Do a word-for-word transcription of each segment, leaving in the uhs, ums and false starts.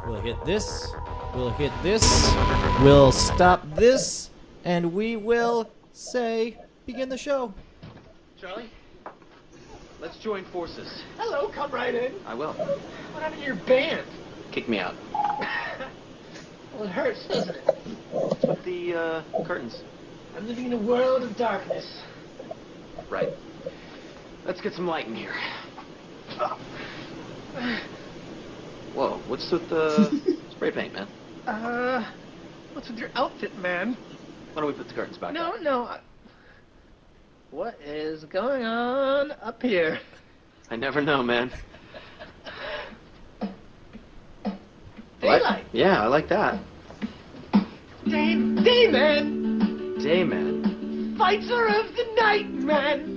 We'll hit this. We'll hit this. We'll stop this. And we will say, begin the show. Charlie, let's join forces. Hello, come right in. I will. What happened to your band? Kick me out. Well, it hurts, doesn't it? What's with the uh, curtains? I'm living in a world of darkness. Right. Let's get some light in here. Whoa, what's with the spray paint, man? Uh, what's with your outfit, man? Why don't we put the curtains back No, up? no. I... What is going on up here? I never know, man. Daylight. Yeah, I like that. Day, day, man. Day, man. Fighter of the night, man.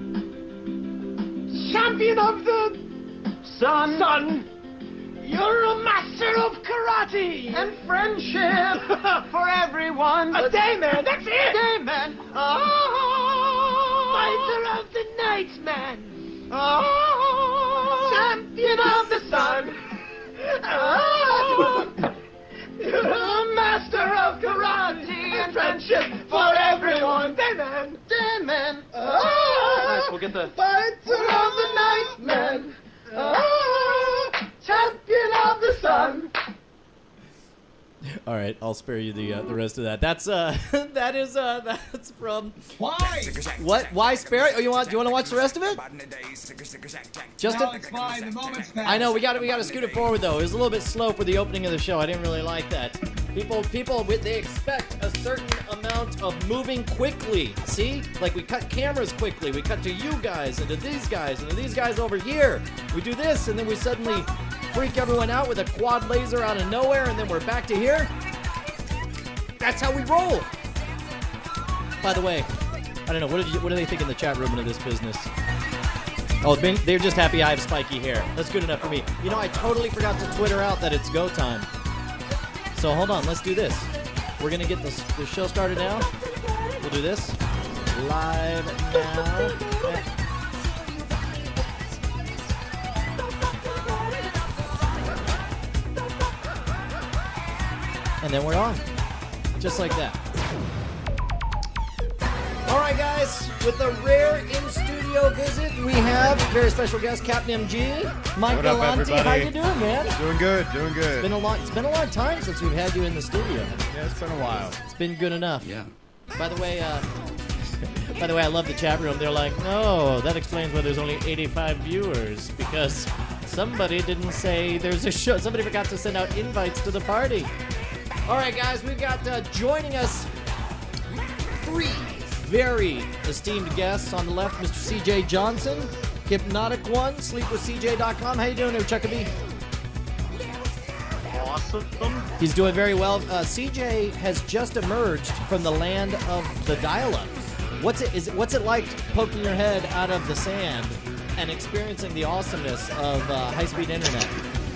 Champion of the Sun. sun. You're a master of karate and friendship For everyone. A day, man. That's it. Day, man. Oh, fighter of the night, man. Oh, champion of the sun. Oh, you're a master of karate and friendship for everyone. Day, man. Day, man. Oh, Nice, we'll get the... fighter of the night, man. Oh, champion of the sun. All right, I'll spare you the uh, the rest of that. That's uh, that is uh, that's from. Why? What? Why spare it? Oh, you want? Do you want to watch the rest of it? Just No, a, it's fine. The moment's passed. I know we got to we got to scoot it forward though. It was a little bit slow for the opening of the show. I didn't really like that. People people they expect a certain amount of moving quickly. See, like we cut cameras quickly. We cut to you guys and to these guys and to these guys over here. We do this and then we suddenly freak everyone out with a quad laser out of nowhere, and then we're back to here. That's how we roll. By the way, I don't know, what, did you, what do they think in the chat room into this business? Oh, they're just happy I have spiky hair. That's good enough for me. You know, I totally forgot to Twitter out that it's go time. So hold on, let's do this. We're going to get this, the show started now. We'll do this. Live now. And then we're on. Just like that. All right, guys. With a rare in-studio visit, we have a very special guest, Captain M G. Mike What up, Galante. How everybody? you doing, man? Doing good, doing good. It's been a long, it's been a long time since we've had you in the studio. Yeah, it's been a while. It's been good enough. Yeah. By the way, uh, by the way, I love the chat room. They're like, no, that explains why there's only eighty-five viewers, because somebody didn't say there's a show. Somebody forgot to send out invites to the party. All right, guys, we've got uh, joining us three very esteemed guests. On the left, Mister C J Johnson, Hypnotic One, sleep with C J dot com. How you doing there, Chuckabee? Awesome. He's doing very well. Uh, C J has just emerged from the land of the dial-up. What's it? Is it? What's it like poking your head out of the sand and experiencing the awesomeness of uh, high-speed internet?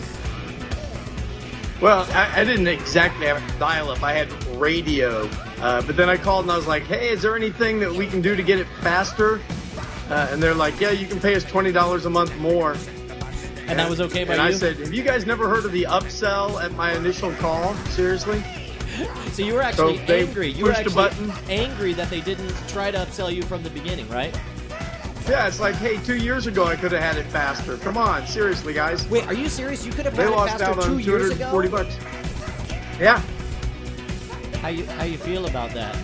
Well, I, I didn't exactly have dial-up. I had radio. Uh, but then I called and I was like, hey, is there anything that we can do to get it faster? Uh, and they're like, yeah, you can pay us twenty dollars a month more. And, and that was okay by and you? And I said, have you guys never heard of the upsell at my initial call? Seriously? So you were actually so they angry. You were pushed actually a button. angry that they didn't try to upsell you from the beginning, right? Yeah, it's like, hey, two years ago I could have had it faster. Come on, seriously, guys. Wait, are you serious? You could have they had it lost faster out two on years two hundred forty ago? bucks. Yeah. How you how you feel about that?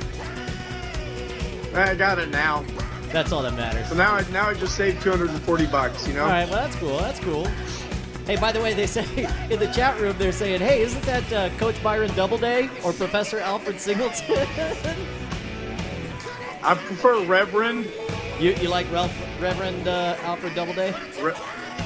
I got it now. That's all that matters. So now I now I just saved two hundred forty bucks, you know? All right, well, that's cool. That's cool. Hey, by the way, they say in the chat room, they're saying, hey, isn't that uh, Coach Byron Doubleday or Professor Alfred Singleton? I prefer Reverend. You you like Ralph, Reverend uh, Alfred Doubleday? Re-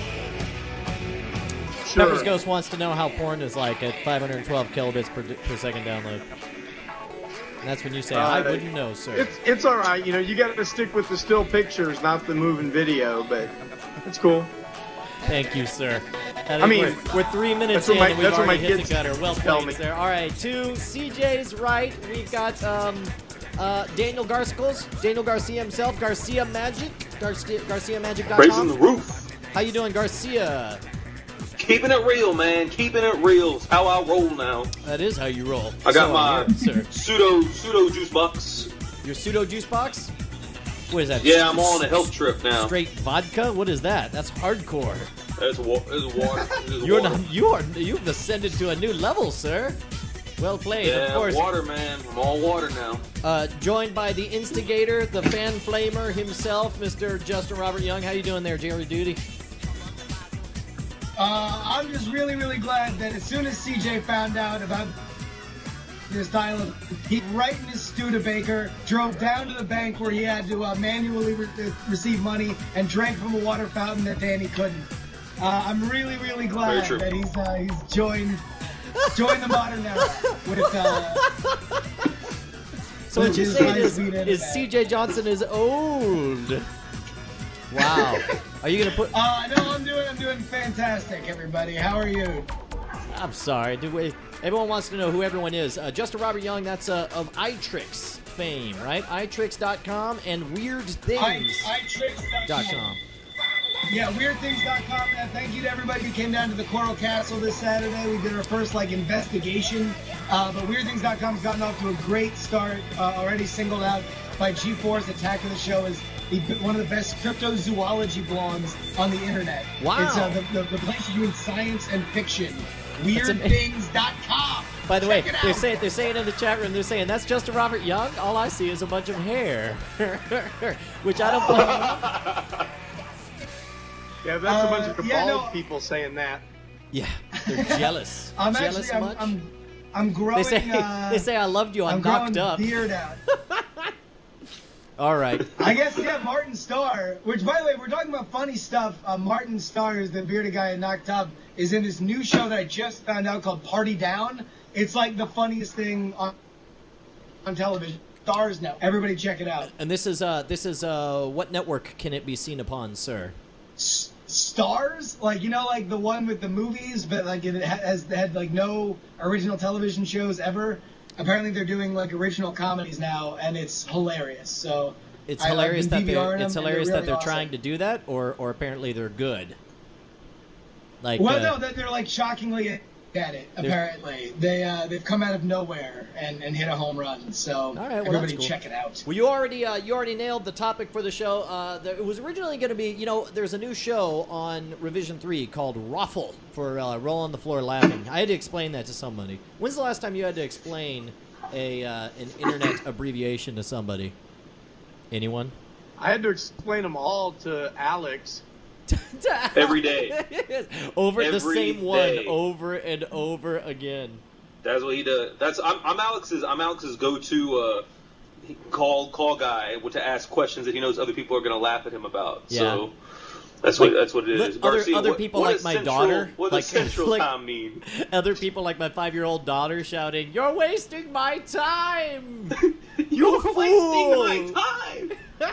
sure. Pepper's Ghost wants to know how porn is like at five hundred twelve kilobits per, per second download. And that's when you say, uh, I wouldn't know, sir. It's it's all right. You know, you got to stick with the still pictures, not the moving video, but it's cool. Thank you, sir. I, I mean, we're, we're three minutes that's what in my- and we've that's what already my hit the kids gutter. Well tell played, me. sir. All right, to C J's right, we've got um, uh, Daniel Garsicles, Daniel Garcia himself, Garcia Magic, Garcia, Garcia Magic dot com. Raising the roof. How you doing, Garcia? Keeping it real, man. Keeping it real. It's how I roll now. That is how you roll. I got So, my yeah, sir. pseudo pseudo juice box. Your pseudo juice box? What is that? Yeah, I'm on a health trip now. Straight vodka? What is that? That's hardcore. It's, wa- it's water. It's You're water. not. You are. You've ascended to a new level, sir. Well played. Yeah, of course. water, man. I'm all water now. Uh, joined by the instigator, the fan flamer himself, Mister Justin Robert Young. How you doing there, Jerry Duty? Uh, I'm just really, really glad that as soon as C J found out about this dial-up, he right in his Studebaker, drove down to the bank where he had to uh, manually re- receive money and drank from a water fountain that Danny couldn't. Uh, I'm really, really glad that he's uh, he's joined joined the modern era with. Uh, so with what you're his saying high is, speed is internet. C J Johnson is old. Wow. Are you gonna put? Uh, no, I'm doing I'm doing fantastic, everybody. How are you? I'm sorry. Do we? Everyone wants to know who everyone is. Uh, Justin Robert Young, that's uh, of iTricks fame, right? i tricks dot com and weird things i tricks dot com. Yeah, weird things dot com. And thank you to everybody who came down to the Coral Castle this Saturday. We did our first like investigation. Uh, but weird things dot com has gotten off to a great start. Uh, already singled out by G Force. Attack of the Show is the, one of the best cryptozoology blogs on the internet. Wow. It's uh, the, the, the place between science and fiction. weird things dot com. By the way, Check it they're out. saying they're saying in the chat room, they're saying that's Justin Robert Young. All I see is a bunch of hair, which I don't blame. Yeah, that's a bunch Uh, of yeah, bald no. people saying that. Yeah, they're jealous. I'm jealous actually I'm, much? I'm I'm growing. They say uh, they say I loved you on I'm Knocked growing Up. beard out. All right. I guess, yeah, Martin Starr, which, by the way, we're talking about funny stuff. Uh, Martin Starr, is the bearded guy in Knocked Up, is in this new show that I just found out called Party Down. It's like the funniest thing on, on television. Stars now. Everybody check it out. And this is uh this is uh what network can it be seen upon, sir? S- Stars? Like, you know, like the one with the movies, but like it has had like no original television shows ever. Apparently they're doing like original comedies now, and it's hilarious. So It's I- I've hilarious been that they're DVRing it's them, and hilarious they're that they're really trying awesome. to do that, or or apparently they're good. Like Well, uh, no, they're, they're like shockingly at it. Apparently, they uh, they've come out of nowhere and, and hit a home run. So well, that's everybody cool. check it out. Well, you already uh, you already nailed the topic for the show. Uh, there, it was originally going to be, you know, there's a new show on Revision three called Raffle for uh, Roll on the Floor Laughing. I had to explain that to somebody. When's the last time you had to explain a uh, an internet abbreviation to somebody? Anyone? I had to explain them all to Alex. Every day. over the Every same day. one over and over again. That's what he does. That's I'm, I'm Alex's. I'm Alex's go-to uh, call call guy to ask questions that he knows other people are going to laugh at him about. Yeah. So that's Like, what that's what it is. other- Garcia, other what- people what like does my central- daughter, What like- does central like- time mean? Other people like my five-year-old daughter shouting, "You're wasting my time! You're fool!" wasting my time.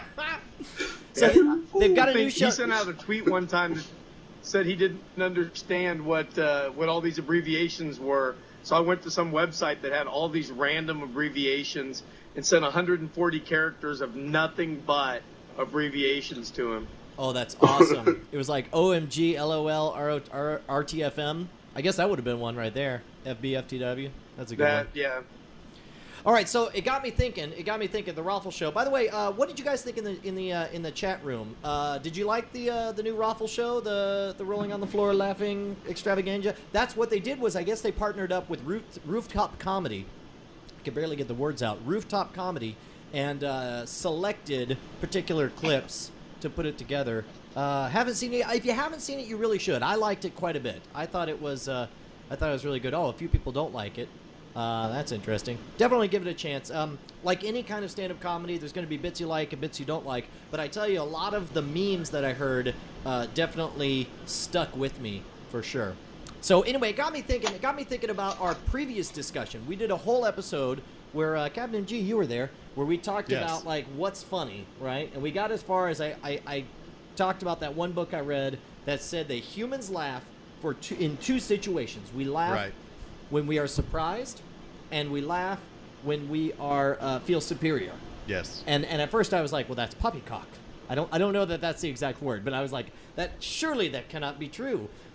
So they've got a I new think show. He sent out a tweet one time that said he didn't understand what uh, what all these abbreviations were. So I went to some website that had all these random abbreviations and sent one hundred forty characters of nothing but abbreviations to him. Oh, that's awesome! It was like O M G, L O L, R O- R- R T F M. I guess that would have been one right there. F B F T W. That's a good That one. yeah. All right, so it got me thinking. It got me thinking. The Raffle Show. By the way, uh, what did you guys think in the in the uh, in the chat room? Uh, did you like the uh, the new Raffle Show, the the rolling on the floor laughing extravaganza? That's what they did. Was I guess they partnered up with Roof, Rooftop Comedy. I can barely get the words out. Rooftop Comedy, and uh, selected particular clips to put it together. Uh, haven't seen it. If you haven't seen it, you really should. I liked it quite a bit. I thought it was. Uh, I thought it was really good. Oh, a few people don't like it. Uh, that's interesting. Definitely give it a chance. Um, like any kind of stand-up comedy, there's going to be bits you like and bits you don't like. But I tell you, a lot of the memes that I heard uh, definitely stuck with me for sure. So anyway, it got me thinking. It got me thinking about our previous discussion. We did a whole episode where uh, Captain G, you were there, where we talked Yes. about like what's funny, right? And we got as far as I, I, I talked about that one book I read that said that humans laugh for two, in two situations. We laugh Right. when we are surprised, and we laugh when we are uh, feel superior. Yes. And and at first I was like, well, that's puppycock. I don't I don't know that that's the exact word, but I was like, that surely that cannot be true.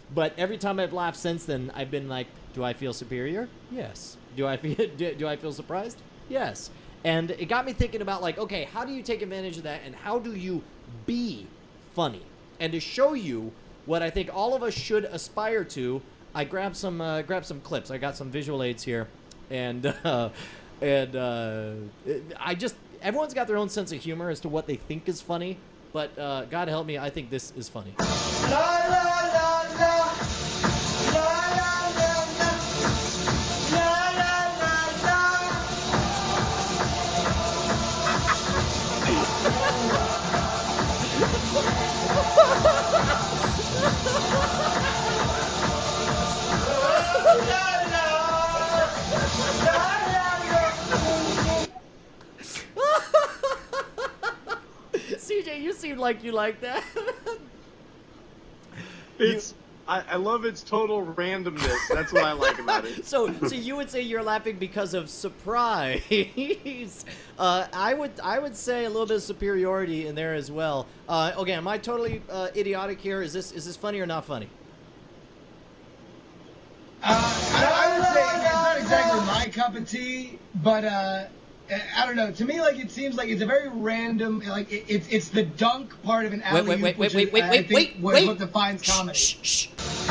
But every time I've laughed since then, I've been like, do I feel superior? Yes. Do I feel do, do I feel surprised? Yes. And it got me thinking about like, okay, how do you take advantage of that, and how do you be funny? And to show you what I think all of us should aspire to, I grabbed some uh, grabbed some clips. I got some visual aids here, and uh, and uh, I just everyone's got their own sense of humor as to what they think is funny. But uh, God help me, I think this is funny. C J, you seem like you like that. It's I, I love its total randomness. That's what I like about it. So, so you would say you're laughing because of surprise. uh, I would, I would say a little bit of superiority in there as well. Uh, okay, am I totally uh, idiotic here? Is this, is this funny or not funny? Uh, I, I would say it's not exactly my cup of tea, but uh, I don't know. To me, like it seems like it's a very random. Like it, it's it's the dunk part of an alley Wait, wait, oop, wait, which wait, is, wait, I wait, think wait, what, wait. what defines comedy. Shh, shh.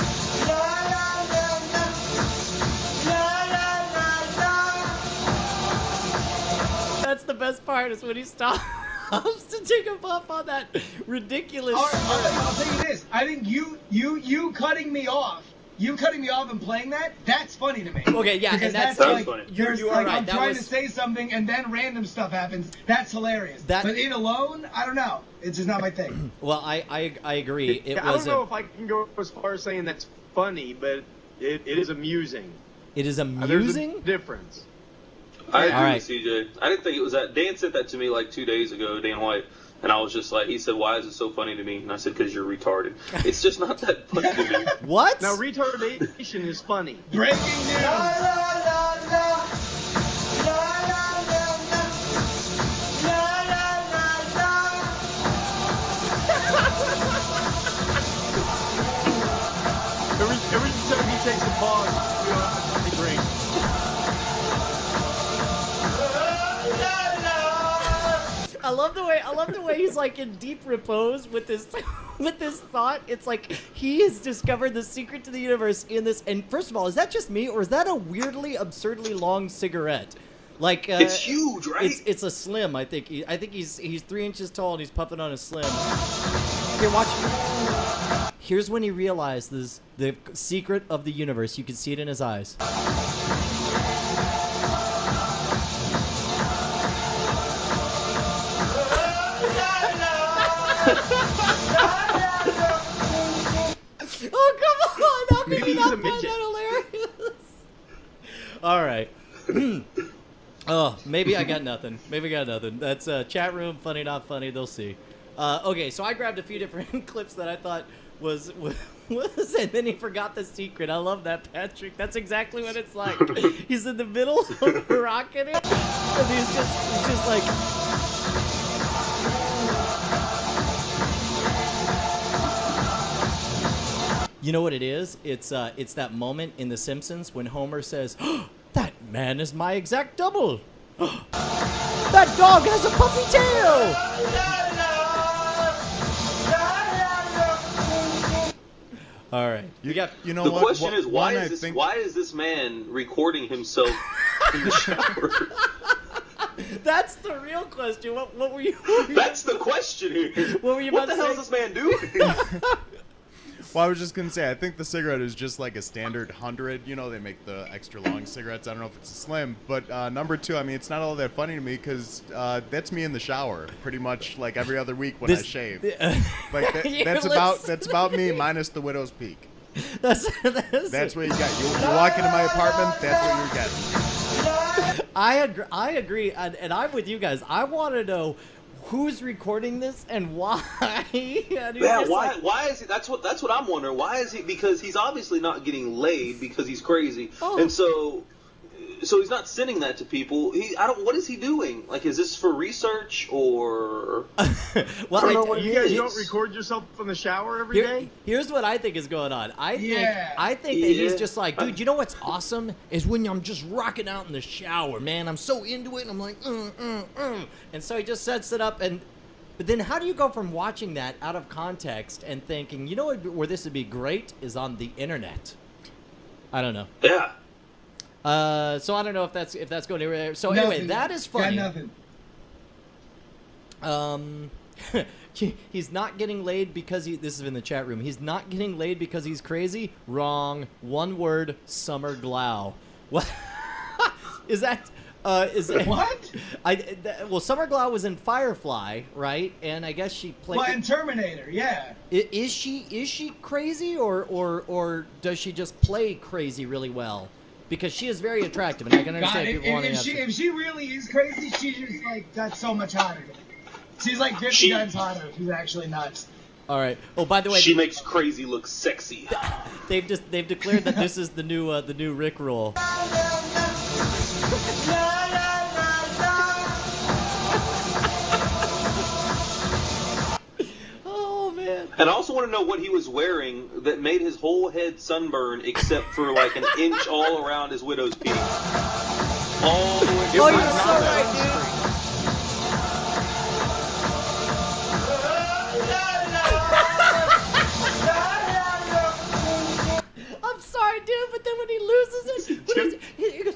That's the best part is when he stops to take a puff on that ridiculous. All right, I'll, tell you, I'll tell you this. I think you you you cutting me off. You cutting me off and playing that, that's funny to me. Okay, yeah, because and that's, that's that's like, funny. you're, You are like right, I'm that trying was- to say something and then random stuff happens. That's hilarious. That- but it alone, I don't know. It's just not my thing. Well, I, I, I agree. It I was. don't know A, if I can go as far as saying that's funny, but it, it is amusing. it is Uh, There's a amusing. difference. I agree All right. with C J. I didn't think it was that. Dan sent that to me like two days ago, Dan White, and I was just like, he said, "Why is it so funny to me?" And I said, "Because you're retarded." It's just not that funny to me. What? Now, retardation is funny. Breaking news. Every, every time he takes a pause, you know, he drinks. I love the way I love the way he's like in deep repose with this with this thought. It's like he has discovered the secret to the universe in this. And first of all, is that just me, or is that a weirdly, absurdly long cigarette? Like uh, It's huge, right? It's it's a slim. I think. He, I think he's he's three inches tall and he's puffing on a slim. Here, watch. Here's when he realizes the secret of the universe. You can see it in his eyes. Oh, come on! How can Maybe you he's not a find midget. that hilarious? All right. Oh, maybe I got nothing. Maybe I got nothing. That's uh, chat room, funny, not funny. They'll see. Uh, okay, so I grabbed a few different clips that I thought was, was, was, and then he forgot the secret. I love that, Patrick. That's exactly what it's like. He's in the middle of rocking it, and he's just, he's just like. You know what it is? It's uh, it's that moment in The Simpsons when Homer says, oh, "That man is my exact double. That dog has a puffy tail." All right, You, got. you know The what? question What- is, why one, I is this? think- Why is this man recording himself in the shower? That's the real question. What what were you? What were you, That's the question here. What were you What about the to hell say? is this man doing? Well, I was just gonna say, I think the cigarette is just like a standard hundred. You know, they make the extra long cigarettes. I don't know if it's a slim, but uh, number two, I mean, it's not all that funny to me because uh, that's me in the shower, pretty much like every other week when I This- shave. uh, Like that, You're that's about listening. that's about me minus the widow's peak. That's that's, That's what you got. You, you walk into my apartment, that's what you're getting. I agree. I agree, and, and I'm with you guys. I want to know who's recording this and why. And he's Yeah, just why? like, Why is he? That's what. That's what I'm wondering. Why is he? Because he's obviously not getting laid because he's crazy, Oh. and so so he's not sending that to people. He, I don't. What is he doing? Like, is this for research or? well, I don't know what You it guys is. don't record yourself in the shower every Here- day? Here's what I think is going on. I think Yeah. I think that he's Yeah. just like, dude, you know what's awesome is when I'm just rocking out in the shower, man. I'm so into it, and I'm like, mm, mm, mm. And so he just sets it up, and but then how do you go from watching that out of context and thinking, you know what, where this would be great is on the internet? I don't know. Yeah. Uh, so I don't know if that's if that's going to. So anyway, Nothing. that is Got funny. nothing. Um, he- he's not getting laid because he. This is in the chat room. He's not getting laid because he's crazy. Wrong. One word. Summer Glau. What is that? Uh, is that, What? I th- well, Summer Glau was in Firefly, right? And I guess she played. Well, and Terminator, yeah. I- Is she is she crazy or or or does she just play crazy really well? Because she is very attractive, and I can God, understand if, people wanting if, to she, have. if she really is crazy, she's just like, that's so much hotter. She's like fifty She- times hotter if she's actually nuts. All right. Oh, by the way, She makes crazy look sexy. they've just they've declared that this is the new uh, the new Rick roll. Oh man. And I also want to know what he was wearing that made his whole head sunburn except for like an inch all around his widow's peak. All the way Oh, down. you're so right, dude. I'm sorry, dude, but then when he loses it, when he's, he, he goes,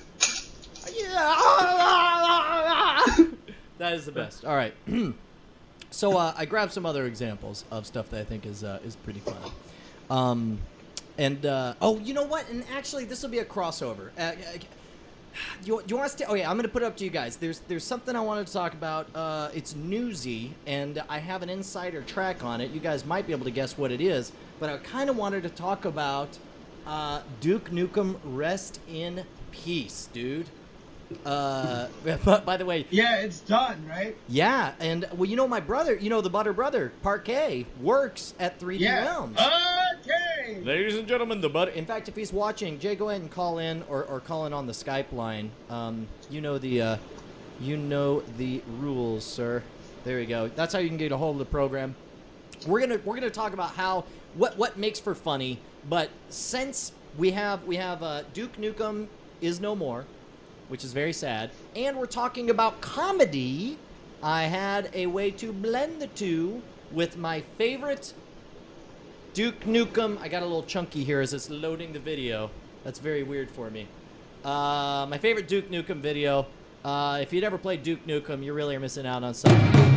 yeah. That is the best. All right. So uh, I grabbed some other examples of stuff that I think is uh, is pretty funny. Um, and uh, oh, you know what? And actually, this will be a crossover. Uh, uh, you, you want to stay? Okay, I'm going to put it up to you guys. There's there's something I wanted to talk about. Uh, it's newsy, and I have an insider track on it. You guys might be able to guess what it is, but I kind of wanted to talk about uh, Duke Nukem. Rest in peace, dude. Uh, but by the way, Yeah, it's done, right? yeah, and well, you know my brother, you know the Butter Brother, Parquet, works at three D Yeah. Realms. Okay. Ladies and gentlemen, the Butter. In fact, if he's watching, Jay, go ahead and call in or, or call in on the Skype line. Um, you know the, uh, you know the rules, sir. There you go. That's how you can get a hold of the program. We're gonna we're gonna talk about how what what makes for funny, but since we have we have uh, Duke Nukem is no more, which is very sad, and we're talking about comedy, I had a way to blend the two with my favorite Duke Nukem. I got a little chunky here as it's loading the video. That's very weird for me. Uh, my favorite Duke Nukem video. Uh, if you'd ever played Duke Nukem, you really are missing out on something.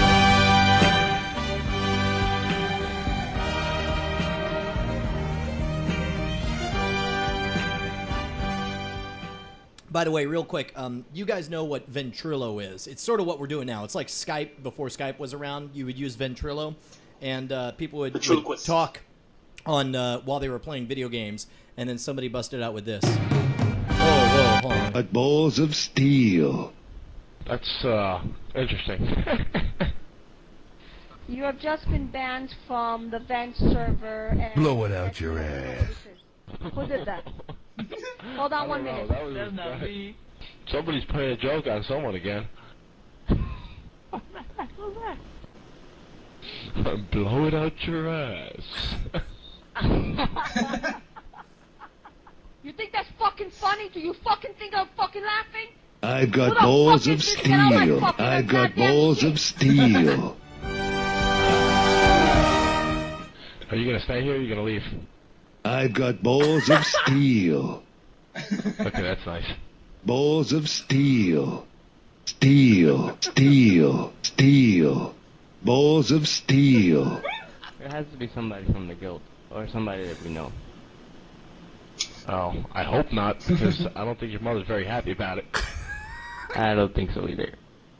By the way, real quick, um, you guys know what Ventrilo is. It's sort of what we're doing now. It's like Skype before Skype was around. You would use Ventrilo, and uh, people would, would Ventriloquist. talk on uh, while they were playing video games, and then somebody busted out with this. Oh, whoa, hold on. But balls of steel. That's, uh, interesting. You have just been banned from the Vent server. And Blow it out your ass. Who did that? Hold on one I minute. don't know, that was That's just right. Somebody's playing a joke on someone again. Blow it out your ass. You think that's fucking funny? Do you fucking think I'm fucking laughing? I've Who got the balls fuck of is this? Get out my steel. fucking I've got goddamn balls shit. of steel. Are you gonna stay here or are you gonna leave? I've got balls of steel. Okay, that's nice. Balls of steel. Steel. Steel. Steel. Balls of steel. There has to be somebody from the guild, or somebody that we know. Oh, I hope not, because I don't think your mother's very happy about it. I don't think so either.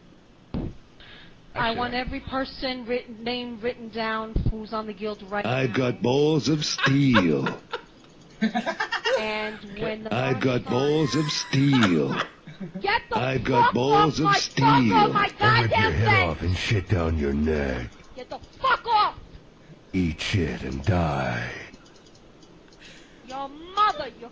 I Actually, want every person written, name written down who's on the guild right I've now. got balls of steel. And when the I've got balls of steel. Get the I've fuck got balls off of my steel. fuck off my I'll rip goddamn your head thing! off and shit down your neck. Get the fuck off! Eat shit and die. Your mother, you fucking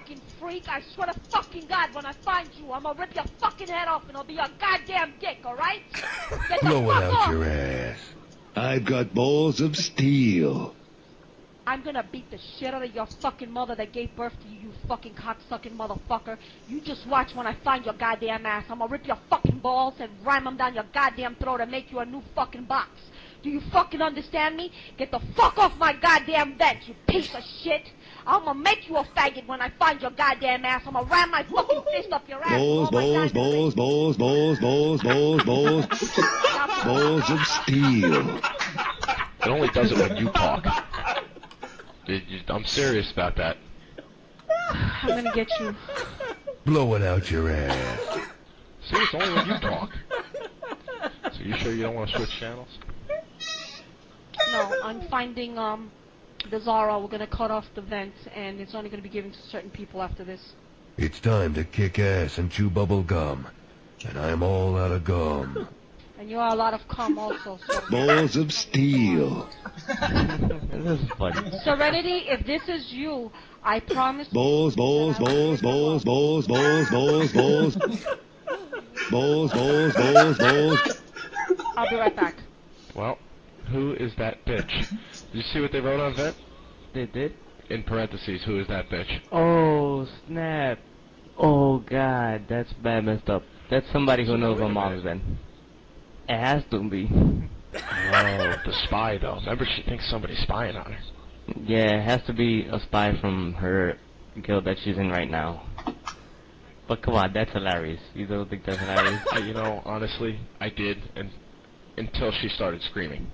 fucking freak. I swear to fucking God, when I find you, I'm gonna rip your fucking head off and it'll be your goddamn dick, alright? Get the Blow it fuck out off! your ass. I've got balls of steel. I'm gonna beat the shit out of your fucking mother that gave birth to you, you fucking cocksucking motherfucker. You just watch when I find your goddamn ass. I'm gonna rip your fucking balls and ram them down your goddamn throat and make you a new fucking box. Do you fucking understand me? Get the fuck off my goddamn bench, you piece of shit. I'm gonna make you a faggot when I find your goddamn ass. I'm gonna ram my fucking fist up your ass. Balls, balls, balls, balls, balls, balls, balls, balls. Balls of steel. It only does it when you talk. It- you- I'm serious about that. I'm gonna get you. Blow it out your ass. See, it's only when you talk. So you sure you don't want to switch channels? No, I'm finding um the Zara. We're gonna cut off the vent, and it's only gonna be given to certain people after this. It's time to kick ass and chew bubble gum. And I'm all out of gum. And you are a lot of cum also. So. Balls of steel. This is funny. Serenity, if this is you, I promise. Balls, balls, balls, balls, balls, balls, balls, balls. Balls, balls, balls, balls. I'll be right back. Well, who is that bitch? Did you see what they wrote on Vet? They did? In parentheses, who is that bitch? Oh, snap. Oh, God. That's bad messed up. That's somebody who knows my mom's been. It has to be. Oh, the spy, though. Remember, she thinks somebody's spying on her. Yeah, it has to be a spy from her guild that she's in right now. But come on, that's hilarious. You don't think that's hilarious? Uh, you know, honestly, I did, and until she started screaming.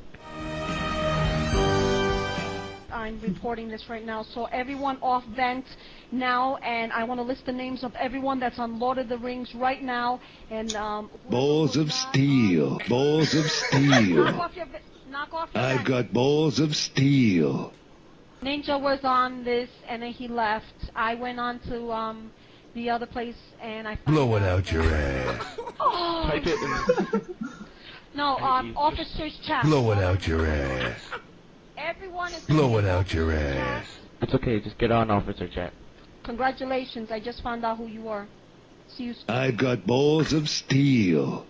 I'm reporting this right now. So everyone off vent now, and I want to list the names of everyone that's on Lord of the Rings right now. And um, Balls of steel. Balls of knock steel. off your, knock off your I've vent. got balls of steel. Ninja was on this, and then he left. I went on to um the other place, and I found Blow it out your ass. Oh. Type it in. No, um, officers chat. Blow it out your ass. Everyone is. Blow it out your ass. It's okay, just get on officer chat. Congratulations, I just found out who you are. See you soon. I've got balls of steel.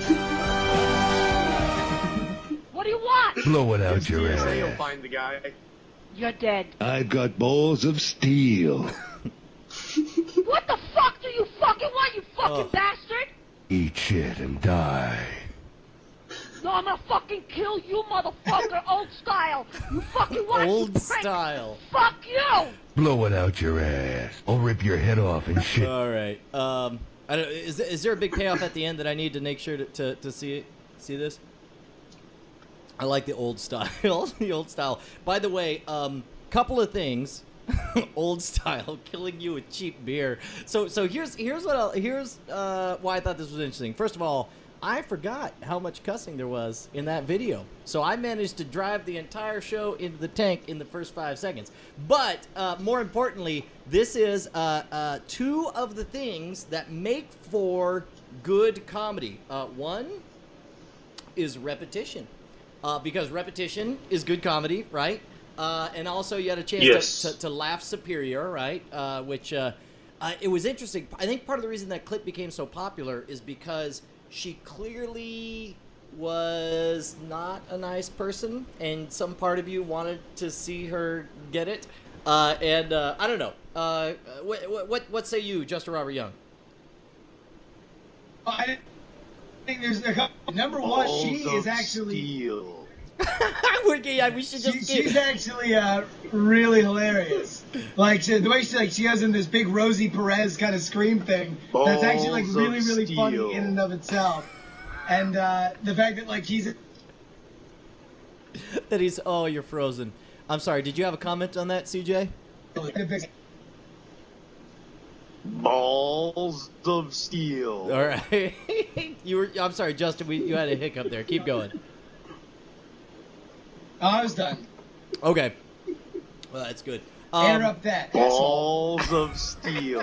What do you want? Blow it out your Yes, you'll ass. find the guy. You're dead. I've got balls of steel. What the fuck do you fucking want, you fucking Oh. bastard? Eat shit and die. No, I'm gonna fucking kill you, motherfucker, old style. You fucking want Old to prank? style. Fuck you! Blow it out your ass. I'll rip your head off and shit. All right. Um, I don't, is is there a big payoff at the end that I need to make sure to to, to see see this? I like the old style. The old style. By the way, um, couple of things. Old style, killing you with cheap beer. So so here's here's what I'll, here's uh, why I thought this was interesting. First of all, I forgot how much cussing there was in that video. So I managed to drive the entire show into the tank in the first five seconds. But uh, more importantly, this is uh, uh, two of the things that make for good comedy. Uh, one is repetition. Uh, because repetition is good comedy, right? Uh, and also you had a chance Yes. to, to, to laugh superior, right? Uh, which uh, uh, it was interesting. I think part of the reason that clip became so popular is because she clearly was not a nice person, and some part of you wanted to see her get it. Uh, and uh, I don't know. Uh, what, what what say you, Justin Robert Young? I think there's a couple. Number one, she Balls is of actually. steel. We're, yeah, we should just She, get- she's actually uh, really hilarious. Like she, the way she like she has in this big Rosie Perez kind of scream thing. That's actually like Balls really of really steel. funny in and of itself. And uh, the fact that like he's that he's oh you're frozen. I'm sorry. Did you have a comment on that, C J? Balls of steel. All right. you were. I'm sorry, Justin. We you had a hiccup there. Keep going. Oh, I was done. Okay. Well, that's good. Um, Interrupt that. asshole. Balls of steel.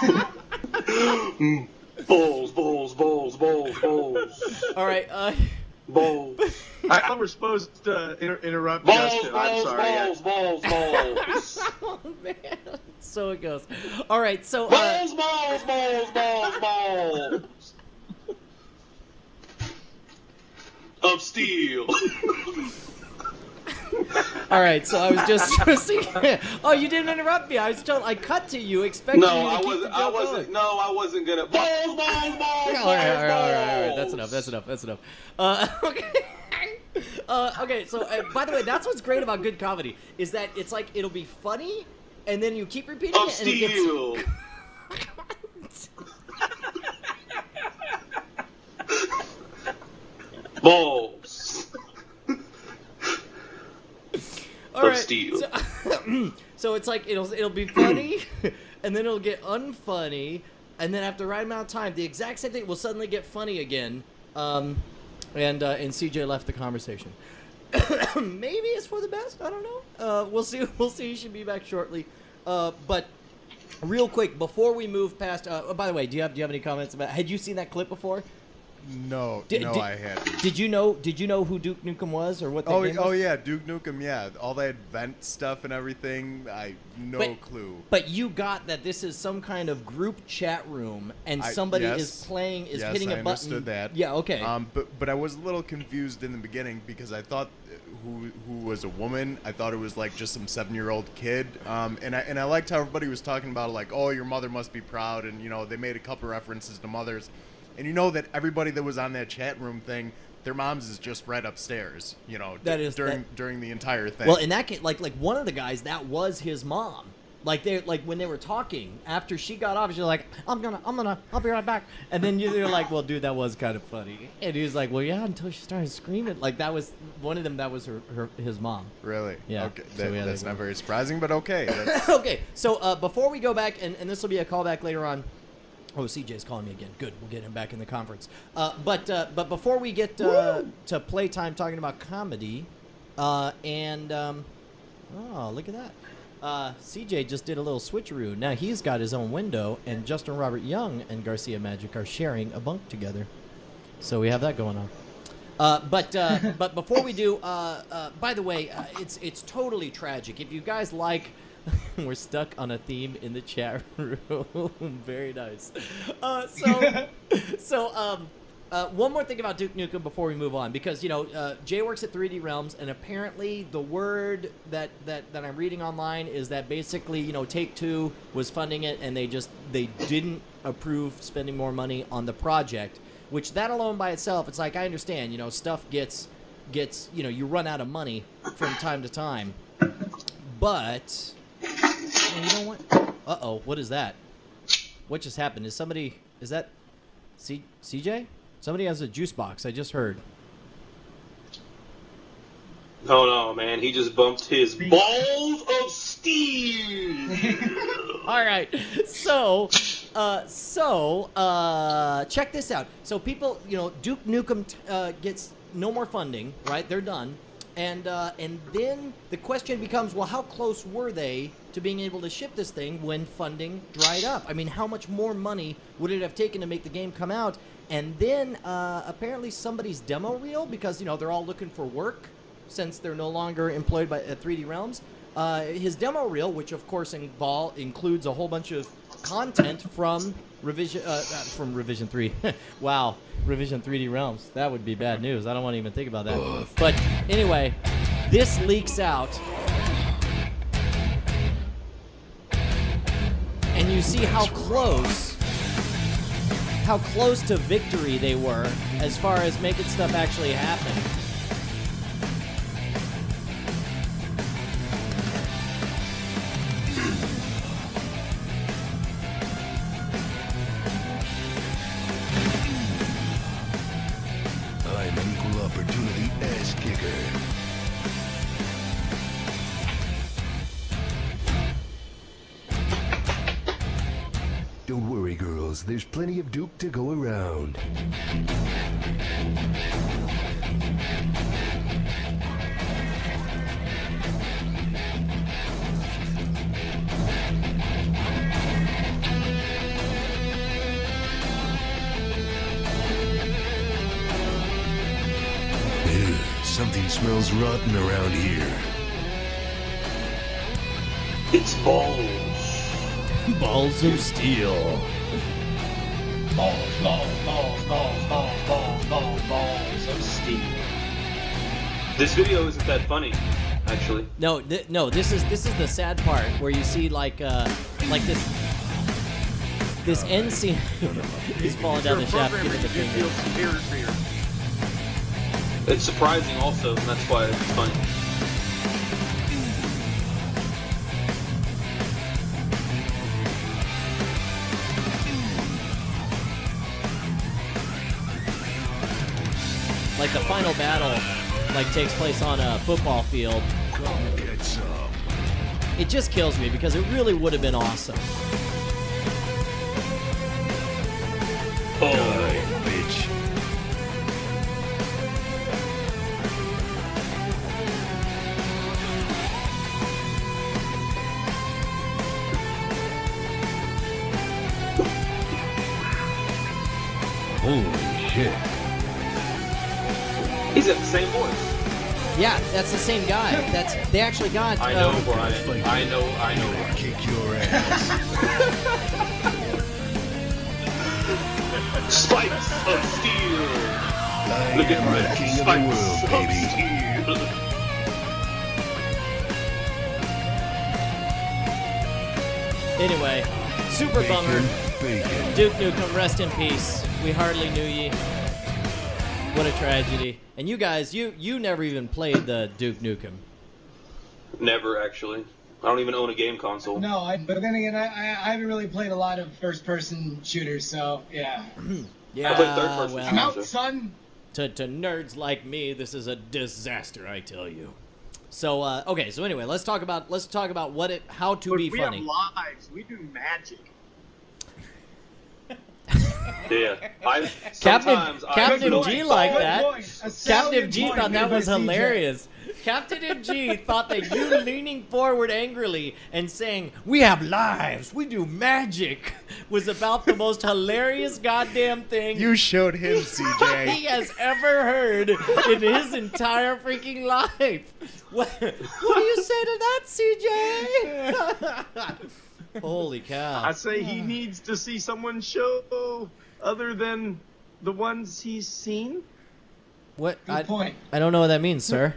Balls, balls, balls, balls, balls. All right. Uh, balls. I thought we're supposed to inter- interrupt Balls, Justin. I'm balls, sorry. balls, balls, balls. oh man. So it goes. All right, so uh, balls, balls, balls, balls, balls of steel. All right, so I was just oh, you didn't interrupt me. I was told I cut to you, expecting No, you to I keep wasn't. the joke I wasn't. going. No, I wasn't gonna. Balls, balls, balls, balls, all right, all right, all right, all right. balls. That's enough. That's enough. That's enough. Uh, okay. Uh, okay. So, uh, by the way, that's what's great about good comedy is that it's like it'll be funny, and then you keep repeating Of it, and it steel. gets. Balls. All of right. steel. So, so it's like it'll it'll be funny, and then it'll get unfunny, and then after the right amount of time, the exact same thing will suddenly get funny again. Um, and uh, and C J left the conversation. Maybe it's for the best. I don't know. Uh, we'll see. We'll see. He should be back shortly. Uh, but real quick before we move past. Uh, oh, by the way, do you have do you have any comments about? Had you seen that clip before? No, Did- no, did- I hadn't. Did you know? Did you know who Duke Nukem was or what? That Oh, game oh was? yeah, Duke Nukem. Yeah, all that vent stuff and everything. I no But- clue. But you got that this is some kind of group chat room, and I- somebody yes. is playing, is Yes, hitting I a button. understood that. Yeah, okay. Um, but but I was a little confused in the beginning because I thought who who was a woman. I thought it was like just some seven year old kid. Um, and I and I liked how everybody was talking about like, oh, your mother must be proud, and you know they made a couple references to mothers, and you know that everybody that was on that chat room thing, their moms is just right upstairs. You know, That d- is- during that- during the entire thing. Well, in that case, like like one of the guys, that was his mom. Like they like when they were talking after she got off, she's like, "I'm gonna, I'm gonna, I'll be right back." And then you're like, "Well, dude, that was kind of funny." And he was like, "Well, yeah," until she started screaming. Like that was one of them. That was her, her his mom. Really? Yeah. Okay. So, That, yeah, that's they not were. very surprising, but okay. That's, Okay, so uh, before we go back, and, and this will be a callback later on. Oh, C J's calling me again. Good, we'll get him back in the conference. Uh, but uh, but before we get uh, to playtime talking about comedy, uh, and um, oh, look at that. Uh, C J just did a little switcheroo. Now he's got his own window, and Justin Robert Young and Garcia Magic are sharing a bunk together. So we have that going on. Uh, but uh, but before we do, uh, uh, by the way, uh, it's it's totally tragic. If you guys like, we're stuck on a theme in the chat room. Very nice. Uh, so so um, uh, one more thing about Duke Nukem before we move on, because you know uh, Jay works at three D Realms, and apparently the word that, that, that I'm reading online is that basically you know Take Two was funding it, and they just they didn't approve spending more money on the project. Which that alone by itself, it's like I understand, you know, stuff gets gets you know you run out of money from time to time, but oh, you know what? Uh oh, what is that? What just happened? Is somebody is that C CJ? Somebody has a juice box. I just heard. No, no, man. He just bumped his balls of steel. All right, so, uh, so, uh, check this out. So people, you know, Duke Nukem uh, gets no more funding, right? They're done, and uh, and then the question becomes, well, how close were they to being able to ship this thing when funding dried up? I mean, how much more money would it have taken to make the game come out? And then uh, apparently somebody's demo reel, because you know they're all looking for work since they're no longer employed by at three D Realms. Uh, his demo reel, which of course invol- includes a whole bunch of content from revision uh, uh, from Revision three. Wow, Revision three D Realms. That would be bad news. I don't want to even think about that. But anyway, this leaks out, and you see how close, how close to victory they were as far as making stuff actually happen. I'm an equal opportunity ass kicker. Don't worry, girls. There's plenty of Duke to go around. Ew, something smells rotten around here. It's balls. Balls of steel. Balls, balls, balls, balls, balls, balls, balls, balls of steel. This video isn't that funny, actually. No, th- no. This is this is the sad part where you see like uh like this this end scene. He's falling down the shaft. Giving the finger. It's surprising also, and that's why it's funny. Like the final battle, like takes place on a football field. It just kills me because it really would have been awesome. Oh, bitch. Holy shit. He's got the same voice. Yeah, that's the same guy. That's they actually got. I know, uh, Brian. I know, I know. Brian. Kick your ass. Spikes of steel. I Look am at the king of the world, baby. Anyway, super bummer. Bacon. Duke Nukem, rest in peace. We hardly knew ye. What a tragedy. And you guys, you you never even played the Duke Nukem. Never, actually. I don't even own a game console. No, I, but then again, I, I I haven't really played a lot of first-person shooters, so yeah. Yeah, I played third person. well, I'm out, son. To, to nerds like me, this is a disaster, I tell you. So uh, okay, so anyway, let's talk about let's talk about what it how to But be we funny. have lives. We do magic. Yeah. I, Captain sometimes I Captain don't G follow- like Good that. point. A Captain salient G point thought that made by was C J. hilarious. Captain G thought that you leaning forward angrily and saying, "We have lives, we do magic," was about the most hilarious goddamn thing You showed him, C he J. has ever heard in his entire freaking life. What, what do you say to that, C J? Holy cow. I say he needs to see someone show other than the ones he's seen. What? Good I, point. I don't know what that means, sir.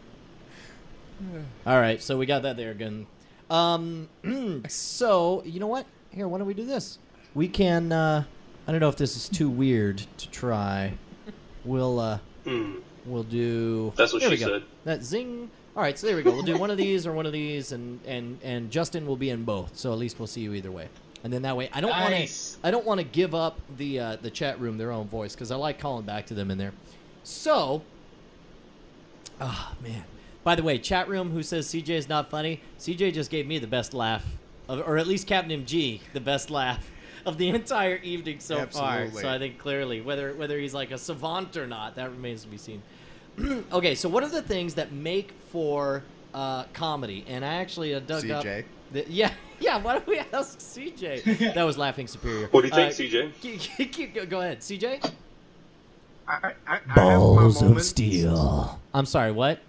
All right, so we got that there again. Um, so you know what? Here, why don't we do this? We can. Uh, I don't know if this is too weird to try. We'll. Uh, Hmm. we'll do. That's what there she we go. said. That zing. All right, so there we go. We'll do one of these or one of these, and and and Justin will be in both. So at least we'll see you either way. And then that way, I don't Nice. want to. I don't want to give up the uh, the chat room their own voice because I like calling back to them in there. So. Oh man. By the way, chat room who says C J is not funny, C J just gave me the best laugh, of, or at least Captain M G, the best laugh of the entire evening so far. Absolutely. So I think clearly, whether whether he's like a savant or not, that remains to be seen. Okay, so what are the things that make for uh, comedy? And I actually uh, dug up... C J. The, yeah, yeah, why don't we ask C J? That was Laughing Superior. What do you think, Uh, C J? keep- keep- go- Go ahead, C J? I, I, I have my moments. steel. I'm sorry, what?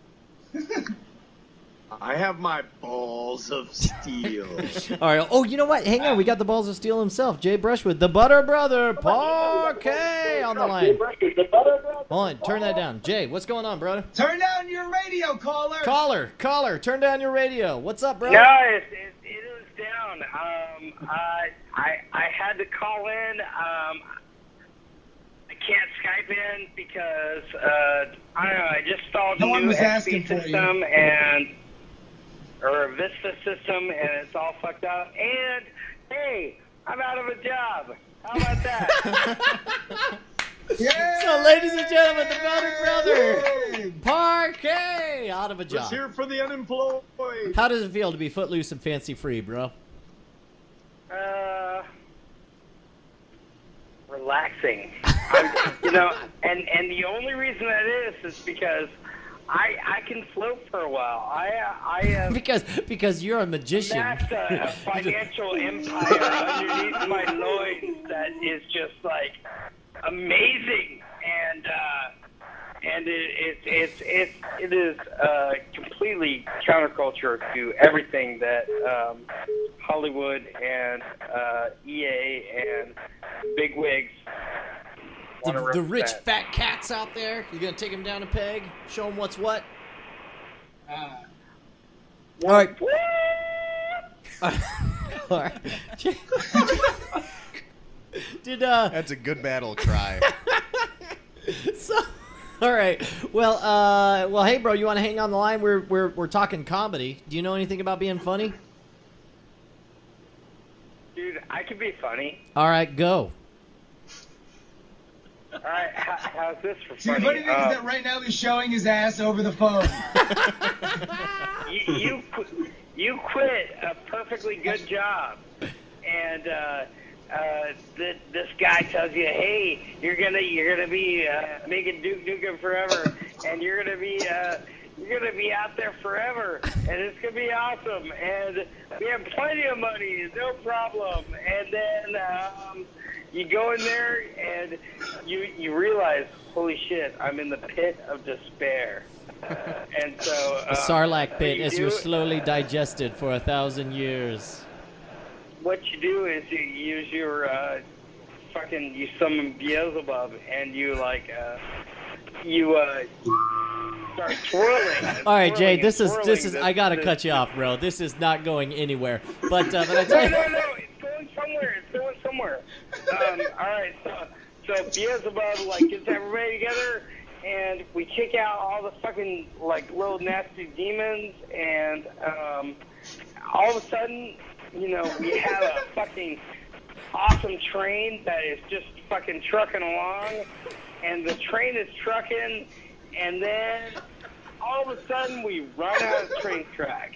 I have my balls of steel. All right. Oh, you know what? Hang on. We got the balls of steel himself, Jay Brushwood, the Butter Brother, Parquet on the line. Hold on. Turn that down. Jay, what's going on, brother? Turn down your radio, caller. Caller, caller, turn down your radio. What's up, bro? No, it, it, it is down. Um, I, I I had to call in. Um, I can't Skype in because uh, I don't know. I just installed No a one new was X P asking for you. system and or a Vista system, and it's all fucked up. And hey, I'm out of a job. How about that? Yeah. So, ladies and gentlemen, the Butter Brother, Parquet, out of a Let's job. hear it for the unemployed. How does it feel to be footloose and fancy free, bro? Uh, relaxing. I'm, you know, and and the only reason that is is because I I can float for a while. I uh, I have Because because you're a magician. amassed a, a financial empire underneath my loins that is just like amazing, and uh, and it, it, it's it's it is uh, completely counterculture to everything that um, Hollywood and uh, E A and big wigs The, want to the rich represent. fat cats out there. You gonna take them down a peg? Show them what's what? Uh, All right. All right. Did uh? That's a good battle cry. So, all right. Well, uh, well, hey, bro, you want to hang on the line? We're we're we're talking comedy. Do you know anything about being funny? Dude, I could be funny. All right, go. All right, how, how's this for See, the funny? funny thing Uh, is that right now he's showing his ass over the phone. you you, qu- you quit a perfectly good job, and uh, uh, th- this guy tells you, hey, you're gonna you're gonna be uh, making Duke Nukem forever, and you're gonna be uh, you're gonna be out there forever, and it's gonna be awesome, and we have plenty of money, no problem, and then. Um, You go in there and you you realize, holy shit, I'm in the pit of despair. Uh, and so uh, The Sarlacc what pit you as do- you're slowly digested for a thousand years. What you do is you use your uh, fucking you summon Beelzebub and you like uh, you uh, start twirling. and All right, Jay. twirling This and is twirling this is. this- I gotta this- cut you off, bro. This is not going anywhere. But uh, but I No, tell you. no, no, it's going somewhere. It's going somewhere. Um, all right, so so Beelzebub like gets everybody together, and we kick out all the fucking like little nasty demons, and um, all of a sudden, you know, we have a fucking awesome train that is just fucking trucking along, and the train is trucking, and then all of a sudden we run out of train track.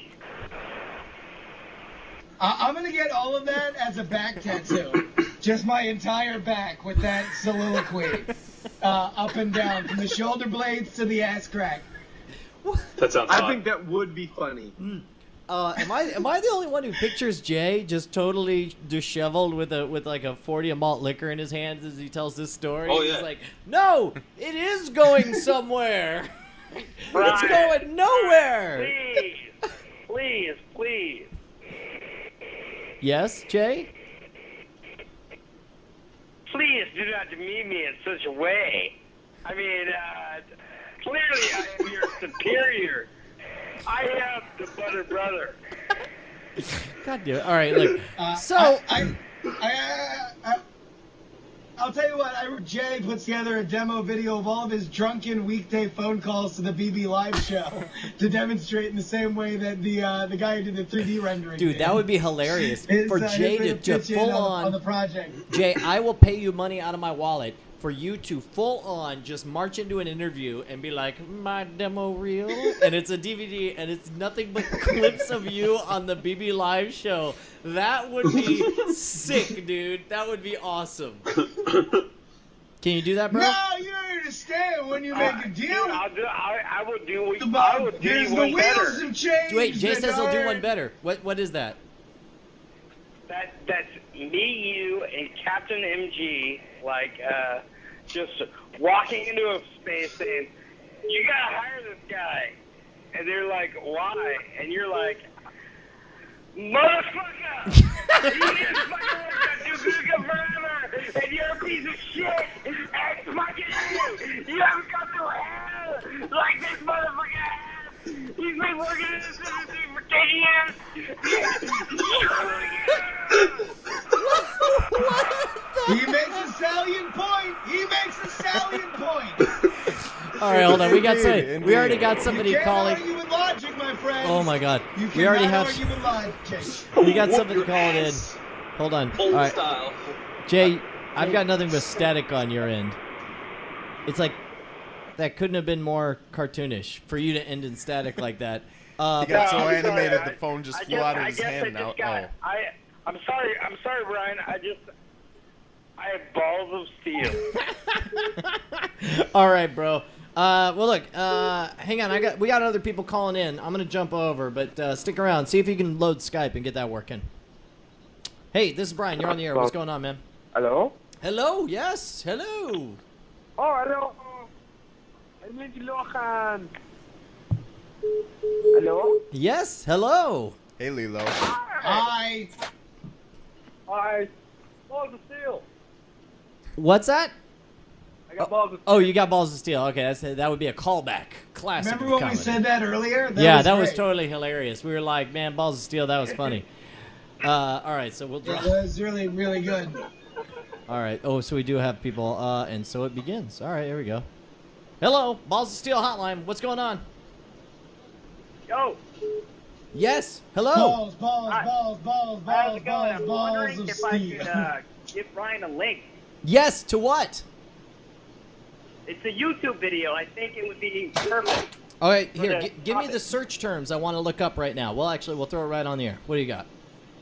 I- I'm gonna get all of that as a back tattoo. Just my entire back with that soliloquy, uh, up and down, from the shoulder blades to the ass crack. That sounds I hot. think that would be funny. Uh, am I am I the only one who pictures Jay just totally disheveled with a with like a forty of malt liquor in his hands as he tells this story? Oh, He's yeah. like, no, it is going somewhere. It's Right. going nowhere. Please, please, please. Yes, Jay. Please do not demean me in such a way. I mean, uh, clearly I am your superior. I am the butter brother. God damn it. All right, look. Uh, So I, I, I, I, I'll tell you what. I, Jay puts together a demo video of all of his drunken weekday phone calls to the B B Live show to demonstrate in the same way that the uh, the guy who did the three D rendering. dude, did. that would be hilarious His, for uh, Jay his to, to pitch in full on, on. on the project. Jay, I will pay you money out of my wallet for you to full on just march into an interview and be like, my demo reel? And it's a D V D and it's nothing but clips of you on the B B Live show. That would be sick, dude. That would be awesome. Can you do that, bro? No, you don't understand. When you make a Dude, deal, I'll do, I, I will do. the, I will do there's you the one wheels better. have changed. Wait, Jay and says he'll do are- one better. What What is that? That that's me, you, and Captain M G, like uh, just walking into a space saying, "You gotta hire this guy," and they're like, "Why?" And you're like, "Motherfucker, you just fucking want to do Nukem forever, and you're a piece of shit. And fucking you, you haven't got through hell like this motherfucker has. He's been working in this industry for ten years." He makes a salient point. He makes a salient point. All right, hold on. We got some, Indeed, We already indeed. got somebody you can't calling. argue with logic, my friend. Oh my God. You We already cannot have. argue with logic. We got Whoop somebody your calling in. ass. Hold on. All Old right, style. Jay, I've got nothing but static on your end. It's like that couldn't have been more cartoonish for you to end in static like that. Uh, He got so I'm sorry, animated I- the phone just I flew guess- out of I his guess I hand just now. got- Oh. I, I'm sorry. I'm sorry, Brian. I just, I have balls of steel. all right, bro. Uh, well, look. Uh, hang on. I got. We got other people calling in. I'm gonna jump over, but uh, stick around. See if you can load Skype and get that working. Hey, this is Brian. You're on the air. What's going on, man? Hello? Hello. Yes. Hello. Oh, hello. Hello? Yes, hello. Hey, Lilo. Hi. Hi. Balls of steel. What's that? I got balls of Oh, you got balls of steel. Okay, that's, that would be a callback. Classic. Remember when comedy. we said that earlier? That yeah, was that was great. totally hilarious. We were like, man, balls of steel, that was funny. Uh, all right, so we'll It drop. was really, really good. All right. Oh, so we do have people, uh, and so it begins. All right, here we go. Hello, Balls of Steel Hotline. What's going on? Yo. Yes. Hello. Balls, balls, Hi. balls, balls, How's balls, it going? balls, I'm balls wondering of if I steel. could uh, give Ryan a link. Yes. To what? It's a YouTube video. I think it would be perfect. All right. for Here, the g- give me topic. the search terms I want to look up right now. Well, actually, we'll throw it right on the air. What do you got?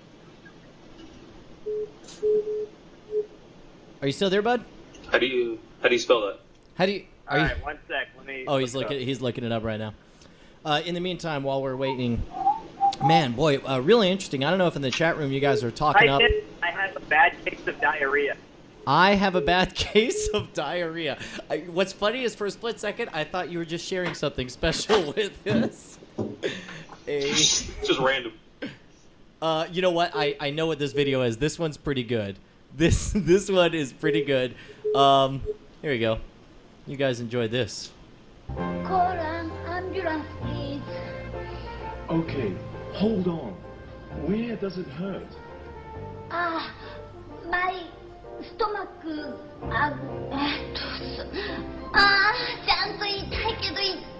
Are you still there, bud? How do you how do you spell that? How do you? Are All you? right, one sec. Let me. Oh, he's look it looking. up. He's looking it up right now. Uh, in the meantime, while we're waiting, man, boy, uh, really interesting. I don't know if in the chat room you guys are talking I up. did. I had a bad case of diarrhea. I have a bad case of diarrhea. I, what's funny is for a split second, I thought you were just sharing something special with us. A, Just random. uh, you know what? I, I know what this video is. This one's pretty good. This this one is pretty good. Um, here we go. You guys enjoy this. Call an ambulance, please. Okay, hold on. Where does it hurt? Ah, my stomach. あ、えっと、すあー、ちゃんと痛いけど痛い。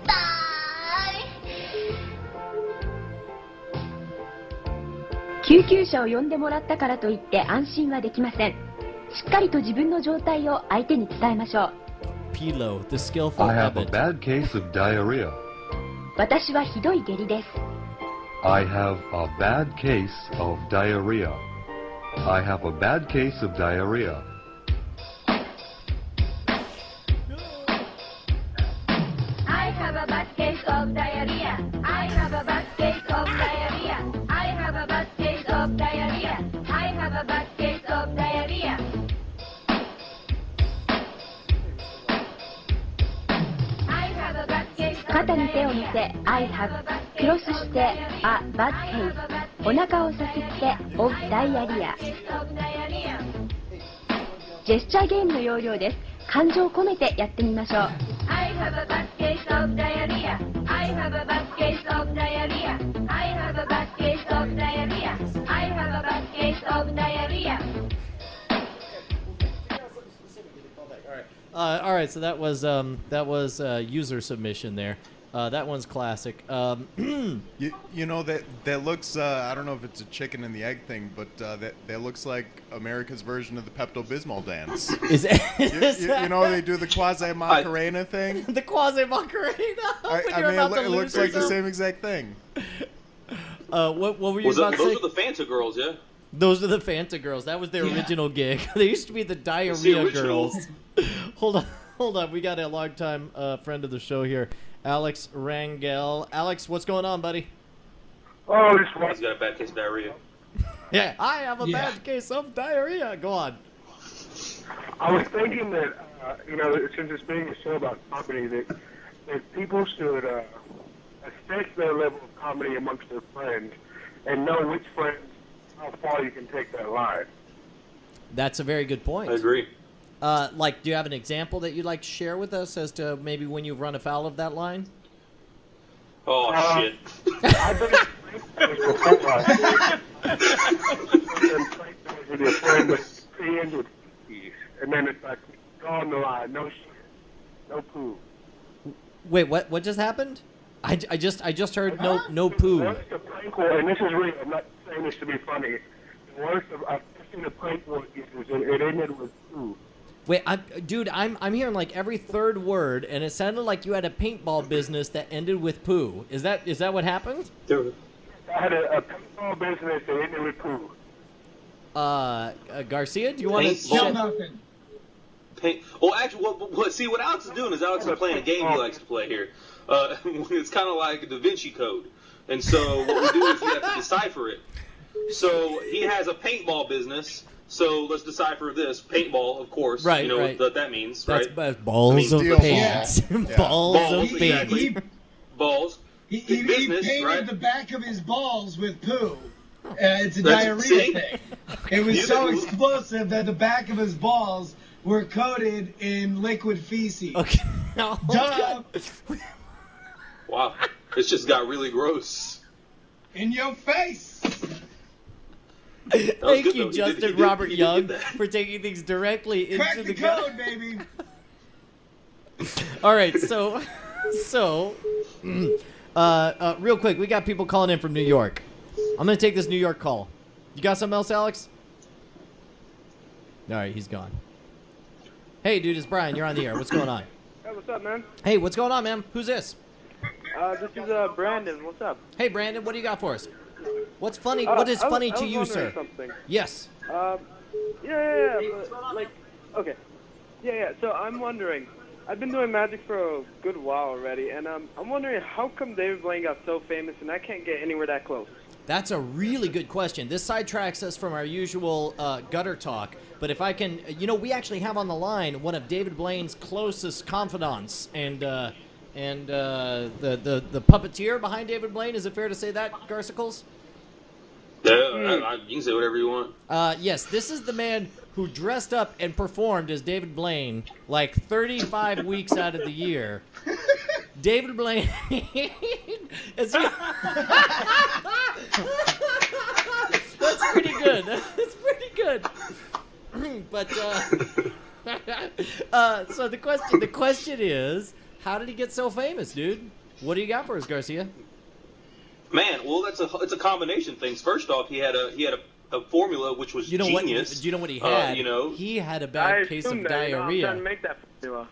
救急車を呼んでもらったからといって安心はできません。しっかりと自分の状態を相手に伝えましょう。 Pilo, the skillful I have a abbot. bad case of diarrhea. 私はひどい下痢です。 I have a bad case of diarrhea. I have a bad case of diarrhea. I have a bad case of diarrhea. I have a bad case of diarrhea. I have a bad case of diarrhea. I have a bad case of diarrhea. I have a bad case of 肩に手を乗せ I have クロスして A bad case お腹をさすって of diarrhea ジェスチャーゲームの要領です。感情を込めてやってみましょう。 I have a bad case of diarrhea. I have a bad case of diarrhea. I have a bad case of diarrhea. I have a bad case of diarrhea. Uh, all right, so that was um, that was uh, user submission there. Uh, that one's classic. Um, you, you know that that looks. Uh, I don't know if it's a chicken and the egg thing, but uh, that that looks like America's version of the Pepto Bismol dance. Is it? You, you, you know they do the quasi Macarena thing. The quasi Macarena. I, I mean, it, lo- it looks like the same exact thing. Uh, what what were you Was about that, to those say? are the Fanta girls, yeah. Those are the Fanta girls. That was their Yeah. original gig. They used to be the Diarrhea It's the original. girls. hold on, hold on. We got a longtime uh, friend of the show here, Alex Rangel. Alex, what's going on, buddy? Oh, this one. He's got a bad case of diarrhea. Yeah, I have a Yeah. bad case of diarrhea. Go on. I was thinking that, uh, you know, since it's being a show about comedy, that, that people should uh, assess their level of comedy amongst their friends and know which friends, how far you can take that line. That's a very good point. I agree. Uh, like, do you have an example that you'd like to share with us as to maybe when you've run afoul of that line? Oh Uh, shit. I've been in before. And with your friend, but he ends with peace. And then it's like, go on the line, no shit, no poo. Wait, what? What just happened? I, I just I just heard no no poo. The worst of prank war, and this is real, I'm not saying this to be funny. The worst of, I've seen a prank war is it, it ended with poo. Wait, I, dude, I'm I'm hearing like every third word, and it sounded like you had a paintball business that ended with poo. Is that is that what happened? I had a, a paintball business that ended with poo. Uh, uh Garcia, do you want to? Paintball? Nothing. Paint. Oh, actually, what, what, see, what Alex is doing is Alex is playing a game he likes to play here. Uh, it's kind of like Da Vinci Code. And so what we do is we have to decipher it. So he has a paintball business. So let's decipher this. Paintball, of course. Right, You know right. what that means, That's right? that's balls I mean, of steel paint. ball. balls, Yeah. balls Balls, of paint. exactly. Balls. He, he, Business, he painted right? the back of his balls with poo. Uh, it's a That's- diarrhea see? thing. It was You so know- explosive that the back of his balls were coated in liquid feces. Okay. Duh. Wow. It's just got really gross. In your face. That was Thank good, you, though. He did- Justin he did- Robert he did Young, get that. for taking things directly Crack into the the gut. code, baby. All right, so, so, uh, uh, real quick, we got people calling in from New York. I'm gonna take this New York call. You got something else, Alex? All right, he's gone. Hey, dude, it's Brian. You're on the air. What's going on? Hey, what's up, man? Hey, what's going on, man? Who's this? Uh, this is uh, Brandon. What's up? Hey, Brandon, what do you got for us? What's funny? Uh, what is I was- funny I to was you, wondering sir? Something. Yes. Um, yeah, yeah, yeah. But, like, okay. Yeah, yeah. So I'm wondering. I've been doing magic for a good while already, and um, I'm wondering how come David Blaine got so famous and I can't get anywhere that close. That's a really good question. This sidetracks us from our usual uh, gutter talk. But if I can, you know, we actually have on the line one of David Blaine's closest confidants and uh, and uh, the, the the puppeteer behind David Blaine. Is it fair to say that, Garsicles? Yeah, I, I, you can say whatever you want. Uh, yes, this is the man who dressed up and performed as David Blaine like thirty-five weeks out of the year. David Blaine. is he- That's pretty good. That's pretty good. But uh, uh, so the question, the question is, how did he get so famous, dude? What do you got for us, Garcia? Man, well, that's a it's a combination of things. First off, he had a he had a, a formula which was You know genius. what? Do you know what he Uh, had? you know, he had a I bad case of assumed that, you know, I'm trying diarrhea. to make that formula.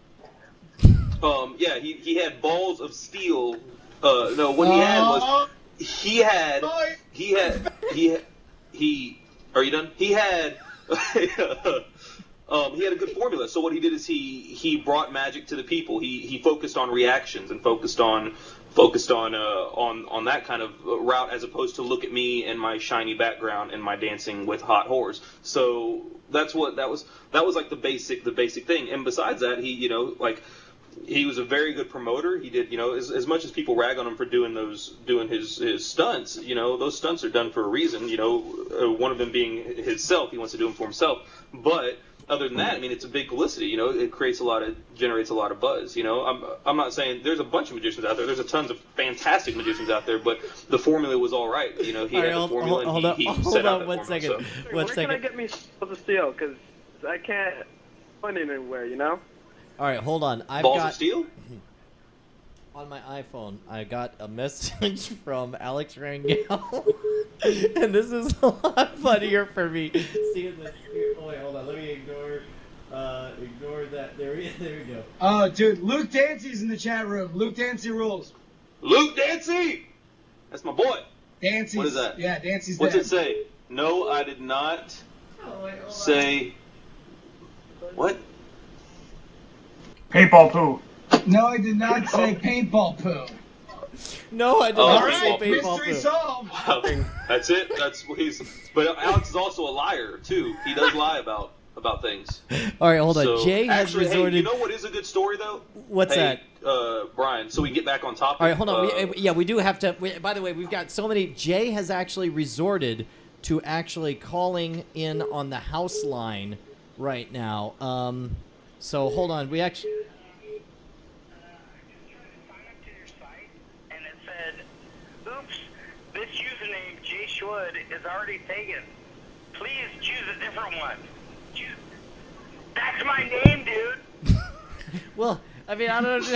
Um, yeah, he, he had balls of steel. Uh, no, what he had was he had he had he he. Are you done? He had um, he had a good formula. So what he did is he he brought magic to the people. He he focused on reactions and focused on focused on uh, on on that kind of route as opposed to look at me and my shiny background and my dancing with hot whores. So that's what that was. That was like the basic the basic thing. And besides that, he you know like. He was a very good promoter. He did, you know, as, as much as people rag on him for doing those, doing his, his stunts, you know, those stunts are done for a reason. You know, uh, one of them being himself. He wants to do them for himself. But other than that, I mean, it's a big publicity. You know, it creates a lot of, generates a lot of buzz. You know, I'm, I'm not saying there's a bunch of magicians out there. There's a tons of fantastic magicians out there. But the formula was all right. You know, he All had right, the hold- formula. hold- and he, hold he on- set hold out on that one formula, second. so. One Where second. can I get me balls of steel? Because I can't find anywhere, you know? All right, hold on. I've Balls got of steel? on my iPhone. I got a message from Alex Rangel, and this is a lot funnier for me seeing this. Oh wait, hold on. Let me ignore, uh, ignore that. There we, there we go. Oh, dude, Luke Dancy's in the chat room. Luke Dancy rules. Luke Dancy! That's my boy. Dancy's. What is that? Yeah, Dancy's What's dead. it say? No, I did not say. What? Paintball poo. No, I did not say paintball poo. No, I did Oh, not all say right, paintball mystery poo. solved. Wow. That's it. That's what he's. But Alex is also a liar too. He does lie about about things. All right, hold on. So, Jay has actually, resorted. Hey, you know what is a good story though? What's hey, that? Uh, Brian. So we can get back on topic. All right, hold on. Uh, we, yeah, we do have to. We, by the way, we've got so many. Jay has actually resorted to actually calling in on the house line right now. Um, so hold on. We actually. And it said, oops, this username, Jay Schwood, is already taken. Please choose a different one. Choose- That's my name, dude. Well, I mean, I don't know.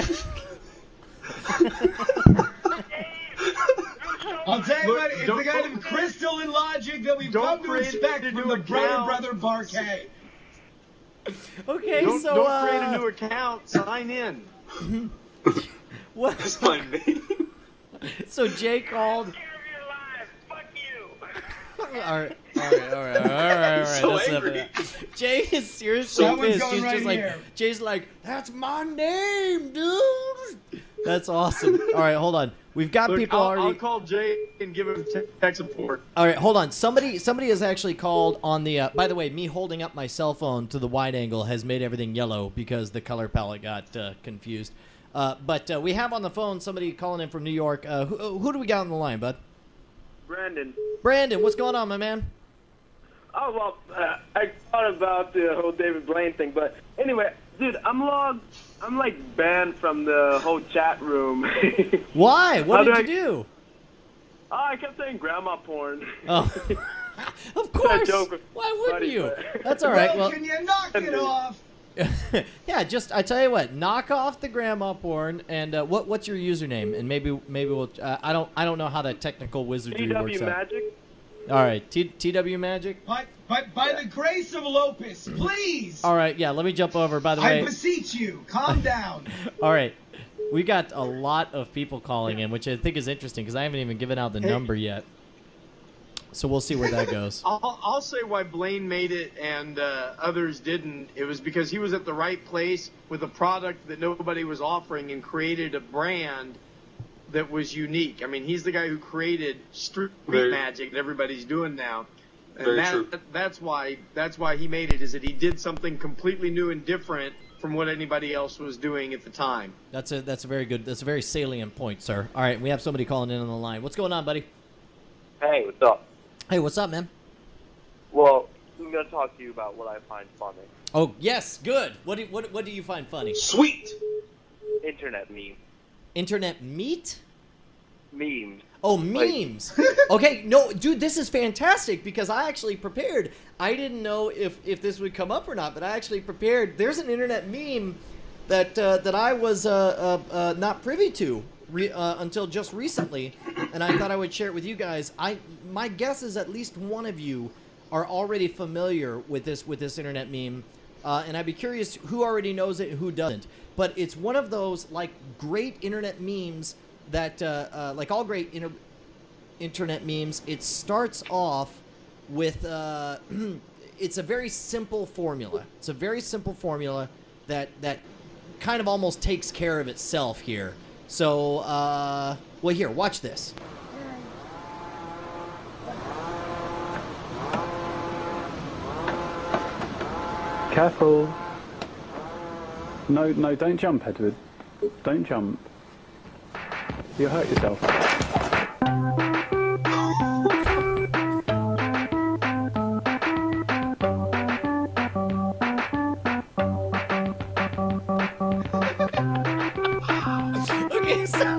I'll tell you Look, what, it's don't- the kind of crystal and logic that we've Don't come to create expect a from new the brother account. brother Barquet. Okay, don't, so don't uh, create a new account. Sign in. what? That's my name. So Jay called. Fuck you. All right, all right, all right, all right, all right. So That's enough of angry. that. Jay is seriously That one's pissed. going He's right just like, here. Jay's like, that's my name, dude. That's awesome. All right, hold on. We've got Look, people I'll, already. I'll call Jay and give him tech support. All right, hold on. Somebody somebody has actually called on the. Uh, by the way, me holding up my cell phone to the wide angle has made everything yellow because the color palette got uh, confused. Uh, but uh, we have on the phone somebody calling in from New York. Uh, who, who do we got on the line, bud? Brandon. Brandon, what's going on, my man? Oh, well, uh, I thought about the whole David Blaine thing, but anyway, dude, I'm logged, I'm like banned from the whole chat room. Why? What How did do you do? Oh, I kept saying grandma porn. Oh, of course. Joke Why wouldn't funny, you? but- That's all right. Well, Can you knock it off? yeah, just I tell you what, knock off the grandma porn, and uh, what what's your username? And maybe maybe we'll. Uh, I don't I don't know how that technical wizardry T W works out. Magic? All right, T TW Magic. By, by, by the grace of Lopez, please. All right, yeah. Let me jump over. By the I way, beseech you, calm down. all right, we got a lot of people calling in, which I think is interesting because I haven't even given out the Hey. number yet. So we'll see where that goes. I'll, I'll say why Blaine made it and uh, others didn't. It was because he was at the right place with a product that nobody was offering and created a brand that was unique. I mean, he's the guy who created Street Very- Magic that everybody's doing now. And Very that, true. that's why that's why he made it, is that he did something completely new and different from what anybody else was doing at the time. That's a that's a very good that's a very salient point, sir. All right, we have somebody calling in on the line. What's going on, buddy? Hey, what's up? Hey, what's up, man? Well, I'm going to talk to you about what I find funny. Oh, yes, good. What do what what do you find funny? Sweet. Internet memes. Internet meat? Memes. Oh, memes. Okay, no, dude, this is fantastic because I actually prepared. I didn't know if, if this would come up or not, but I actually prepared. There's an internet meme that uh, that I was uh, uh, uh, not privy to re- uh, until just recently, and I thought I would share it with you guys. I my guess is at least one of you are already familiar with this with this internet meme, uh, and I'd be curious who already knows it and who doesn't. But it's one of those like great internet memes that, uh, uh, like all great inter- internet memes, it starts off with uh, it's a very simple formula. It's a very simple formula that that kind of almost takes care of itself here. So, uh, well, here, watch this. Careful. No, no, don't jump, Edward. Don't jump. You'll hurt yourself. Okay, so...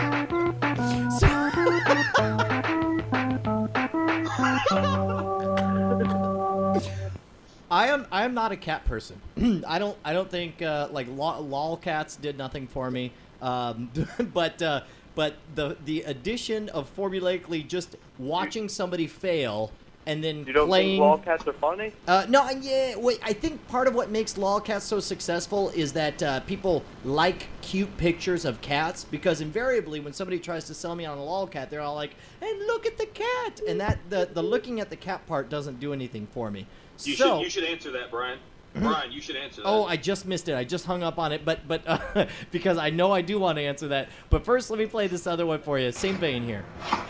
I am I am not a cat person. I don't I don't think uh, like lol, lol cats did nothing for me. Um, but uh, but the the addition of formulaically just watching somebody fail and then You don't playing. think lolcats are funny? Uh, no, yeah. Wait, I think part of what makes lolcats so successful is that uh, people like cute pictures of cats because invariably when somebody tries to sell me on a lolcat, they're all like, "And look at the cat," and that the the looking at the cat part doesn't do anything for me. You so, should you should answer that, Brian. Brian, you should answer that. Oh, I just missed it. I just hung up on it, but but uh, because I know I do want to answer that. But first, let me play this other one for you. Same vein here.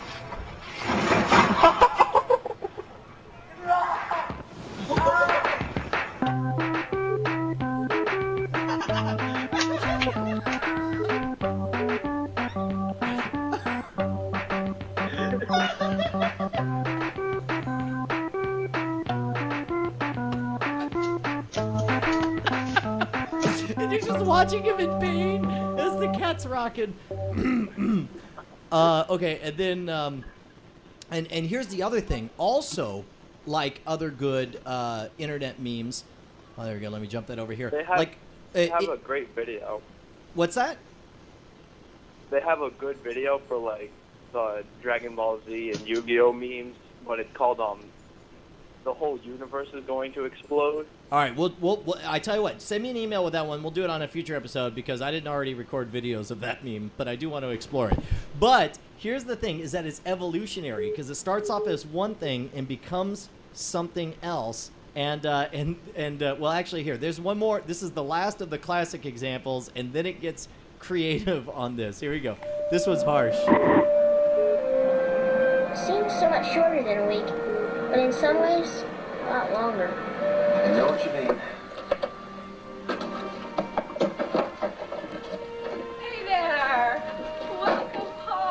And you're just watching him in pain as the cat's rocking. uh, okay, and then, um, and and here's the other thing. Also, like other good uh, internet memes. Oh, there we go. Let me jump that over here. They have, like, they uh, have it- a great video. what's that? They have a good video for like the Dragon Ball Z and Yu-Gi-Oh memes, but it's called um, the whole universe is going to explode. All right, we'll, we'll, we'll, I tell you what, send me an email with that one. We'll do it on a future episode because I didn't already record videos of that meme, but I do want to explore it. But here's the thing, is that it's evolutionary because it starts off as one thing and becomes something else. And, uh, and, and uh, well, actually here, there's one more. This is the last of the classic examples, and then it gets creative on this. Here we go. This one's harsh. Seems so much shorter than a week, but in some ways, a lot longer. I know what you mean. Hey there! Welcome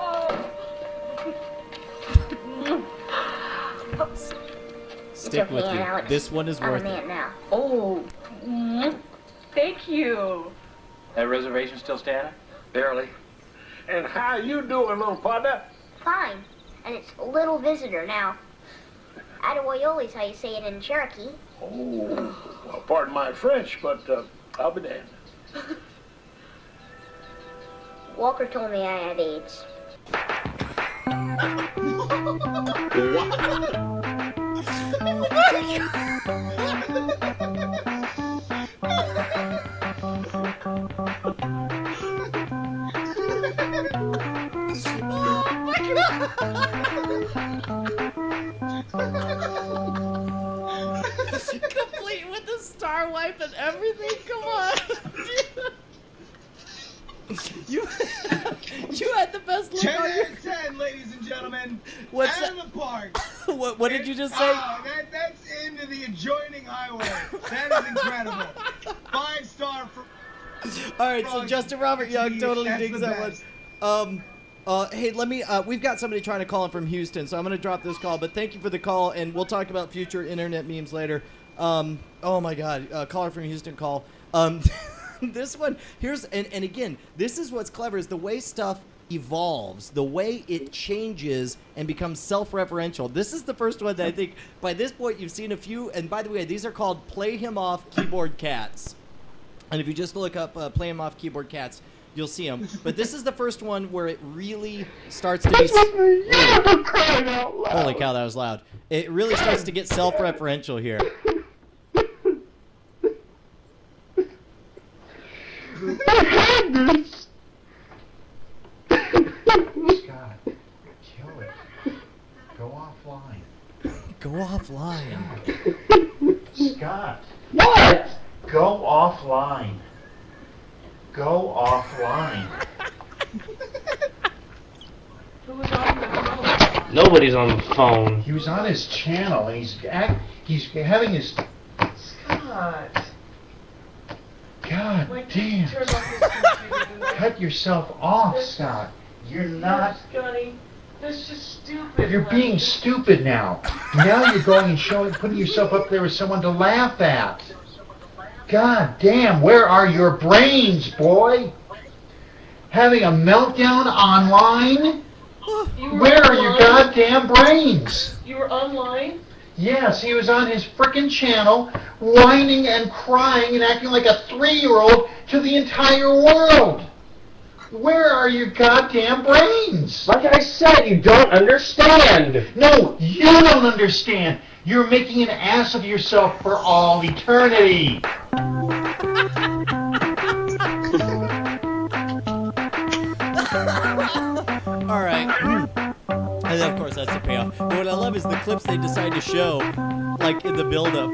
home! Stick okay, with Aunt you. Alex. This one is I'm worth an it. aunt now. Oh. Mm. Thank you. That reservation still standing? Barely. And how you doing, little partner? Fine. And it's little visitor now. Attaboyoli's how you say it in Cherokee. Oh, well, pardon my French, but uh, I'll be damned. Walker told me I had AIDS. Complete with the star wipe and everything. Come on. you you had the best look ten on your... out of ten, ladies and gentlemen. What's out that? of the park. What, what did you just say? Oh, that, that's into the adjoining highway. That is incredible. Five star for... All right, so Justin Robert Young totally That's digs the that one. best. Um, uh, hey, let me. Uh, we've got somebody trying to call in from Houston, so I'm going to drop this call. But thank you for the call, and we'll talk about future internet memes later. Um, oh my God, uh, caller from Houston, call. Um, this one here's and and again, this is what's clever is the way stuff evolves, the way it changes and becomes self-referential. This is the first one that I think by this point you've seen a few. And by the way, these are called "Play Him Off" keyboard cats. And if you just look up uh, "Play Him Off" keyboard cats, you'll see them. But this is the first one where it really starts to be... Holy cow, that was loud. It really starts to get self-referential here. Scott, kill it. Go offline. Go offline. Scott. What? Go offline. Go offline. Nobody's on the phone. He was on his channel and he's act, he's having his Scott. God Like, damn. turn off this computer tonight. Cut yourself off, Scott. You're not. Scotty, that's just stupid. You're being stupid now. Now you're going and showing, putting yourself up there with someone to laugh at. God damn, where are your brains, boy? Having a meltdown online? You were Where are your online? goddamn brains? You were online? Yes, he was on his frickin' channel, whining and crying and acting like a three-year-old to the entire world. Where are your goddamn brains? Like I said, you don't understand. No, you don't understand. You're making an ass of yourself for all eternity. All right. And then, of course, that's the payoff. But what I love is the clips they decide to show, like, in the build-up.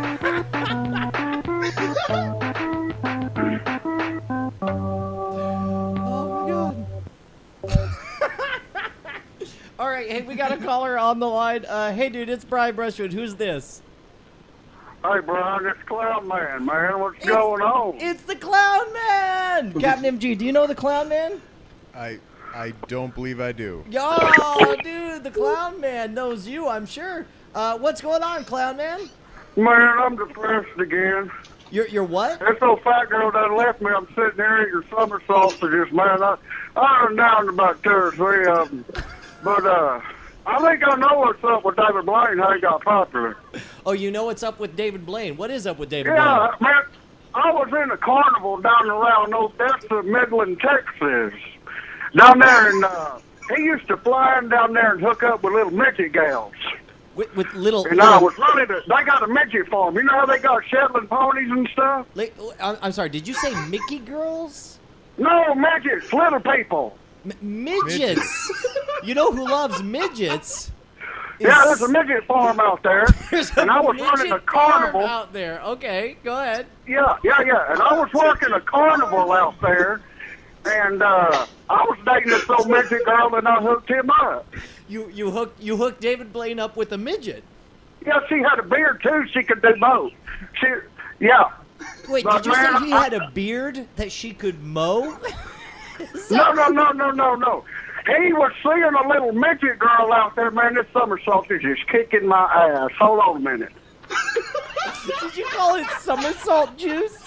Oh, my God. All right, hey, we got a caller on the line. Uh, hey, dude, it's Brian Brushwood. Who's this? Hey, Brian, it's Clown Man, man. What's going on? It's the Clown Man! Captain M G, do you know the Clown Man? I I don't believe I do. Yo, dude, the Clown Man knows you, I'm sure. Uh, what's going on, Clown Man? Man, I'm depressed again. You're you're what? This old fat girl done left me. I'm sitting there eating summer sausages, man. I, I done down about two or three of them. But, uh, I think I know what's up with David Blaine, how he got popular. Oh, you know what's up with David Blaine. What is up with David Yeah, Blaine? man, I was in a carnival down around Odessa, Midland, Texas. Down there, and uh, he used to fly in down there and hook up with little midget gals. With, with little... And little... I was running to, they got a midget farm. You know how they got Shetland ponies and stuff? Like, I'm, I'm sorry, did you say Mickey girls? No, midgets, little people. M midgets? You know who loves midgets? Yeah, there's a midget farm out there. There's and a I was running a midget farm carnival. out there. Okay, go ahead. Yeah, yeah, yeah. And I was working a carnival out there. and uh, I was dating this old midget girl, and I hooked him up. You you hooked you hooked David Blaine up with a midget. Yeah, she had a beard too. She could do both. She, yeah. Wait, But, did you man, say he I- had a beard that she could mow? No, no, no, no, no, no. He was seeing a little midget girl out there, man. This summer sausage is kicking my ass. Hold on a minute. Did you call it somersault juice?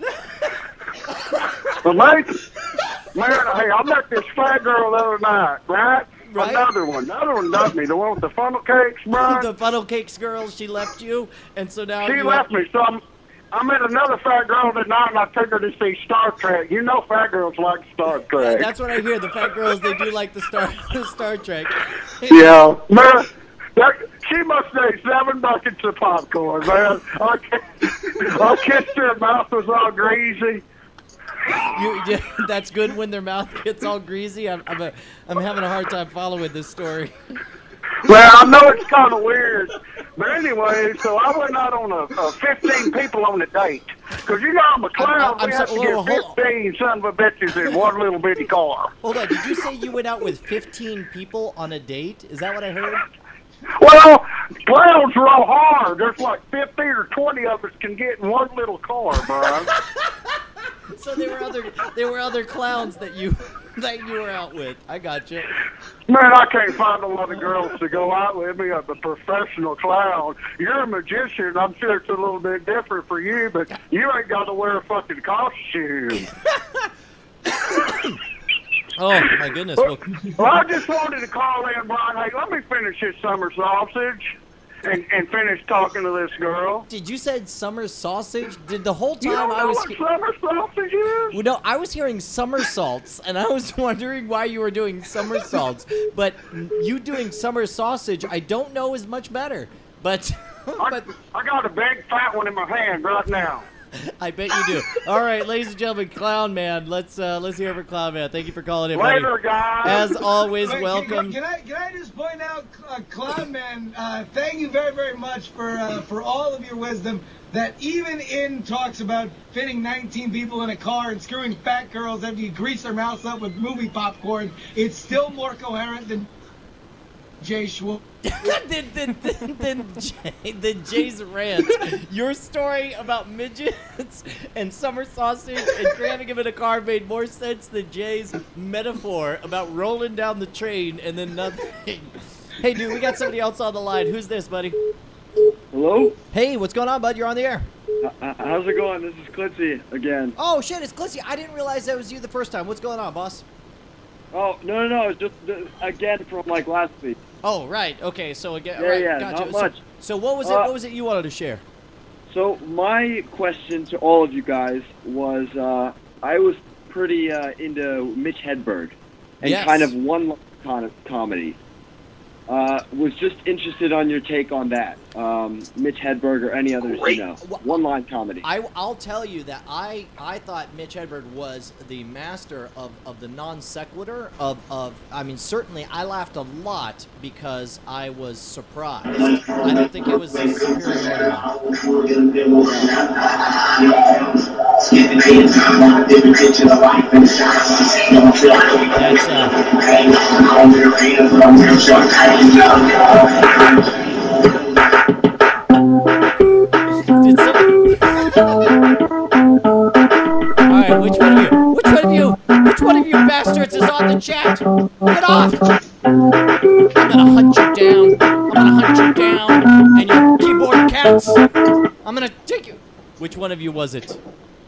But mate, man, hey, I met this fat girl the other night, right? Right. Another one. Another one does me. The one with the funnel cakes, bro. The funnel cakes girl, she left you, and so now She you left me, so I'm, I met another fat girl tonight, and I took her to see Star Trek. You know fat girls like Star Trek. That's what I hear. The fat girls, they do like the Star the Star Trek. Yeah, man. That, she must have seven buckets of popcorn, man. I, I kissed her, her mouth was all greasy. You, yeah, that's good when their mouth gets all greasy. I'm, I'm, a, I'm having a hard time following this story. Well, I know it's kind of weird, but anyway, so I went out on a, a fifteen people on a date. Because you know I'm a clown, I'm- I'm we have sorry, to whoa, get hold fifteen son of a bitches in one little bitty car. Hold on, did you say you went out with fifteen people on a date? Is that what I heard? Well, clowns are all hard. There's like fifteen or twenty of us can get in one little car, bro. So there were other there were other clowns that you that you were out with. I got you. Man, I can't find a lot of girls to go out with me. I'm a professional clown. You're a magician. I'm sure it's a little bit different for you, but you ain't got to wear a fucking costume. Oh my goodness. Well, Well, I just wanted to call in, Brian. Hey, let me finish this summer sausage and, and finish talking to this girl. did you say summer sausage? Did the whole time You don't I know was what he- summer sausage is? Well, no, I was hearing somersaults, and I was wondering why you were doing somersaults. But you doing summer sausage, I don't know is much better. But, I, I got a big fat one in my hand right now. I bet you do. All right, ladies and gentlemen, Clown Man. Let's uh, let's hear from Clown Man. Thank you for calling in, buddy. Later, guys. As always, Wait, can- welcome. Can, I can I just point out, uh, Clown Man? Uh, thank you very very much for uh, for all of your wisdom. That even in talks about fitting nineteen people in a car and screwing fat girls after you grease their mouths up with movie popcorn, it's still more coherent than Jay Schwartz. then, then, then, then, Jay, then Jay's rant. Your story about midgets and summer sausage and cramming him in a car made more sense than Jay's metaphor about rolling down the train and then nothing. Hey, dude, we got somebody else on the line. Who's this, buddy? Hello? Hey, what's going on, bud? You're on the air. Uh, how's it going? This is Clitzy again. Oh, shit, it's Clissy. I didn't realize that was you the first time. What's going on, boss? Oh, no, no, no. It's just uh, again from like last week. Oh, right. Okay, so again, Yeah, right, yeah, gotcha. not So- much. So, what was it? Uh, What was it you wanted to share? So my question to all of you guys was, uh, I was pretty uh, into Mitch Hedberg and Yes. kind of one kind of comedy. Uh, was just interested on your take on that. Um, Mitch Hedberg or any others Great. you know. One line comedy. I, I'll tell you that I, I thought Mitch Hedberg was the master of, of the non sequitur of, of I mean certainly I laughed a lot because I was surprised. I don't think it was a superior Alright, which one of you? Which one of you? Which one of you bastards is on the chat? Get off! I'm gonna hunt you down. I'm gonna hunt you down. And your keyboard cats. I'm gonna take you. Which one of you was it?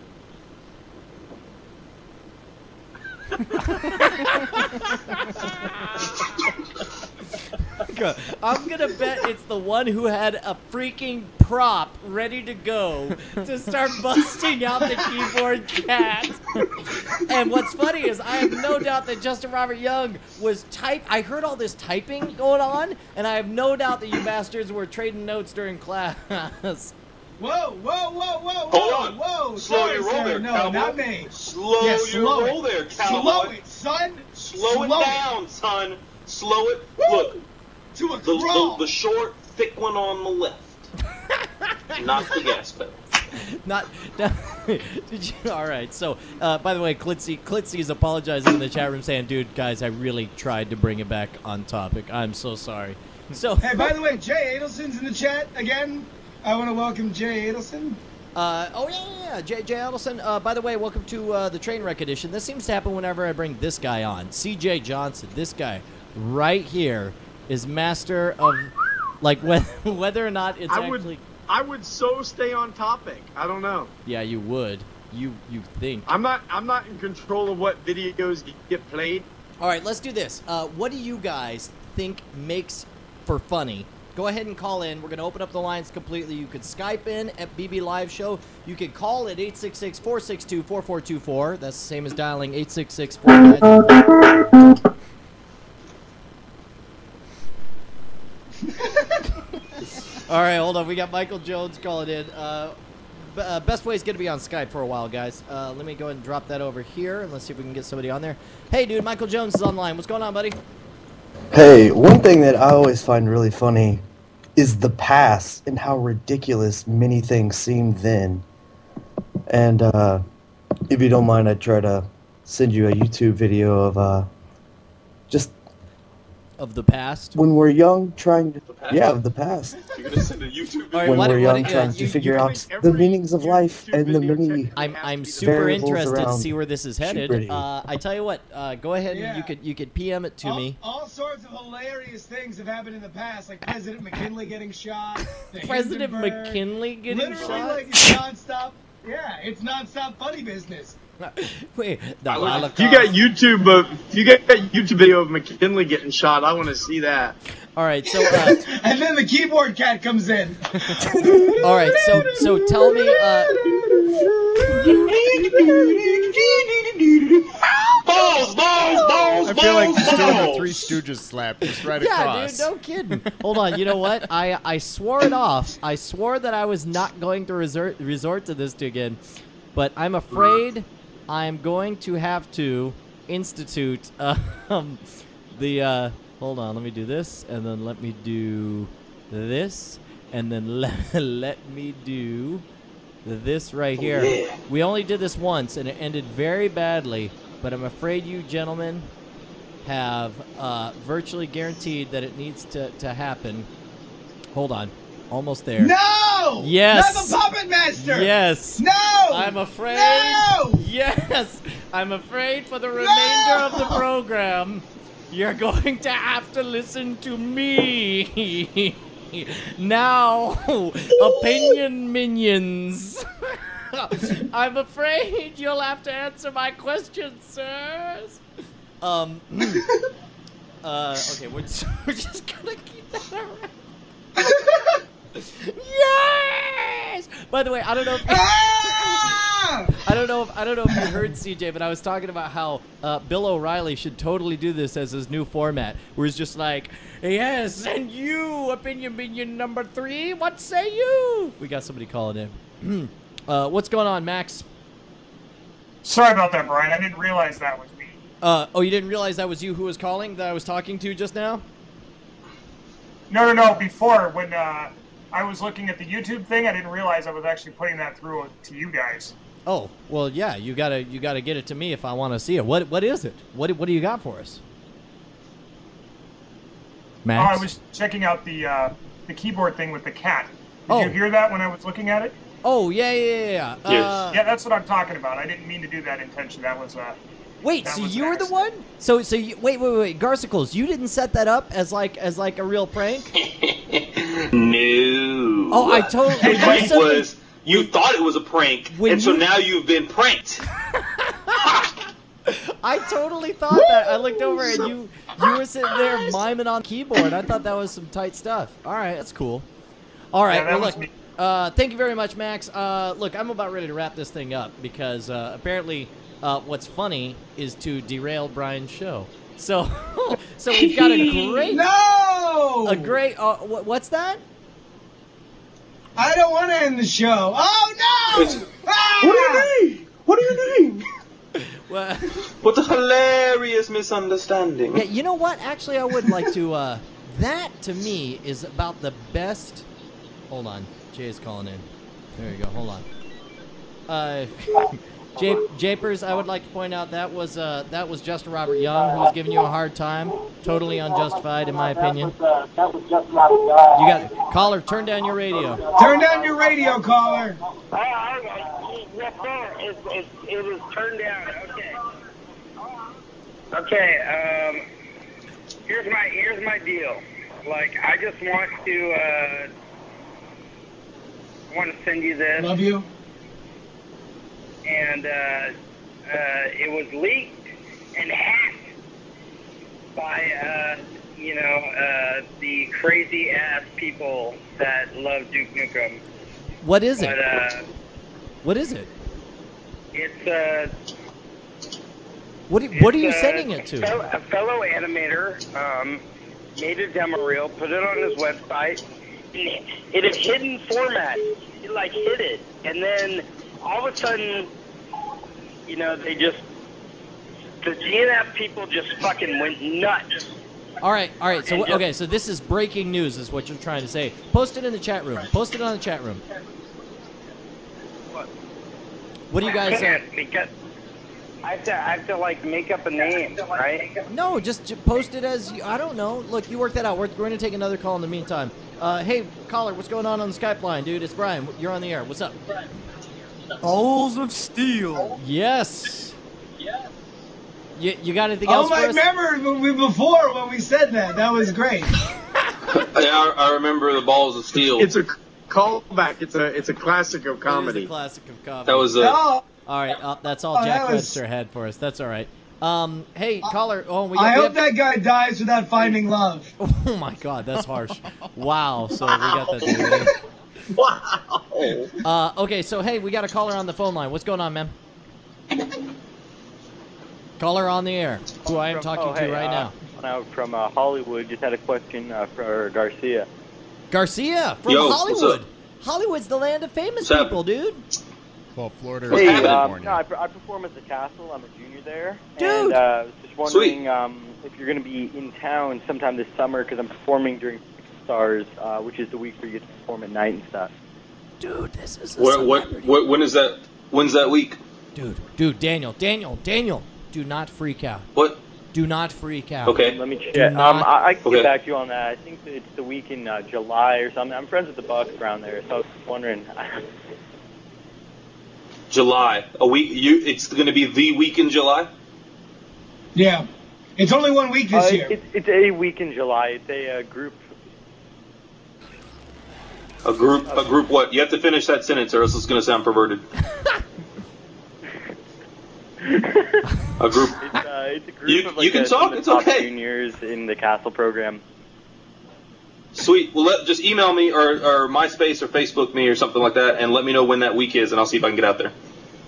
I'm gonna bet it's the one who had a freaking prop ready to go to start busting out the keyboard cat. And what's funny is I have no doubt that Justin Robert Young was type. I heard all this typing going on, and I have no doubt that you bastards were trading notes during class. Whoa, whoa, whoa, whoa, Hold whoa, on. whoa. Slow Sorry, your roll sir. there, No, cowboy. not me. Slow Yeah, your slow roll it. there, cowboy. Slow it, son. Slow it Slow it. down, son. Slow it. Look. To a the, crawl. the, the short, thick one on the left. Not the gas pedal. Not. Did you? All right. So, uh, by the way, Klitzy, Klitzy is apologizing in the chat room, saying, "Dude, guys, I really tried to bring it back on topic. I'm so sorry." So, hey, by the way, Jay Adelson's in the chat again. I want to welcome Jay Adelson. Uh, oh, yeah, yeah, yeah. Jay, Jay Adelson. Uh, by the way, welcome to uh, the train wreck edition. This seems to happen whenever I bring this guy on. C J Johnson. This guy right here is master of, like, whether, whether or not it's I actually... Would, I would so stay on topic. I don't know. Yeah, you would. You you think. I'm not, I'm not in control of what videos get played. All right, let's do this. Uh, what do you guys think makes for funny? Go ahead and call in. We're going to open up the lines completely. You can Skype in at BBliveshow. You can call at eight six six, four six two, four four two four. That's the same as dialing eight six six, four nine two. All right, hold on. We got Michael Jones calling in. Uh, b- uh, best way is going to be on Skype for a while, guys. Uh, let me go ahead and drop that over here, and let's see if we can get somebody on there. Hey, dude, Michael Jones is online. What's going on, buddy? Hey, one thing that I always find really funny is the past and how ridiculous many things seemed then. And uh, if you don't mind, I'd try to send you a YouTube video of uh, just of the past. When we're young, trying to yeah, of the past. You're gonna send a YouTube video. When what- we're what- young, uh, trying you- to figure you- out the meanings of life and the many. I'm I'm super variables interested to around see where this is headed. puberty. Uh, I tell you what, uh, go ahead and Yeah. you could you could P M it to all, me. all sorts of hilarious things have happened in the past, like President McKinley getting shot. the President Hindenburg. McKinley getting Literally, shot? like it's nonstop. Yeah, it's nonstop funny business. Wait, the If Holocaust. you got YouTube, uh, if you got that YouTube video of McKinley getting shot, I want to see that. All right, so uh, And then the keyboard cat comes in. all right, so so tell me. Uh, balls, balls, balls, I feel like balls, just doing the balls. Three Stooges slap just right yeah, across. dude, no kidding. Hold on, you know what? I I swore it off. I swore that I was not going to resort resort to this again, but I'm afraid I'm going to have to institute uh, um, the. Uh, hold on, let me do this, and then let me do this, and then let let me do this right here. yeah. We only did this once, and it ended very badly. But I'm afraid you gentlemen have uh, virtually guaranteed that it needs to, to happen. Hold on. Almost there. No! Yes! Not the Puppet Master! Yes! No! I'm afraid. No! Yes! I'm afraid for the remainder of the program, you're going to have to listen to me. Now, opinion minions. I'm afraid you'll have to answer my questions, sirs. Um. uh. Okay, we're just, we're just gonna keep that around. Yes. By the way, I don't know if you, I don't know if I don't know if you heard C J, but I was talking about how uh, Bill O'Reilly should totally do this as his new format, where he's just like, yes, and you, opinion minion number three, what say you? We got somebody calling in. uh, what's going on, Max? Sorry about that, Brian. I didn't realize that was me. Uh, oh, you didn't realize that was you who was calling, that I was talking to just now? No, no, no. Before, when uh, I was looking at the YouTube thing, I didn't realize I was actually putting that through to you guys. Oh, well, yeah, you gotta you gotta get it to me if I want to see it. What what is it? What what do you got for us, Max? Oh, I was checking out the uh, the keyboard thing with the cat. Did Oh. you hear that when I was looking at it? Oh, yeah, yeah, yeah. yeah. Yes. Uh, yeah, that's what I'm talking about. I didn't mean to do that intention. That was uh. Wait, that so was you an were the accident. one? So so you, wait wait wait, Garsicles, you didn't set that up as like as like a real prank? No. Oh, I totally. The you prank said- was you thought it was a prank, When and so you- now you've been pranked. I totally thought that. I looked over and you you were sitting there miming on keyboard. I thought that was some tight stuff. All right, that's cool. All right, Yeah, that well was look. me. Uh, thank you very much, Max. Uh, look, I'm about ready to wrap this thing up because uh, apparently, uh, what's funny is to derail Brian's show. So, so we've got a great, No! a great. Uh, wh- what's that? I don't want to end the show. Oh no! Ah! What do you mean? What do you mean? Well, What a hilarious misunderstanding. yeah, you know what? Actually, I would like to. Uh, that to me is about the best. Hold on, Jay's calling in. There you go. Hold on. Uh, J- Japers, I would like to point out that was uh, that was just Robert Young who was giving you a hard time. Totally unjustified, in my opinion. That was just Robert Young. You got caller. Turn down your radio. Turn down your radio, caller. Oh, okay. Yes, sir. It's, it's, it is turned down. Okay. Okay. Um, here's my here's my deal. Like, I just want to uh, want to send you this. Love you. And uh, uh, it was leaked and hacked by uh, you know uh, the crazy ass people that love Duke Nukem. What is But, it? uh, What is it? it's uh, What, do- what are you it's, uh, sending it to? fel- A fellow animator um, made a demo reel, put it on his website, and it had hidden format. It like hid it, and then all of a sudden, you know, they just the G N F people just fucking went nuts. All right, all right. So And wh- just- okay, so this is breaking news, is what you're trying to say. Post it in the chat room. Post it on the chat room. What do you guys? Uh, Can't, because I have to, I have to like make up a name, right? no, just j- post it as you, I don't know. Look, you work that out. We're, we're going to take another call in the meantime. Uh, hey, caller, what's going on on the Skype line, dude? It's Brian. You're on the air. What's up? Balls of Steel. Yes. You, you got anything Oh, else I for us? remember when we, before when we said that. That was great. Yeah, I, I remember the Balls of Steel. It's a callback. It's a it's a classic of comedy. It is a classic of comedy. That was a- Oh, All right, uh, that's all Oh, Jack that was- Webster had for us. That's all right. Um, hey, caller. Oh, we got, I we hope have- that guy dies without finding love. Oh my God, that's harsh. Wow. So we got that. Dude. Wow. Uh, okay, so hey, we got a caller on the phone line. What's going on, man? Caller on the air, who I am From- talking oh, hey, to right uh, now. From uh, Hollywood, just had a question uh, for Garcia. Garcia from Yo, what's Hollywood. up? Hollywood's the land of famous What's up? people, dude. Well, Florida Hey, or um, California. no, I, I perform at the Castle. I'm a junior there. Dude! And uh, I was just wondering um, if you're going to be in town sometime this summer, because I'm performing during Stars, uh, which is the week where you get to perform at night and stuff. Dude, this is a What, what, what, when is that? When's that week? Dude, dude, Daniel, Daniel, Daniel, do not freak out. What? Do not freak out. Okay. Let me Do check. not- Um, I, I can Okay. get back to you on that. I think that it's the week in uh, July or something. I'm friends with the Bucks around there, so I was wondering. July. A week. You. It's going to be the week in July. Yeah. It's only one week this Uh, year. It's, it's a week in July. It's a uh, group. A group. A group. What? You have to finish that sentence, or else it's going to sound perverted. A group. It's, uh, it's a group You- of like you can uh, some talk, of the it's top okay. juniors in the Castle program. Sweet. Well, let, just email me or, or MySpace or Facebook me or something like that, and let me know when that week is, and I'll see if I can get out there.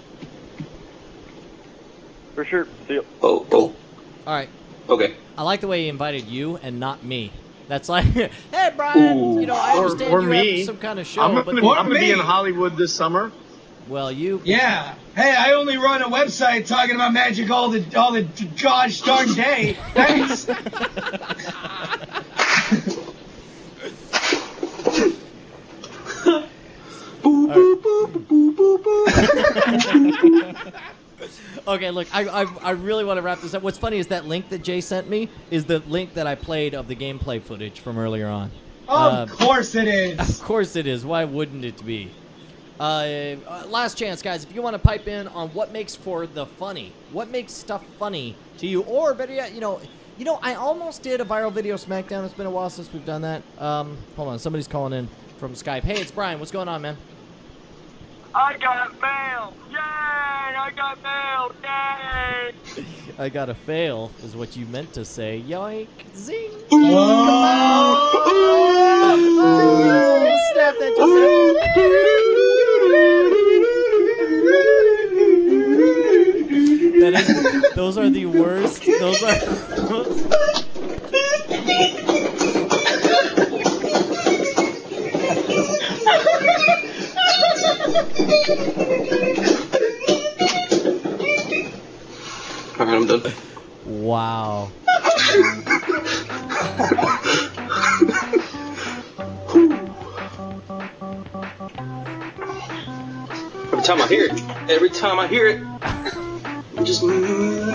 For sure. See you. Oh. Oh. All right. Okay. I like the way he invited you and not me. That's like, hey, Brian, Ooh. you know, I Or- understand or you me. have some kind of show, I'm but gonna, I'm gonna be in Hollywood this summer. well, you. Yeah. Hey, I only run a website talking about magic all the all the gosh darn day. Thanks. Okay, look, I, I I really want to wrap this up. What's funny is that link that Jay sent me is the link that I played of the gameplay footage from earlier on. Of course it is. Of course it is. Why wouldn't it be? Uh, uh, last chance, guys. If you want to pipe in on what makes for the funny, what makes stuff funny to you, or better yet, you know, you know, I almost did a viral video SmackDown. It's been a while since we've done that. Um, hold on, somebody's calling in from Skype. Hey, it's Brian. What's going on, man? I got mail! Yay! I got mail! Yay! I gotta fail, is what you meant to say. Yoink, zing. Oh, snap that just That is, those are the worst. Those are. All right, I'm done. Wow. Every time I hear it, every time I hear it, I'm just. Mm.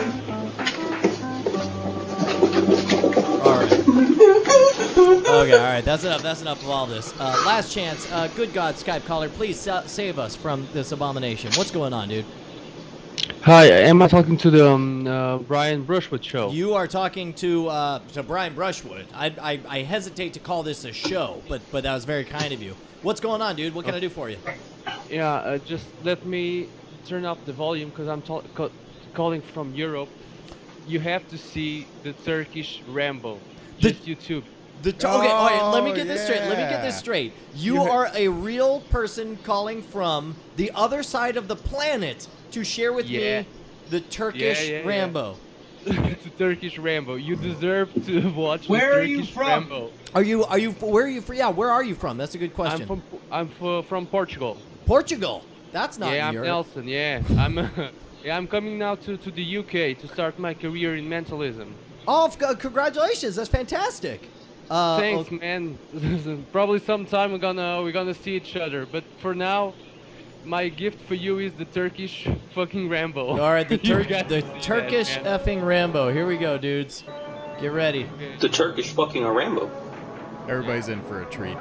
All right. Okay, all right. That's enough. That's enough of all this. Uh, last chance. Uh, good God, Skype caller, please sa- save us from this abomination. What's going on, dude? Hi, am I talking to the um, uh, Brian Brushwood show? You are talking to uh, to Brian Brushwood. I, I I hesitate to call this a show, but but that was very kind of you. What's going on, dude? What can I do for you? Yeah, uh, just let me turn up the volume because I'm ta- ca- calling from Europe. You have to see the Turkish Rambo. Just YouTube. The t- okay, all right, let me Oh, get this straight. Let me get this yeah. straight. You You ha- are a real person calling from the other side of the planet to share with Yeah. me the Turkish Yeah, yeah, yeah. Rambo. It's a Turkish Rambo. You deserve to watch Where the are you Turkish from? Rambo. Are you are you where are you from? Yeah, where are you from? That's a good question. I'm from I'm f- from Portugal. Portugal. That's not yeah, in I'm Europe. Nelson. Yeah, I'm. yeah, I'm coming now to, to the U K to start my career in mentalism. Oh, f- uh, congratulations! That's fantastic. Uh, Thanks, okay. man. Probably sometime we're gonna we're gonna see each other. But for now, my gift for you is the Turkish fucking Rambo. All right, the, You Tur- got the to see Turkish that, man. effing Rambo. Here we go, dudes. Get ready. The Turkish fucking a Rambo. Everybody's in for a treat.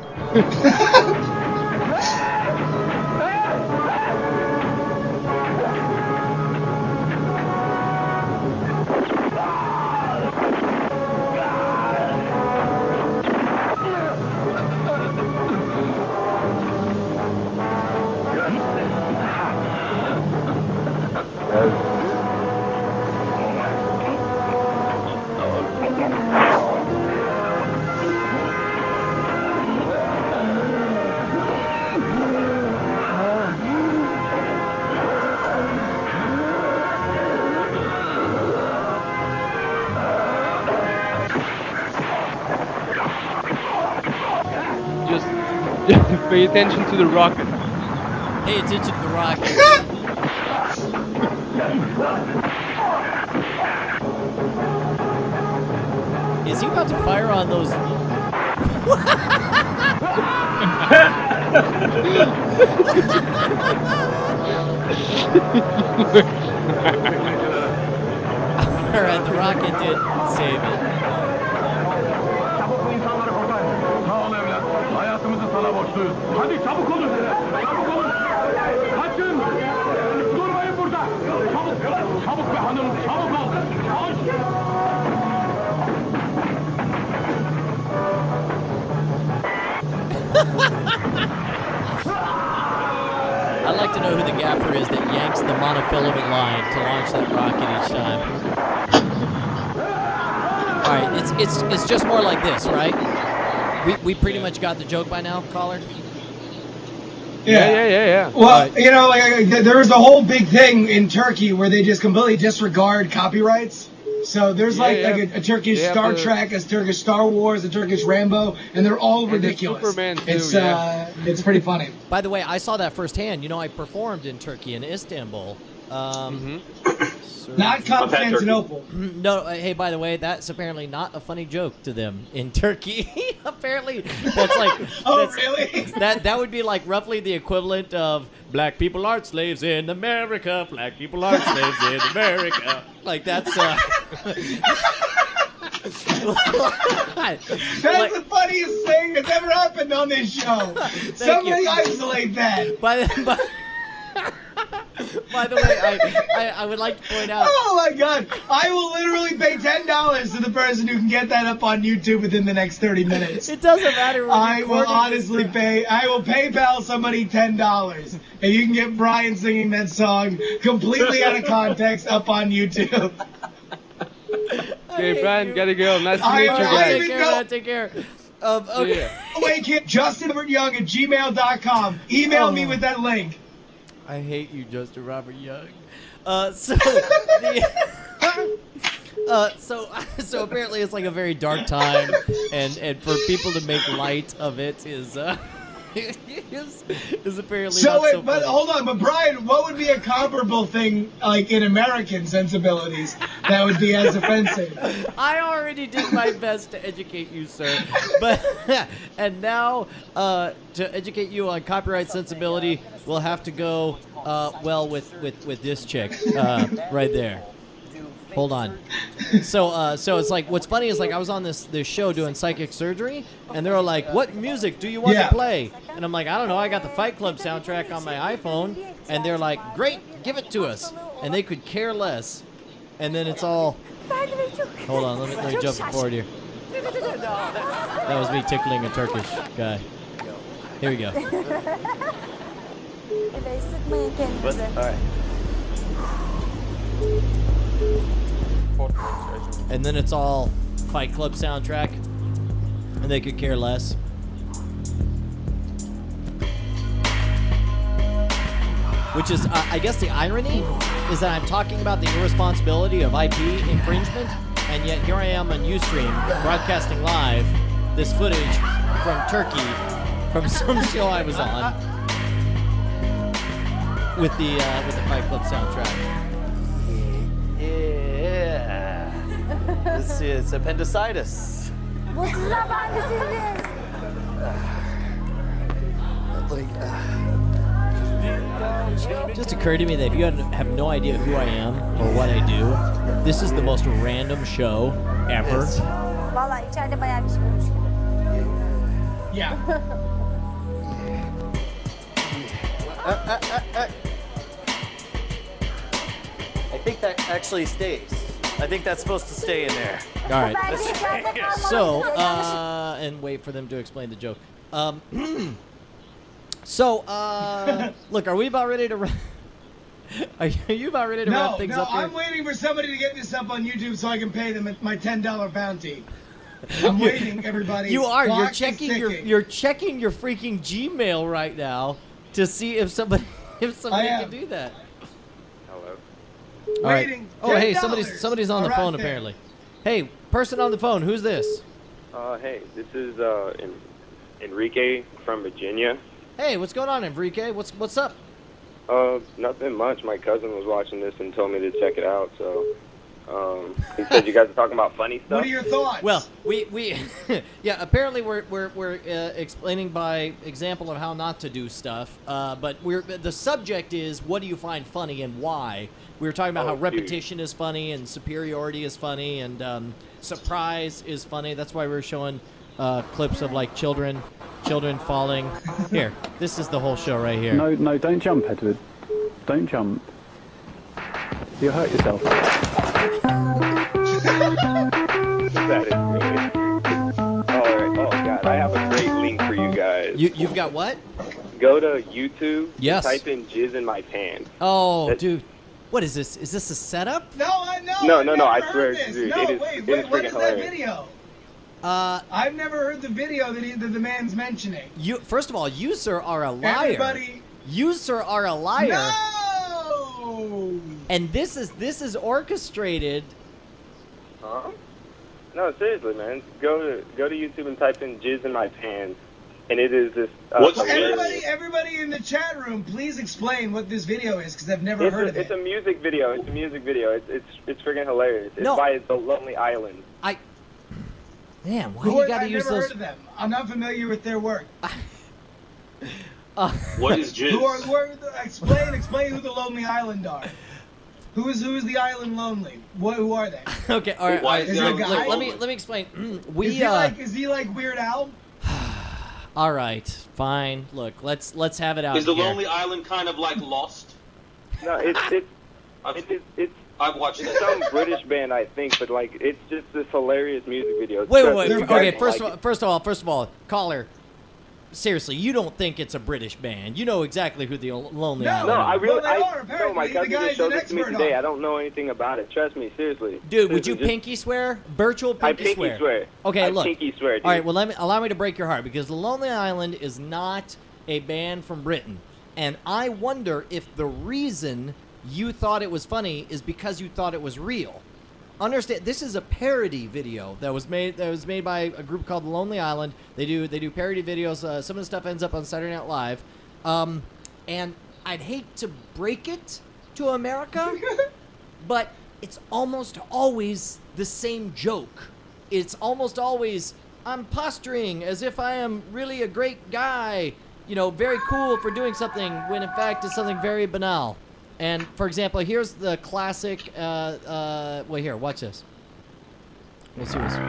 Just, just pay attention to the rocket. Pay attention to the rocket. Is he about to fire on those? All right, the rocket did save it. Çabuk bu insanları kurtar. Sağ ol evlat. Hayatımızı sana borçluyuz. Hadi çabuk olun. Çabuk olun. Kaçın. Durmayın burada. Çabuk. Çabuk be hanım. Çabuk ol. Koş. I'd like to know who the gaffer is that yanks the monofilament line to launch that rocket each time. All right, it's it's it's just more like this, right? We we pretty much got the joke by now, caller. Yeah, yeah, yeah, yeah. Well, you know, like, th- there's a whole big thing in Turkey where they just completely disregard copyrights. So there's Yeah, like yeah. like a, a Turkish They have Star the- Trek, a Turkish Star Wars, a Turkish Rambo, and they're all And the ridiculous. Superman too, it's yeah. uh, it's pretty funny. By the way, I saw that firsthand. You know, I performed in Turkey, in Istanbul. Um, so- Not Constantinople. No, uh, hey, by the way, that's apparently not a funny joke to them in Turkey. Apparently, that's like. Oh, that's- really? That that would be like roughly the equivalent of black people aren't slaves in America. Black people aren't slaves in America. Like that's. Uh, That's the funniest thing that's ever happened on this show. Somebody you. isolate that. By, by, by the way, I, I I would like to point out. Oh my God! I will literally pay ten dollars to the person who can get that up on YouTube within the next thirty minutes. It doesn't matter. We're I will recording honestly this. pay. I will PayPal somebody ten dollars, and you can get Brian singing that song completely out of context up on YouTube. Okay, Brian, gotta go. Nice to I- meet you I guys. even Take care, know- man, take care. Um, okay. Yeah. Wait, kid, Justin Robert Young at gmail dot com. Email me Oh. with that link. I hate you, Justin Robert Young. Uh, so, the, uh, so, so apparently it's like a very dark time, and and for people to make light of it is, uh, is, is apparently So, not wait, so but funny. hold on, but Brian, what would be a comparable thing, like in American sensibilities, that would be as offensive? I already did my best to educate you, sir. But and now uh, to educate you on copyright sensibility, we'll have to go uh, well with, with, with this chick uh, right there. Hold on. So uh, so it's like what's funny is like I was on this this show doing psychic surgery, and they were like, "What music do you want Yeah. to play?" And I'm like, "I don't know. I got the Fight Club soundtrack on my iPhone." And they're like, "Great, give it to us." And they could care less. And then it's all. Hold on, let me let me jump forward here. That was me tickling a Turkish guy. Here we go. And then it's all Fight Club soundtrack, and they could care less. Which is, uh, I guess the irony is that I'm talking about the irresponsibility of I P infringement, and yet here I am on Ustream broadcasting live this footage from Turkey from some show I was on with the uh, with the Fight Club soundtrack. Yeah. This is appendicitis. Like, It just occurred to me that if you have no idea who I am or what I do, this is the most random show ever. Vallahi içeride bayağı bir şey olmuş gibi. Yeah. uh, uh, uh, uh. I think that actually stays. I think that's supposed to stay in there. All right. So, uh, and wait for them to explain the joke. Um, so, uh, look, are we about ready to? Ra- are you about ready to No, wrap things no, up here? I'm waiting for somebody to get this up on YouTube so I can pay them my ten dollar bounty. I'm waiting, everybody. You are. Clock You're is checking your. ticking. You're checking your freaking Gmail right now to see if somebody if somebody I can am. do that. Hello. All right. Waiting. Oh, hey, ten somebody's dollars. somebody's on the All right phone there. apparently. Hey, person on the phone. Who's this? Uh, hey, this is uh, En- Enrique from Virginia. Hey, what's going on, Enrique? What's what's up? Uh, nothing much. My cousin was watching this and told me to check it out. So, um, he said you guys are talking about funny stuff. What are your thoughts? Well, we we yeah. Apparently, we're we're we're uh, explaining by example of how not to do stuff. Uh, but we're the subject is what do you find funny and why. We were talking about Oh, how dude. repetition is funny and superiority is funny and um, surprise is funny. That's why we were showing uh, clips of like children children falling. Here, this is the whole show right here. No, no, don't jump, Edward. Don't jump. You'll hurt yourself. That is really. Oh, oh God! I have a great link for you guys. You you've got what? Go to YouTube. Yes. Type in "jizz in my pants." Oh, That- dude, what is this? Is this a setup? No, I know. No, I've no, no, never I heard swear, this. dude, No, it is- wait, it wait, is what freaking is that hilarious. video? Uh, I've never heard the video that, he, that the man's mentioning. You first of all, you sir are a liar. Everybody- You sir are a liar. No! And this is this is orchestrated. Huh? No, seriously, man. Go to go to YouTube and type in "jizz in my pants," and it is this. Uh, Well, hilarious- everybody, everybody in the chat room, please explain what this video is, because I've never It's heard a, of it. it's a music video. It's a music video. It's it's it's freaking hilarious. It's No. by The Lonely Island. I. Man, why Who do you are- got to I've use never those? heard of them. I'm not familiar with their work. What is jizz? Who are, who are the, explain, explain who the Lonely Island are. Who is who is the island lonely? What who are they? Okay, all right. Why all right. is there a Look, guy? let me let me explain. We is he uh. like is he like Weird Al? All right, fine. Look, let's let's have it out Is the here. Lonely Island kind of like Lost? No, it's it's I've, it's it's. I've watched It's that. some British band, I think, but like it's just this hilarious music video. Wait, wait, Trust wait. me, you guys Okay, will first like of all, first of all, first of all, caller. Seriously, you don't think it's a British band? You know exactly who the Lonely No, Island no, I are. really, Well, they I, are, no, apparently. my The cousin guy's just showed an this to me expert today. on it. I don't know anything about it. Trust me, seriously. Dude, would Seriously, you just- pinky swear? Virtual I pinky, pinky swear. swear. Okay, I look. pinky swear, dude. All right, well, let me allow me to break your heart because the Lonely Island is not a band from Britain, and I wonder if the reason you thought it was funny is because you thought it was real. understand this is a parody video that was made that was made by a group called Lonely Island. They do they do parody videos. Uh, some of the stuff ends up on Saturday Night Live, um, and I'd hate to break it to America, but it's almost always the same joke. It's almost always I'm posturing as if I am really a great guy, you know, very cool for doing something when in fact it's something very banal. And, for example, here's the classic, uh, uh, well, here, watch this. We'll see this.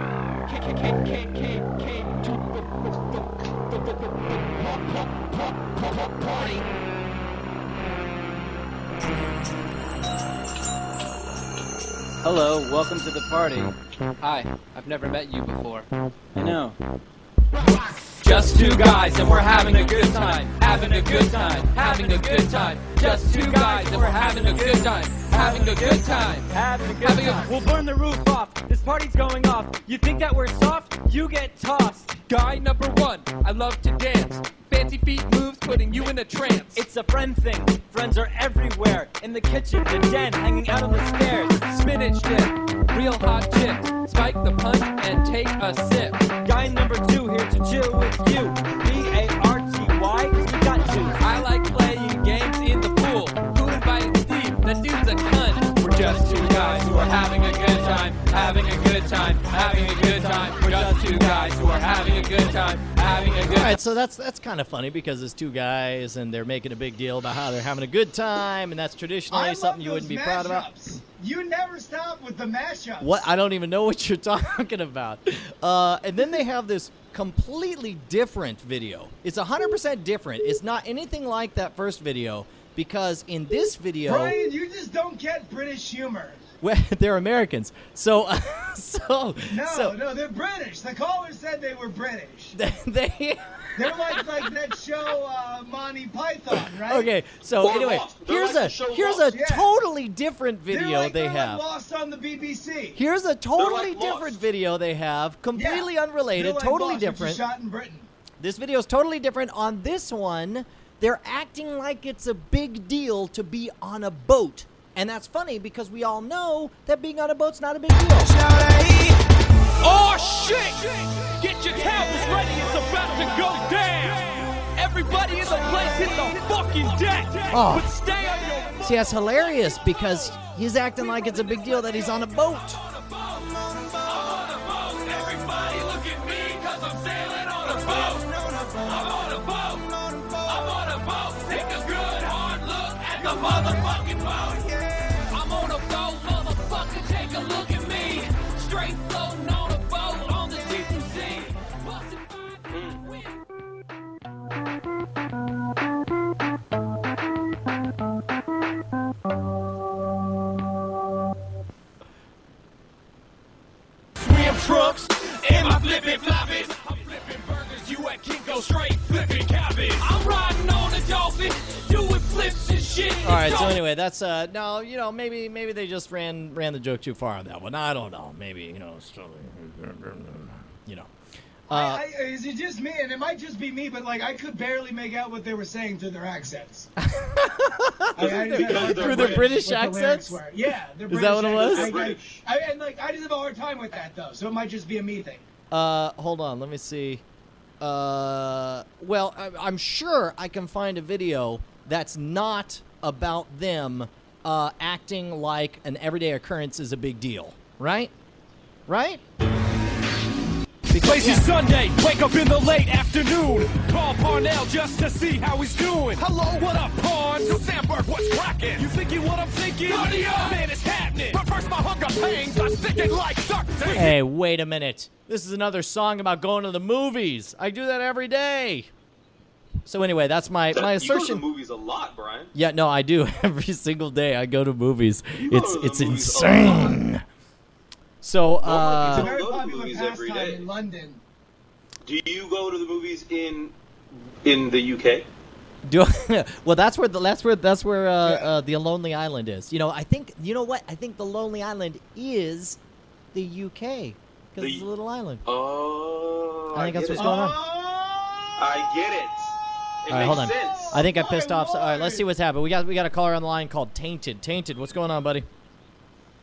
Hello, welcome to the party. Hi, I've never met you before. I know. Just two guys and we're having a good time, having a good time, having a good time. Just two guys and we're having a good time, having a good time, having a good having time. A... We'll burn the roof off. This party's going off. You think that we're soft? You get tossed. Guy number one, I love to dance. Fancy feet moves, putting you in a trance. It's a friend thing. Friends are everywhere. In the kitchen, the den, hanging out on the stairs. Spinach dip, real hot chips. Spike the punch and take a sip. Guy number two here to chill with you. B A R T Y, cause we got to. I like playing games in the pool. Who invited Steve? That dude's a cunt. We're just two guys who are having a good time. Having a good time. Having a good time. We're just two guys who are having a good time. Having a good time. All right, so that's that's kind of funny because it's two guys and they're making a big deal about how they're having a good time, and that's traditionally I something love you wouldn't be those proud about. mashups. You never stop with the mashups. What? I don't even know what you're talking about. Uh, and then they have this completely different video. It's one hundred percent different. It's not anything like that first video because in this video... Brian, you just don't get British humor. Well, they're Americans. So, uh, so... No, so, no, they're British. The caller said they were British. They... they They're like like that show uh, Monty Python, right? Okay, so Or anyway, Lost. They're here's like a the show here's Lost. a Yeah. totally different video they're like, they they're have. Like Lost on the B B C. Here's a totally like different video they have, completely unrelated, They're like totally Lost, which is different. Shot in Britain. This video is totally different. On this one, they're acting like it's a big deal to be on a boat. And that's funny because we all know that being on a boat's not a big deal. Oh shit! Get your towels ready, it's about to go down! Everybody in the place hit the fucking deck! Oh. But stay on your... See, that's hilarious because he's acting like it's a big deal that he's on a boat. Everybody look at me, cause I'm sailing on a boat! I'm on a boat! I'm on a boat! Take a good hard look at the motherfucking boat! I'm on a boat, motherfucker, take a look at me! Straight floating on a boat on the deep sea! Swim trucks and my flippin' floppies. I'm flipping burgers, you at Kinko straight flipping cabbage. I'm riding on a dolphin, doing flips and shit. All right, so anyway, that's uh no, you know, maybe maybe they just ran ran the joke too far on that one. I don't know. Maybe, you know, it's totally, you know. Uh, I, I, is it just me? And it might just be me, but like I could barely make out what they were saying through their accents. I, I just had a hard time Through their with British what the lyrics accents? were. Yeah, they're Is British that what it was? accents. I, I, I, and like I just have a hard time with that though, so it might just be a me thing. Uh, hold on, let me see. Uh, well, I, I'm sure I can find a video that's not about them uh, acting like an everyday occurrence is a big deal, right? Right? Lazy yeah. Sunday, wake up in the late afternoon. Call Parnell just to see how he's doing. Hello, what up, Parn? So Sandberg, what's cracking? You thinking what I'm thinking? Man, it's happening. But first, my hunger pangs are sticking like duct tape. Hey, wait a minute. This is another song about going to the movies. I do that every day. So anyway, that's my, my assertion. You go to the movies a lot, Brian. Yeah, no, I do. Every single day I go to movies. You go It's to the it's movies insane. So, It's a uh... very go to the popular movies every pastime day. in London. Do you go to the movies in in the U K? Do well. That's where the that's where that's where uh, uh, the Lonely Island is. You know, I think you know what I think the Lonely Island is the U K because The- it's a little island. Oh, I think that's get what's it. going on. I get it. It All right, makes hold on. sense. I think I pissed off. So, all right, let's see what's happened. We got we got a caller on the line called Tainted. Tainted, what's going on, buddy?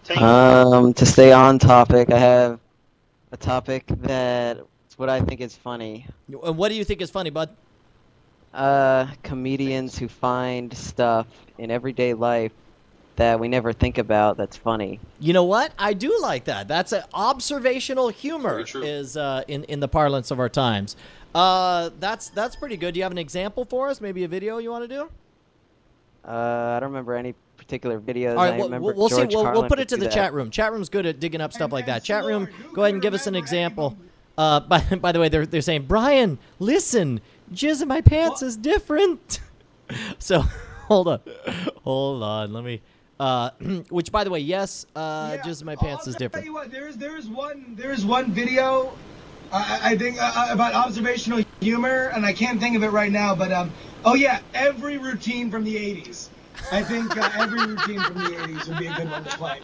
Um, to stay on topic, I have a topic that what I think is funny. And what do you think is funny, bud? Uh, comedians who find stuff in everyday life that we never think about that's funny. You know what? I do like that. That's an observational humor is uh, in in the parlance of our times. Uh, that's that's pretty good. Do you have an example for us? Maybe a video you want to do? Uh, I don't remember any particular videos. All right, I we'll, remember we'll see. George We'll, we'll Carlin put it could to do the that. chat room. Chat room's good at digging up stuff like that. Chat room, go ahead and give us an example. Uh, by by the way, they're they're saying, Brian, listen, jizz in my pants is different. So hold on, hold on. Let me. Uh, which, by the way, yes, uh, jizz in my pants is Tell different. you what, there's there's one there's one video, I, I think uh, about observational humor, and I can't think of it right now. But um, oh yeah, every routine from the eighties. I think uh, every routine from the eighties would be a good one to play.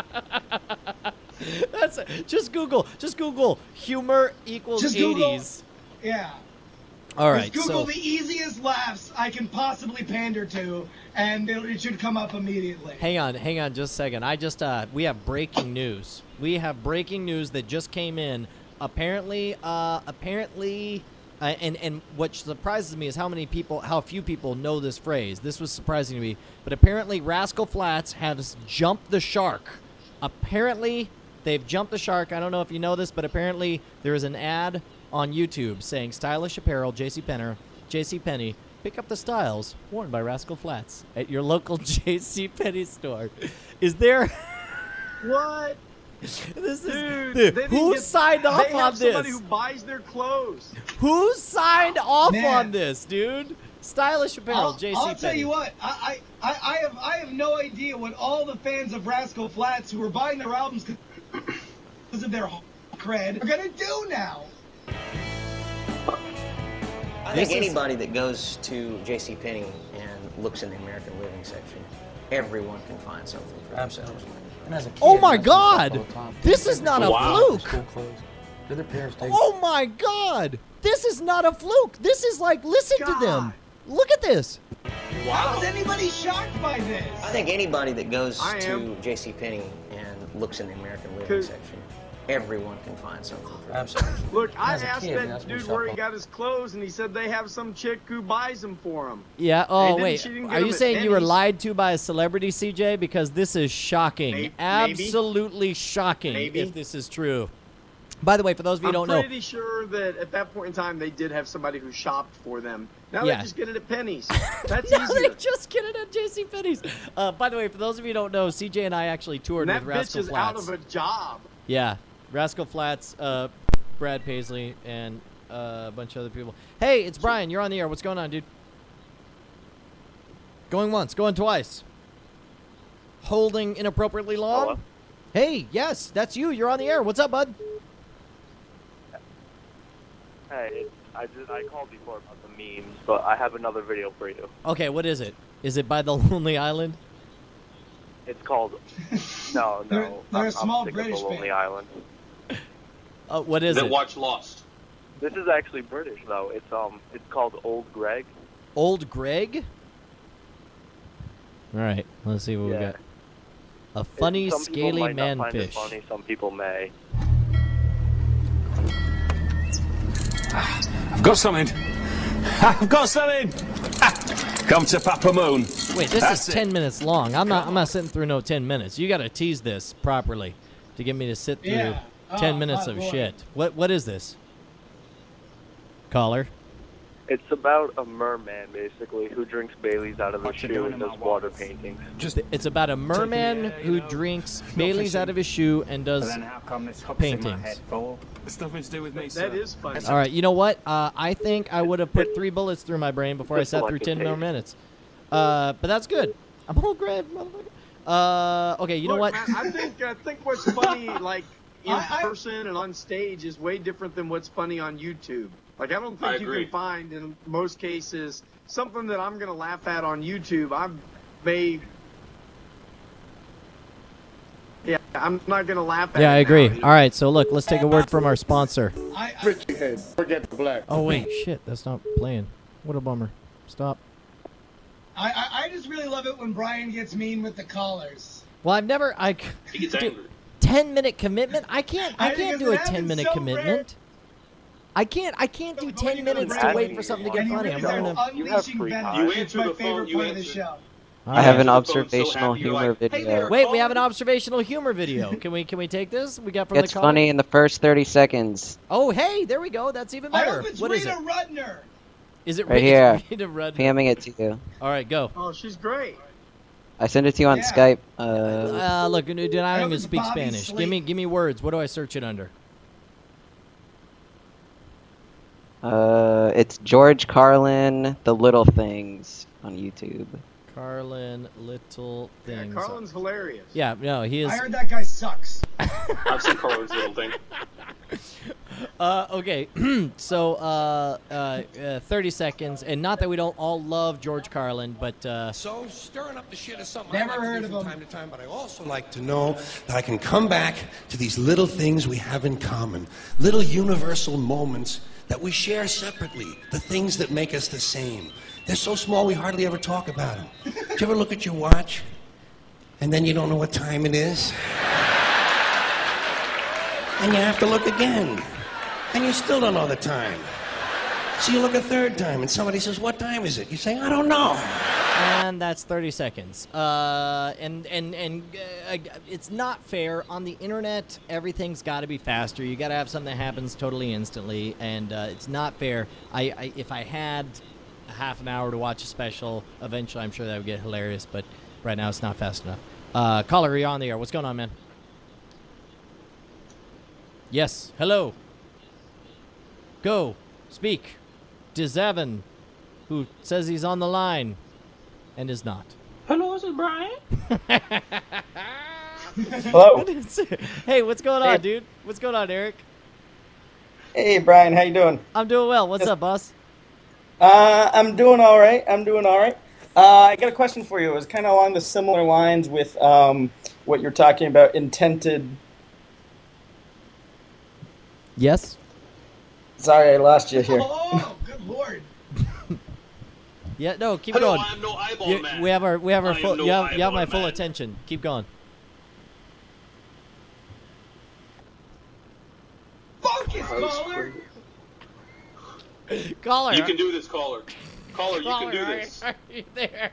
That's it. Just Google, just Google humor equals Just Google- eighties. Yeah. All right, Just Google so the easiest laughs I can possibly pander to, and it, it should come up immediately. hang on, hang on, just a second. I just uh, we have breaking news. We have breaking news that just came in. Apparently, uh, apparently, uh, and and what surprises me is how many people, how few people know this phrase. This was surprising to me, but apparently, Rascal Flatts has jumped the shark. Apparently, they've jumped the shark. I don't know if you know this, but apparently, there is an ad on YouTube saying stylish apparel, JCPenney, JCPenney, pick up the styles worn by Rascal Flatts at your local JCPenney store. Is there? What? This is Dude, dude, they who get- signed off they on have somebody this? who buys their clothes. Who signed off Man. on this, dude? Stylish apparel, I'll, JCPenney. I'll tell you what, I, I, I, I have I have no idea what all the fans of Rascal Flatts who are buying their albums because of their cred are gonna do now. I This think is- anybody that goes to JCPenney and looks in the American Living section, everyone can find something for themselves. And as a kid, Oh my that's what I God! all the time. This is not a Wow. fluke. School clothes. Did their parents take Oh my God! This is not a fluke. This is like, listen to them. Look at this. How is anybody shocked by this? I think anybody that goes I to am. JCPenney and looks in the American Living Cause- section, everyone can find something for themselves. Look, I As a asked kid, that that's what dude we where he shop got his clothes, and he said they have some chick who buys them for him. Yeah. They Oh didn't- wait. she didn't get Are you them at saying you were Penny's. lied to by a celebrity, C J? Because this is shocking. Maybe. Absolutely shocking. Maybe. If this is true. By the way, for those of you who I'm don't know, pretty sure that at that point in time they did have somebody who shopped for them. Now Yeah. they just get it at Penny's. That's no, easier. they just get it at JCPenney's. Uh, by the way, for those of you who don't know, C J and I actually toured And that with bitch Rascal is Flatts. out of a job. Yeah, Rascal Flatts, uh, Brad Paisley, and uh, a bunch of other people. Hey, it's Brian. You're on the air. What's going on, dude? Going once, going twice. Holding inappropriately long. Hello? Hey, yes, that's you. You're on the air. What's up, bud? Hey, I just I called before about the memes, but I have another video for you. Okay, what is it? Is it by the Lonely Island? It's called No, no. They're- they're a I'm, small I'm sick British of the Lonely band. Island. Uh, what is Then it? watch Lost. This is actually British though. It's um it's called Old Greg. Old Greg? All right, let's see what we Yeah. got. A funny, some people scaly might not find it manfish. funny, some people may. I've got something. I've got something. Come to Papa Moon. Wait, this That's is it. ten minutes long. I'm not. I'm not sitting through no ten minutes. You got to tease this properly to get me to sit through Yeah. ten Oh, minutes oh, of boy. shit. What? What is this? Caller. It's about a merman basically who drinks Bailey's out of his What you shoe doing and in does my water walls? paintings. Just. It's about a merman who drinks Bailey's out of his shoe and does But then how come this hooks in my paintings. head full? It's nothing to do with me, That is funny. All right. You know what? Uh, I think I would have put three bullets through my brain before I Just sat like through a ten more taste. minutes. Uh, but that's good. I'm all great, motherfucker. Uh, okay. You know Look, what? man, I think I think what's funny, like in I- I- person and on stage, is way different than what's funny on YouTube. Like I don't think I you agree. can find in most cases something that I'm gonna laugh at on YouTube. I may, yeah, I'm not gonna laugh at. Yeah, I it agree. now. All right. So look, let's take a word from our sponsor. I, I, Richie head. Forget the black. Oh wait, shit, that's not playing. What a bummer. Stop. I, I I just really love it when Brian gets mean with the callers. Well, I've never. I He gets do, angry. ten minute commitment. I can't. I I can't think do a it ten minute happens so commitment. I can't. I can't do ten minutes to wait for something to get And he funny. really I'm starts gonna. unleashing venom. You It's answer my the phone, favorite you part of the answer. show. I have an You answer the phone so observational happy, you're humor like, "Hey video. there, Wait, we have an observational humor video. Can we? Can we take this? We got from It's the caller. funny in the first thirty seconds. Oh, hey, there we go. That's even I better. hope it's What is Rita it? Rudner. Is it Right Rita- here. Rita Rudner? PMing it to you. All right, go. Oh, she's great. I sent it to you on Yeah. Skype. Uh, Uh, look, dude, I don't hope even it's speak Bobby Spanish. Slate. Give me, give me words. What do I search it under? uh, it's George Carlin, The Little Things on YouTube. Carlin Little Yeah, Things. Carlin's hilarious. Yeah, no, he is. I heard that guy sucks. I've seen Carlin's little thing. Uh, okay, so uh, uh, uh, thirty seconds, and not that we don't all love George Carlin, but uh, So stirring up the shit is something Never I like heard to of do from him. time to time, but I also like to know that I can come back to these little things we have in common, little universal moments that we share separately, the things that make us the same. They're so small we hardly ever talk about them. Do you ever look at your watch and then you don't know what time it is? And you have to look again. And you still don't know the time. So you look a third time and somebody says, "What time is it?" You say, "I don't know." and that's thirty seconds. Uh, and and and uh, it's not fair on the internet. Everything's got to be faster. You got to have something that happens totally instantly, and uh, it's not fair. I, I if I had a half an hour to watch a special, eventually I'm sure that would get hilarious. But right now it's not fast enough. Uh, caller, you're on the air. What's going on, man? Yes. Hello. Go. Speak. Dizevin, who says he's on the line and is not. Hello, is it Brian? Hello. Hey, what's going on, Hey. dude? What's going on, Eric? Hey, Brian, how you doing? I'm doing well. What's up, boss? Uh, I'm doing all right. I'm doing all right. Uh, I got a question for you. It was kind of along the similar lines with um, what you're talking about, intended. Yes. Sorry, I lost you here. Oh, good lord. Yeah, no, keep Hello, going. I am no eyeball You- man. we have our we have our I am full no you have, you have eyeball my full man. attention. Keep going. Focus, caller. Caller. You can do this, caller. Caller, you can do Caller, this. Are you there?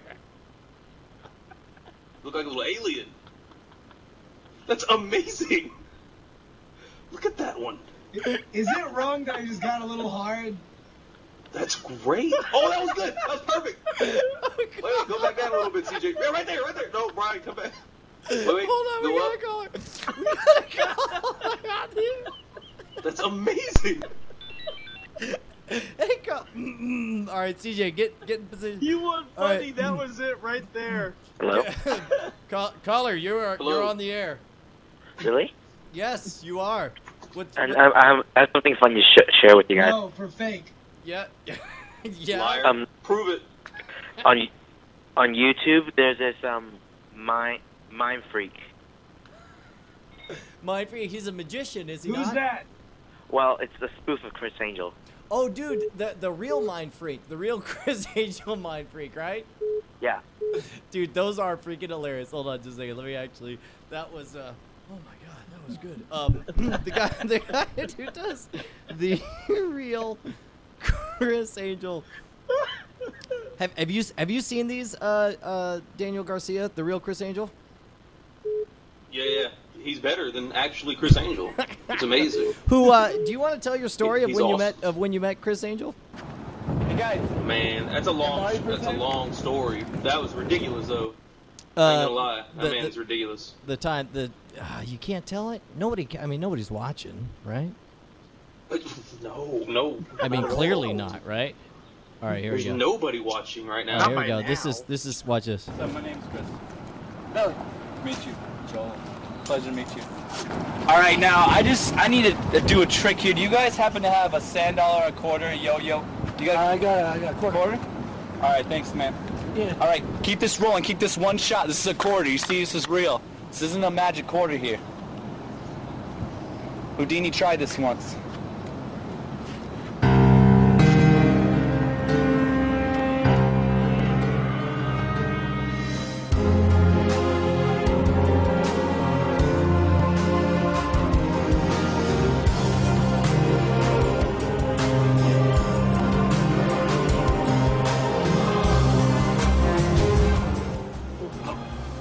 Look like a little alien. That's amazing. Look at that one. Is it wrong that I just got a little hard? That's great. Oh, that was good. That was perfect. Wait, wait, go back down a little bit, C J. Yeah, right there, right there. No, Brian, come back. Wait, wait. Hold on, go we up. gotta call her. We gotta call her. That's amazing. Hey, call. All right, C J, get get in position. You weren't All right. funny. That was it right there. Hello? Call, caller, you are Hello? you're on the air. Really? Yes, you are. What? And what- I, I, have, I have something fun to sh- share with you guys. No, for fake. Yeah. yeah. Liar. Um, Prove it. On on YouTube, there's this um mind mind freak. Mind Freak, he's a magician, is he Who's not? that? Well, it's the spoof of Chris Angel. Oh, dude, the the real Mind Freak, the real Chris Angel Mind Freak, right? Yeah. Dude, those are freaking hilarious. Hold on just a second. Let me actually. That was. uh Oh my god, that was good. Um, the guy, the guy who does the real Chris Angel. Have have you have you seen these, uh, uh, Daniel Garcia, the real Chris Angel? Yeah, yeah. He's better than actually Chris Angel. It's amazing. Who? Uh, do you want to tell your story of He's when you awesome. met of when you met Chris Angel? Hey, guys. Man, that's a long, that's a long story. That was ridiculous, though. I Uh, ain't gonna lie. That the- man the- is ridiculous. The time the uh, you can't tell it. Nobody. ca- I mean, nobody's watching, right? No, no. I mean, not at clearly all. not, right? All right, here There's we go. nobody watching right now. All right, here we go. This is this is watch this. So my name's Chris. No, meet you, Joel. Pleasure to meet you. All right, now I just I need to do a trick here. Do you guys happen to have a sand dollar, a quarter, a yo-yo? You got? I got I got a quarter. quarter. All right, thanks, man. Yeah. All right, keep this rolling. Keep this one shot. This is a quarter. You see, this is real. This isn't a magic quarter here. Houdini tried this once.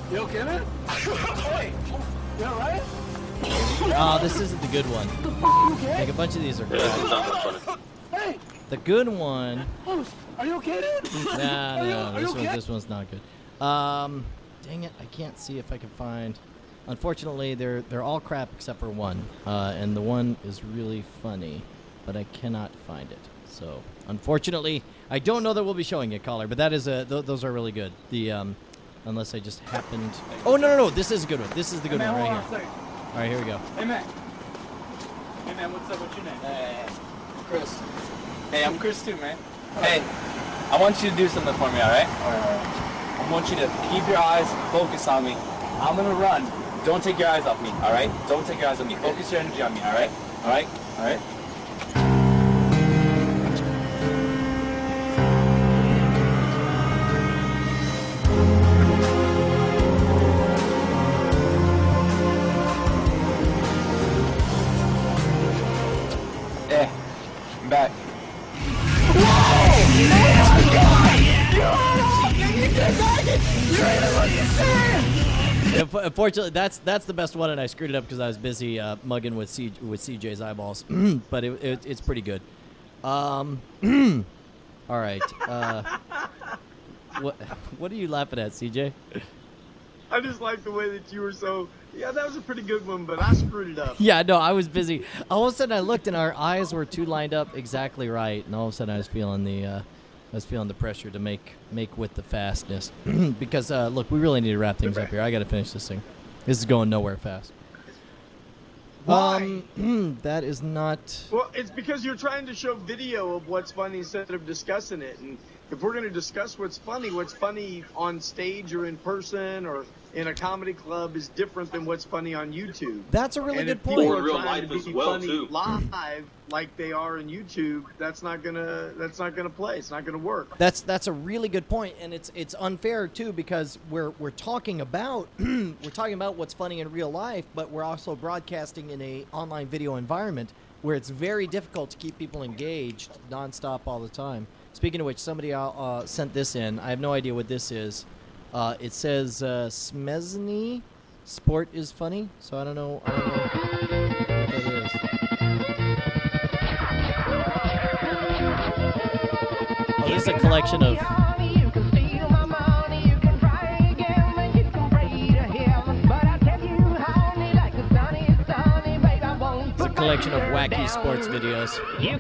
You okay, man? Hey, you alright? Oh, this isn't the good one. Okay? Like a bunch of these are crap. Hey, The good one. host, are you okay, dude? Nah, Are you- no, are you this one, okay? this one's not good. Um, dang it, I can't see if I can find. Unfortunately, they're they're all crap except for one, uh, and the one is really funny, but I cannot find it. So, unfortunately, I don't know that we'll be showing it, caller. But that is a th- those are really good. The um, unless I just happened. Oh no no no! This is a good one. This is the good Hey, man, one right hold here. on a second. All right, here we go. Hey, man. Hey, man, what's up? What's your name? Hey, Chris. Hey, I'm Chris too, man. Hey, I want you to do something for me, all right? All right, all right. I want you to keep your eyes focused on me. I'm gonna run. Don't take your eyes off me, all right? Don't take your eyes off me. Focus your energy on me, all right? All right? All right? Yeah, I'm back. Unf- Unfortunately, that's that's the best one, and I screwed it up because I was busy uh, mugging with C- with C J's eyeballs. But it, it, it's pretty good. Um, all right. Uh, what what are you laughing at, C J? I just like the way that you were so. Yeah, that was a pretty good one, but I screwed it up. Yeah, no, I was busy. All of a sudden, I looked, and our eyes were two lined up exactly right, and all of a sudden, I was feeling the uh, I was feeling the pressure to make make with the fastness because uh, look, we really need to wrap things up here. I got to finish this thing. This is going nowhere fast. Why? Um, that is not. Well, it's because you're trying to show video of what's funny instead of discussing it. And if we're going to discuss what's funny, what's funny on stage or in person or in a comedy club is different than what's funny on YouTube. That's a really and good if point. people Or are real trying life to as be well, funny too. live like they are in YouTube, that's not gonna that's not gonna play. It's not gonna work. That's that's a really good point, and it's it's unfair too because we're we're talking about we're talking about what's funny in real life, but we're also broadcasting in a online video environment where it's very difficult to keep people engaged nonstop all the time. Speaking of which, somebody uh, uh, sent this in. I have no idea what this is. Uh, it says uh, Smesny Sport is funny, so I don't know. I don't know what that is. Oh, this is a collection of. It's a collection of wacky sports videos.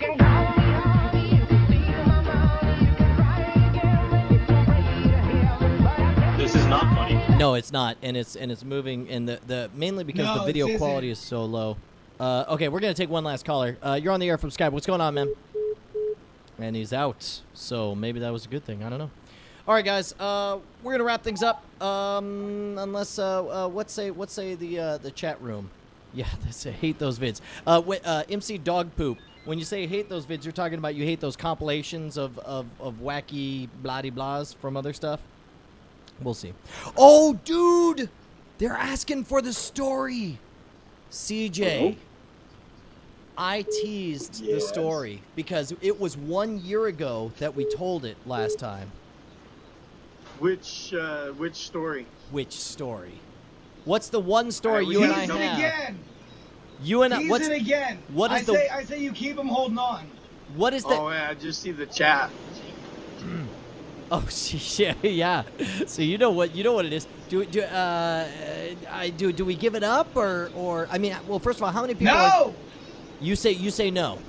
This is not funny. No, it's not, and it's and it's moving, and the, the mainly because No, the video it isn't. quality is so low. Uh, okay, we're gonna take one last caller. Uh, you're on the air from Skype. What's going on, man? And he's out, so maybe that was a good thing. I don't know. All right, guys, uh, we're gonna wrap things up. Um, unless uh, uh, what say what say the uh, the chat room? Yeah, they say hate those vids. Uh, wh- uh, M C Dog Poop. When you say hate those vids, you're talking about you hate those compilations of of, of wacky blah blahs from other stuff. We'll see. Oh, dude, they're asking for the story. C J, I teased the Yes. story because it was one year ago that we told it last time. Which uh, which story? Which story? What's the one story I you and I Tease it have? again. You and I. Tease What's it again. what is I the say, I say you keep them holding on. what is the? Oh yeah, I just see the chat. Oh, yeah, yeah. So you know what you know what it is. Do do uh, I do do we give it up or or I mean, well, first of all, how many people? No. Are, you say you say no.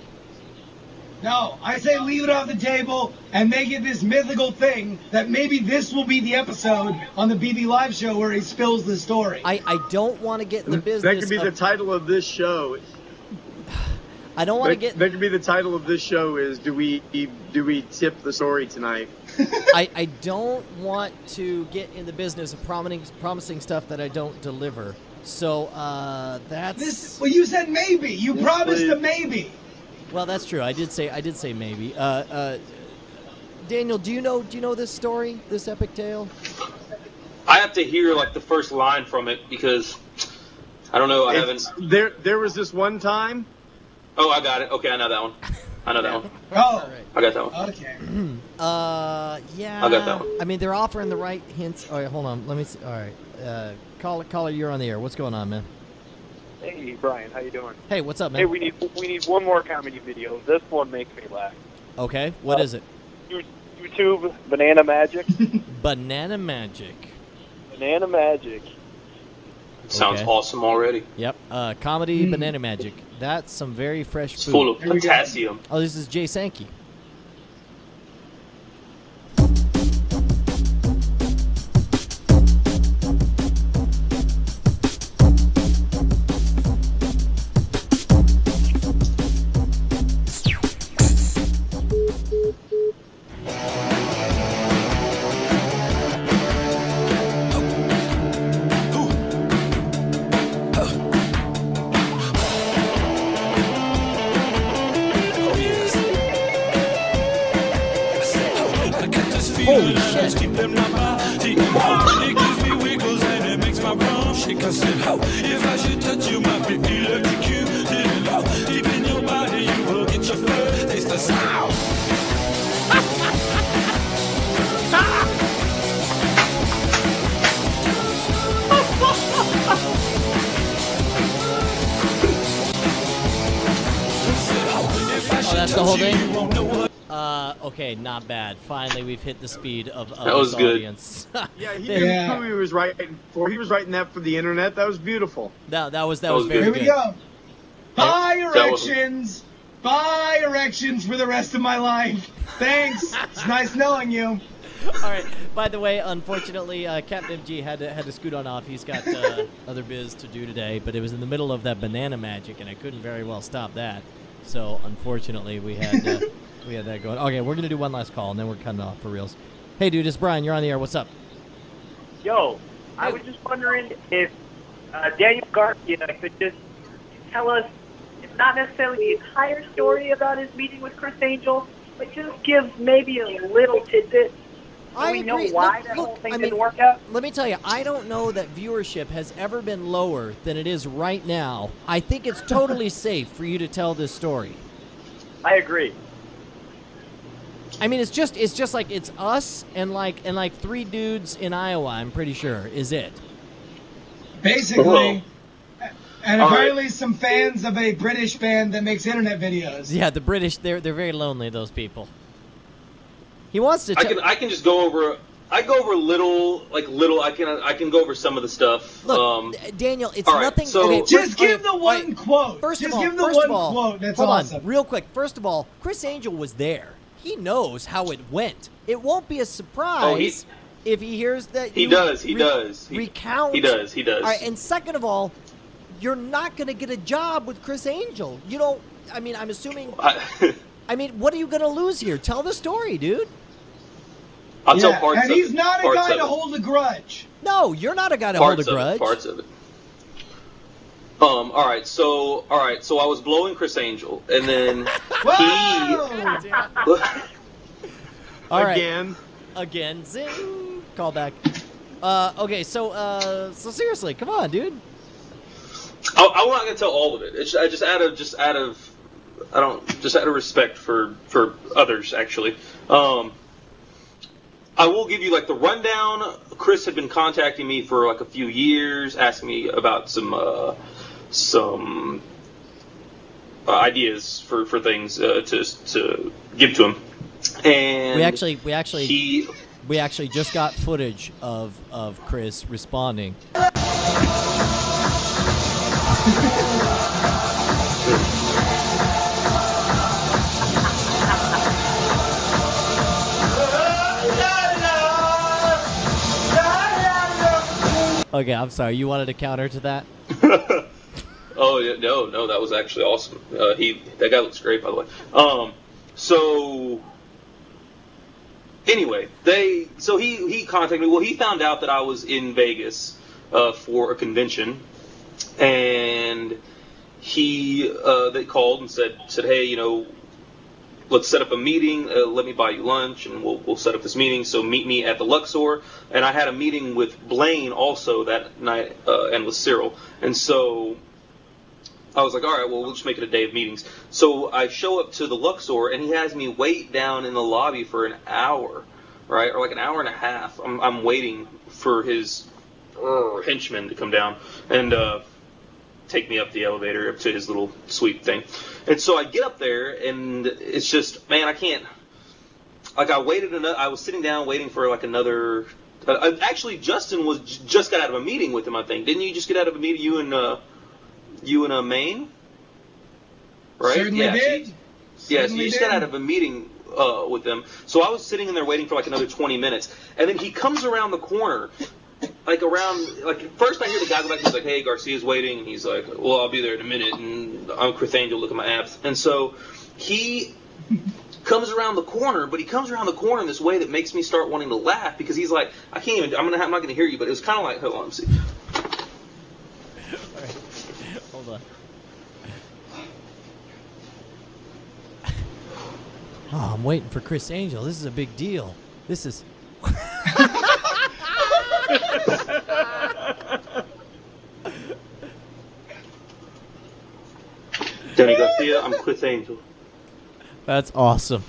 No, I say leave it off the table and make it this mythical thing that maybe this will be the episode on the B B Live show where he spills the story. I, I don't want to get in the business. That could be of, the title of this show. I don't want to That, get. that could be the title of this show. Is do we do we tip the story tonight? I, I don't want to get in the business of promising promising stuff that I don't deliver. So uh, that's. This, well, you said maybe. You Yes, promised please. a maybe. Well, that's true. I did say I did say maybe. Uh, uh, Daniel, do you know do you know this story, this epic tale? I have to hear like the first line from it because I don't know. I It's- haven't. There there was this one time. Oh, I got it. Okay, I know that one. I know that one. Oh, I got that one. okay. Uh, yeah. I got that one. I mean, they're offering the right hints. All right, hold on. Let me see. All right. Uh, caller, caller, you're on the air. What's going on, man? Hey, Brian, how you doing? Hey, what's up, man? Hey, we need we need one more comedy video. This one makes me laugh. Okay, what Uh, is it? You- YouTube Banana Magic. Banana Magic. Banana Magic. Sounds Okay. awesome already. Yep. Uh, comedy Banana Magic. That's some very fresh It's food. full of potassium. Oh, this is Jay Sankey. Holy shit. It gives me wiggles and it makes my bum shake. I said, oh, if I should touch you, might be electrocuted. Oh, deep in your body, you will get your first taste of sound. Oh, that's the whole thing? Uh, okay, not bad. Finally, we've hit the speed of, of That was this good. audience. Yeah, he There- knew who he was writing for. He was writing that for the internet. That was beautiful. That, that was that, That was, was very good. good. Here we go. Buy That was- erections. Buy erections for the rest of my life. Thanks. It's nice knowing you. All right. By the way, unfortunately, uh, Captain M G had to had to scoot on off. He's got uh, other biz to do today, but it was in the middle of that banana magic, and I couldn't very well stop that. So unfortunately, we had uh, we had that going. Okay, we're gonna do one last call, and then we're cutting off for reals. Hey, dude, it's Brian. You're on the air. What's up? Yo, I was just wondering if uh, Daniel Garcia could just tell us, if not necessarily the entire story about his meeting with Chris Angel, but just give maybe a little tidbit. So I we agree. know why Look- that look, whole thing I didn't mean, work out. Let me tell you, I don't know that viewership has ever been lower than it is right now. I think it's totally safe for you to tell this story. I agree. I mean, it's just it's just like it's us and like and like three dudes in Iowa. I'm pretty sure is it. Basically. And All apparently some fans of a British band that makes internet videos. Yeah, the British they're they're very lonely. Those people. He wants to. I tell- can I can just go over. I go over little like little. I can I can go over some of the stuff. Look, um, Daniel, it's all right, nothing. So okay, Just first- okay, give the one quote. First Just of all, give the first one of all, quote. That's hold awesome. on, real quick. First of all, Chris Angel was there. He knows how it went. It won't be a surprise Oh, he- if he hears that. He you does, he re- does. He- recount. he does, he does. All right, and second of all, you're not going to get a job with Chris Angel. You don't. I mean, I'm assuming. I, I mean, what are you going to lose here? Tell the story, dude. I'll Yeah, tell parts and of he's it, not a parts guy of to it. hold a grudge. No, you're not a guy to Parts hold a of it, grudge. parts of it. Um. All right. So. All right. So I was blowing Chris Angel, and then he. All right. Again. Again. Zing. Call back. Uh, okay, so uh, so seriously, come on, dude. I, I'm not gonna tell all of it. It's I just out of just out of I don't just out of respect for for others actually. Um, I will give you like the rundown. Chris had been contacting me for like a few years, asking me about some uh, some uh, ideas for for things uh, to to give to him. And We actually, we actually, he we actually just got footage of of Chris responding. Okay, I'm sorry. You wanted a counter to that? Oh yeah, no, no, that was actually awesome. Uh, he, that guy looks great, by the way. Um, so anyway, they, so he he contacted me. Well, he found out that I was in Vegas uh, for a convention, and he uh, they called and said said, hey, you know, let's set up a meeting. Uh, let me buy you lunch, and we'll we'll set up this meeting. So meet me at the Luxor. And I had a meeting with Blaine also that night, uh, and with Cyril. And so I was like, all right, well, we'll just make it a day of meetings. So I show up to the Luxor, and he has me wait down in the lobby for an hour, right, or like an hour and a half. I'm, I'm waiting for his uh, henchman to come down and uh, take me up the elevator up to his little suite thing. And so I get up there, and it's just, man, I can't. Like I waited, another, I was sitting down waiting for like another. Uh, actually, Justin was just got out of a meeting with him. I think didn't you just get out of a meeting? You and uh, you and uh, Maine, right? Certainly yeah, did. So, yeah, so Certainly you just did. got out of a meeting uh, with them. So I was sitting in there waiting for like another twenty minutes, and then he comes around the corner, like around like first I hear the guy go back. He's like, "Hey, Garcia's waiting." And he's like, "Well, I'll be there in a minute." And I'm Chris Angel. Look at my abs. And so he comes around the corner, but he comes around the corner in this way that makes me start wanting to laugh because he's like, I can't even, I'm gonna, I'm not gonna hear you, but it was kind of like, hold on, let me see. All right. Hold on. Oh, I'm waiting for Chris Angel. This is a big deal. This is. Danny Garcia, I'm Chris Angel. That's awesome.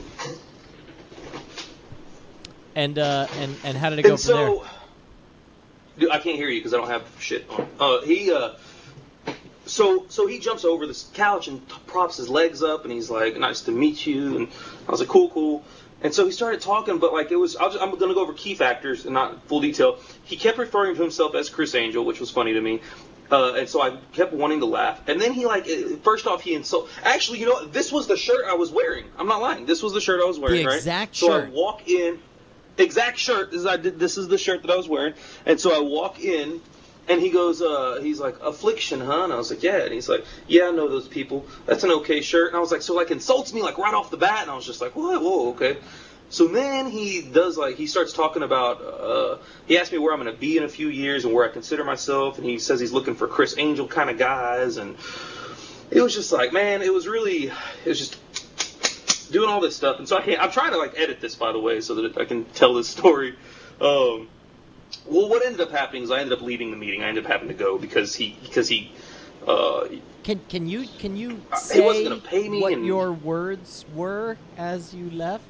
And uh, and and how did it go And from so, there? Dude, I can't hear you because I don't have shit on. Uh, he, uh, so so he jumps over this couch and props his legs up, and he's like, "Nice to meet you." And I was like, "Cool, cool." And so he started talking, but like it was, I'll just, I'm going to go over key factors and not full detail. He kept referring to himself as Chris Angel, which was funny to me. Uh, and so I kept wanting to laugh. And then he like, first off, he insult. Actually, you know what? This was the shirt I was wearing. I'm not lying. This was the shirt I was wearing, The right? exact so shirt. I walk in, exact shirt. This is, I did, this is the shirt that I was wearing. And so I walk in, and he goes, uh, he's like, Affliction, huh? And I was like, yeah. And he's like, yeah, I know those people. That's an okay shirt. And I was like, so like insults me like right off the bat. And I was just like, what? Whoa, okay. So then he does like, he starts talking about, uh, he asked me where I'm going to be in a few years and where I consider myself. And he says he's looking for Chris Angel kind of guys. And it was just like, man, it was really, it was just doing all this stuff. And so I can't, I'm trying to like edit this, by the way, so that I can tell this story. Um, well, what ended up happening is I ended up leaving the meeting. I ended up having to go because he, because he, uh, Can can you can you he say wasn't gonna pay me what and- your words were as you left?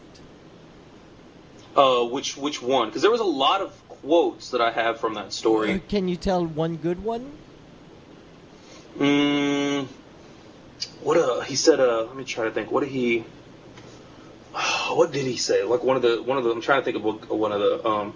uh, which, which one? Because there was a lot of quotes that I have from that story. Or can you tell one good one? Mm, what uh he said uh let me try to think. What did he what did he say? Like one of the one of the I'm trying to think of what- one of the um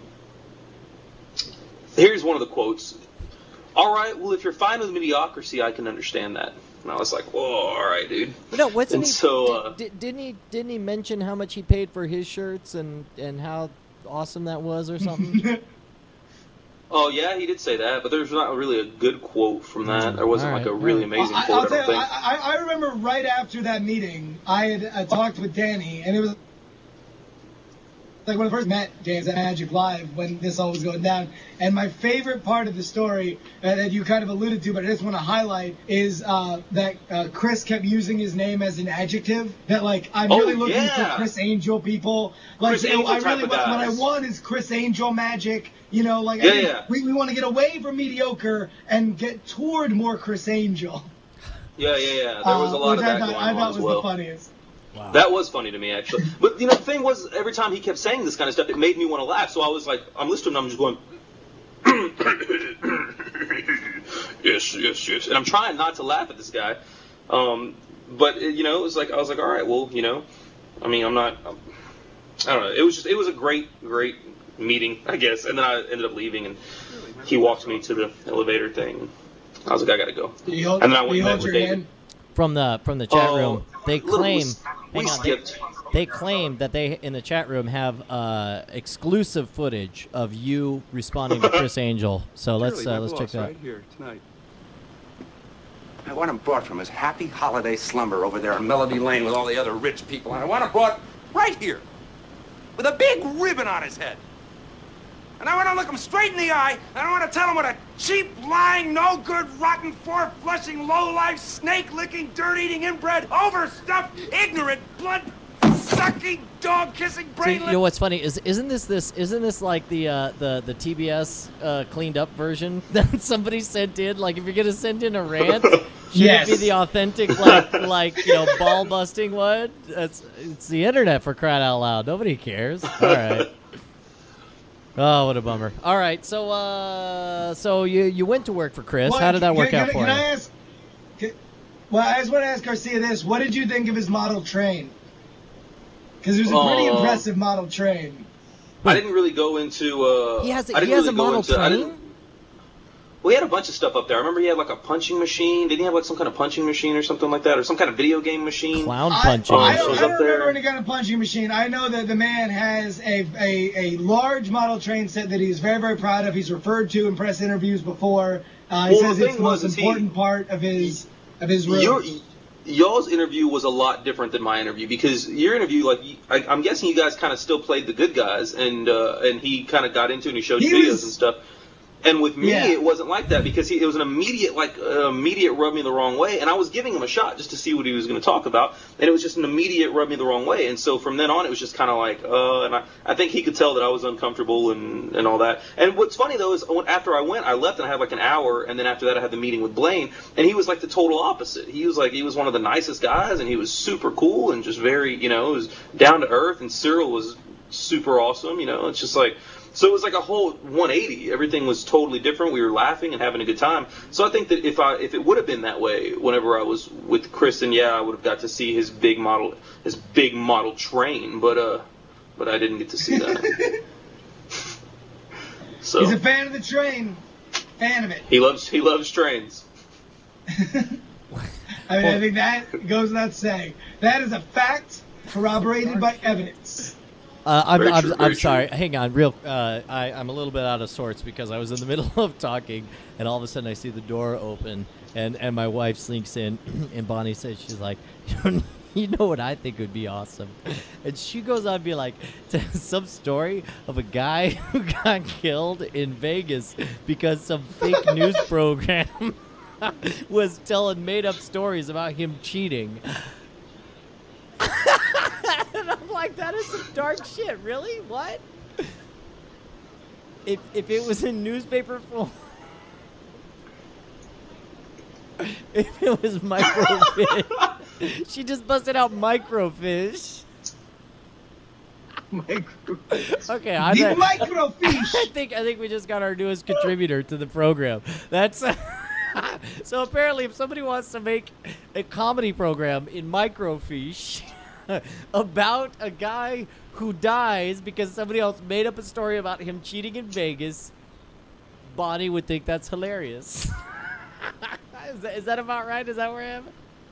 here's one of the quotes. All right, well if you're fine with mediocrity, I can understand that. And I was like, whoa, all right, dude. No, wasn't and he? so uh, di- di- didn't he? Didn't he mention how much he paid for his shirts and and how awesome that was, or something? oh yeah, he did say that, but there's not really a good quote from that. There wasn't All like right, a really all right. amazing I, quote. I'll I tell don't you, think. I, I I remember right after that meeting, I had uh, talked with Danny, and it was like when I first met Dan's at Magic Live when this all was going down. And my favorite part of the story uh, that you kind of alluded to, but I just want to highlight, is uh, that uh, Chris kept using his name as an adjective. That like I'm Oh, really looking yeah. for Chris Angel people. Like Chris you know, Angel I type really of what, what I guys. want is Chris Angel magic. You know, like I Yeah, think yeah. we we want to get away from mediocre and get toward more Chris Angel. Yeah, yeah, yeah. There was a Uh, lot which of I that thought, going I on thought as was well. the funniest. That was funny to me, actually. But, you know, the thing was, every time he kept saying this kind of stuff, it made me want to laugh. So I was like, I'm listening, I'm just going, yes, yes, yes. And I'm trying not to laugh at this guy. Um, but, you know, it was like, I was like, all right, well, you know, I mean, I'm not, I'm, I don't know. It was just, it was a great, great meeting, I guess. And then I ended up leaving, and he walked me to the elevator thing. I was like, I got to go. Do you hold, And then I do went you and met hold with your David. hand? From the from the chat Oh, room, they little- claim. we hang on, they, skipped. they claim that they in the chat room have uh, exclusive footage of you responding to Chris Angel. So let's Surely, uh, my let's check boss, that out. right here tonight. I want him brought from his happy holiday slumber over there in Melody Lane with all the other rich people. And I want him brought right here with a big ribbon on his head. And I want to look him straight in the eye, and I want to tell him what a cheap, lying, no-good, rotten, four-flushing, low-life, snake-licking, dirt-eating, inbred, overstuffed, ignorant, blood-sucking, dog-kissing, So, brainless... you know what's funny is isn't this this isn't this like the uh, the the T B S uh, cleaned up version that somebody sent in? Like if you're gonna send in a rant, Should Yes. it be the authentic, like, like you know, ball busting one? That's it's the internet for crying out loud. Nobody cares. All right. Oh, what a bummer. All right, so uh, so you you went to work for Chris. Well, How did that work can, out can, for can you? I ask? Can, well, I just want to ask Garcia this: what did you think of his model train? Because it was a pretty Uh, impressive model train. I didn't really go into. Uh, He has a- I didn't he has really a go model into, I train? didn't- Well, he had a bunch of stuff up there. I remember he had like a punching machine. Didn't he have like some kind of punching machine or something like that, or some kind of video game machine? Clown I, punching. I Um, don't, was I up don't there. remember any kind of punching machine. I know that the man has a, a, a large model train set that he's very, very proud of. He's referred to in press interviews before. Uh, he Well, says the it's thing the was, most is he- important part of his of his room. Your, y'all's interview was a lot different than my interview because your interview, like, I, I'm guessing you guys kind of still played the good guys, and uh, and he kind of got into it and he showed He you videos was- and stuff. And with me, Yeah. it wasn't like that because he, it was an immediate, like, uh, immediate rub me the wrong way. And I was giving him a shot just to see what he was going to talk about. And it was just an immediate rub me the wrong way. And so from then on, it was just kind of like, uh, and I, I think he could tell that I was uncomfortable and, and all that. And what's funny, though, is when- after I went, I left and I had like an hour. And then after that, I had the meeting with Blaine. And he was like the total opposite. He was like, he was one of the nicest guys and he was super cool and just very, you know, was down to earth. And Cyril was super awesome. You know, it's just like, so it was like a whole one eighty. Everything was totally different. We were laughing and having a good time. So I think that if I if it would have been that way whenever I was with Chris, then yeah, I would have got to see his big model his big model train. But uh, but I didn't get to see that. So He's a fan of the train. Fan of it. he loves he loves trains. I mean, I think that goes without saying. That is a fact corroborated by evidence. Uh, I'm, Very I'm, true, I'm very sorry. Hang on, real. Uh, I, I'm a little bit out of sorts because I was in the middle of talking, and all of a sudden I see the door open, and, and my wife slinks in, and Bonnie says, she's like, you know what I think would be awesome? And she goes on to be like, some story of a guy who got killed in Vegas because some fake news program was telling made-up stories about him cheating. And I'm like, that is some dark shit. Really? What? If if it was in newspaper form, if it was microfish, she just busted out microfish. Micro- Okay, I'm The not- microfish. I think I think we just got our newest contributor to the program. That's so apparently, if somebody wants to make a comedy program in microfiche about a guy who dies because somebody else made up a story about him cheating in Vegas, Bonnie would think that's hilarious. is, that, is that about right? Is that where I am?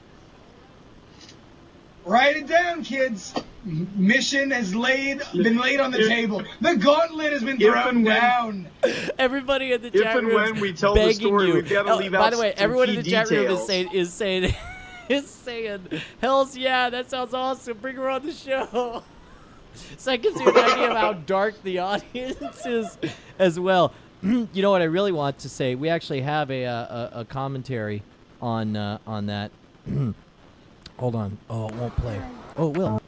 Write it down, kids. Mission has laid been laid on the table. The gauntlet has been If thrown and when- down. Everybody in the If chat and room when we tell the begging story, you. we've gotta Oh, leave by out the way, some everyone in the key chat room is details. saying is saying is saying, "Hell's yeah, that sounds awesome. Bring her on the show." So I can see an idea of how dark the audience is as well. You know what I really want to say? We actually have a a, a commentary on uh, on that. Hold on. Oh, it won't play. Oh, it will.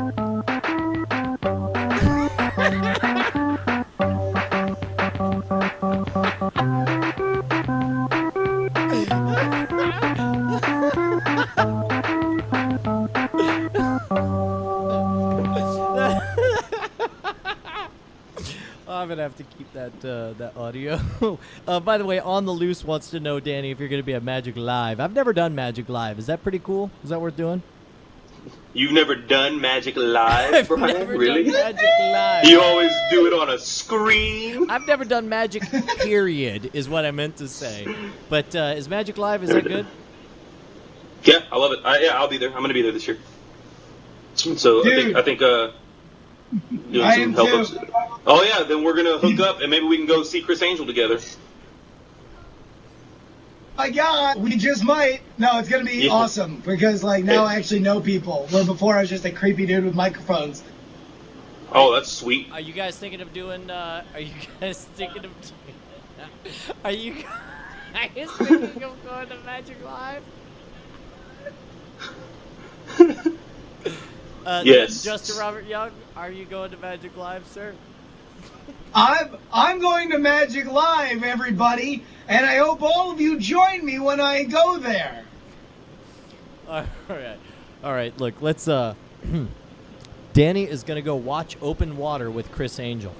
I'm gonna have to keep that uh, that audio. uh, by the way, On the Loose wants to know, Danny, if you're gonna be at Magic Live. I've never done Magic Live. Is that pretty cool? Is that worth doing? You've never done Magic Live, I've Brian? never Really? done Magic Live. You always do it on a screen. I've never done Magic. Period is what I meant to say. But uh, is Magic Live? Is that good? Yeah, I love it. I, yeah, I'll be there. I'm going to be there this year. So I think I think uh, doing I some am help too. ups. Oh yeah, then we're gonna hook up and maybe we can go see Chris Angel together. My God, we just might. No, it's gonna be Yeah. awesome because like now I actually know people. Where before I was just a creepy dude with microphones. Oh, that's sweet. Are you guys thinking of doing? Uh, are you guys thinking of? Are you guys thinking of going to Magic Live? uh, Yes. Justin Robert Young, are you going to Magic Live, sir? I'm I'm going to Magic Live, everybody, and I hope all of you join me when I go there. All right, all right. Look, let's. Uh, Danny is gonna go watch Open Water with Chris Angel.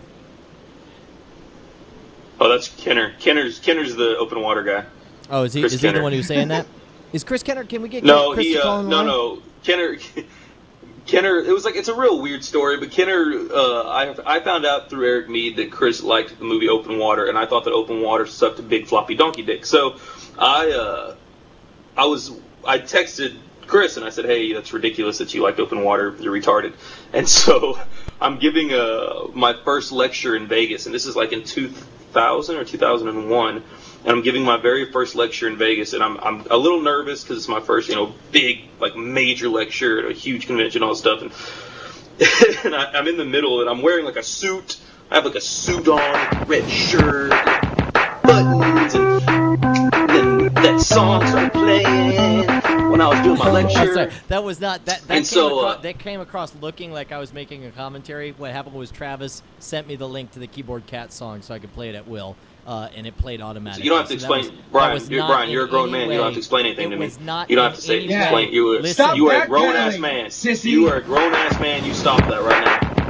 Oh, that's Kenner. Kenner's Kenner's the open water guy. Oh, is he? Chris is he Kenner. the one who's saying that? Is Chris Kenner? Can we get No, Chris he. to call Uh, in no, line? no. Kenner. Kenner. It was like it's a real weird story, but Kenner. Uh, I I found out through Eric Mead that Chris liked the movie Open Water, and I thought that Open Water sucked a big floppy donkey dick. So, I uh, I was I texted Chris and I said, "Hey, that's ridiculous that you liked Open Water. You're retarded." And so, I'm giving uh my first lecture in Vegas, and this is like in two thousand or two thousand one. And I'm giving my very first lecture in Vegas, and I'm I'm a little nervous because it's my first, you know, big, like, major lecture at a huge convention, all this stuff. And, and I, I'm in the middle, and I'm wearing, like, a suit. I have, like, a suit on, red shirt, buttons, and then that song started playing when I was doing my lecture. I'm sorry, that was not that. That came, And so, across, uh, that came across looking like I was making a commentary. What happened was Travis sent me the link to the Keyboard Cat song so I could play it at will. Uh, and it played automatically. You don't have to So that explain, was- that Brian. was You're, not Brian, you're a in grown any man. You don't have to way- explain anything to it me. was not You don't have in to say any explain. way- You are Listen- you are a Stop grown ass backpedaling, man. sissy. You are a grown ass man. You stop that right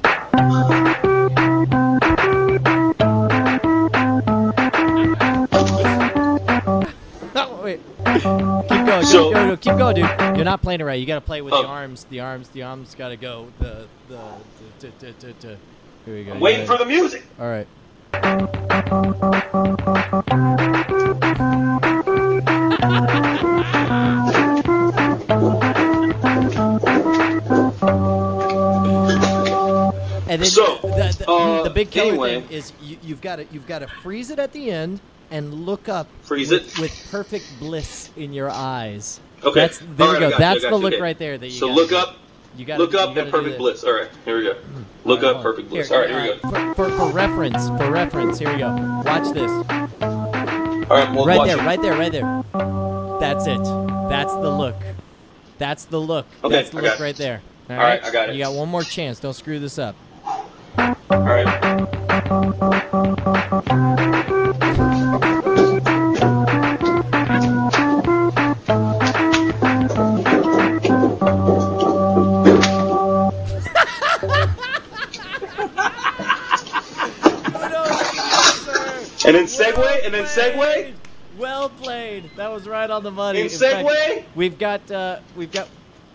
Oh, wait. Keep going. So- no, no, keep going, dude. You're not playing it right. You got to play with Oh. the arms. The arms. The arms got to go. The the. the, the, the, the, the. Here we go. I'm You waiting got for it. the music. All right. And then So, the, the, uh, the big killer anyway. thing is you, you've got to you've got to freeze it at the end and look up Freeze with, it? with perfect bliss in your eyes. Okay. That's there All you right, I go. got you, I That's got the you. look Okay. right there that you So gotta look do. up. You gotta, Look you up gotta in do perfect that. bliss. All right, here we go. Look All right, up hold on. perfect bliss. Here, All right, here we uh, go. For, for, for reference, for reference, here we go. Watch this. All right, we'll right watch there, it. right there, right there. That's it. That's the look. That's the look. Okay, That's the I look got it. right there. All right, I got it. You got one more chance. Don't screw this up. All right. And then segue, and then segue. Well played. That was right on the money. In In fact, segue? we've got uh, we've got.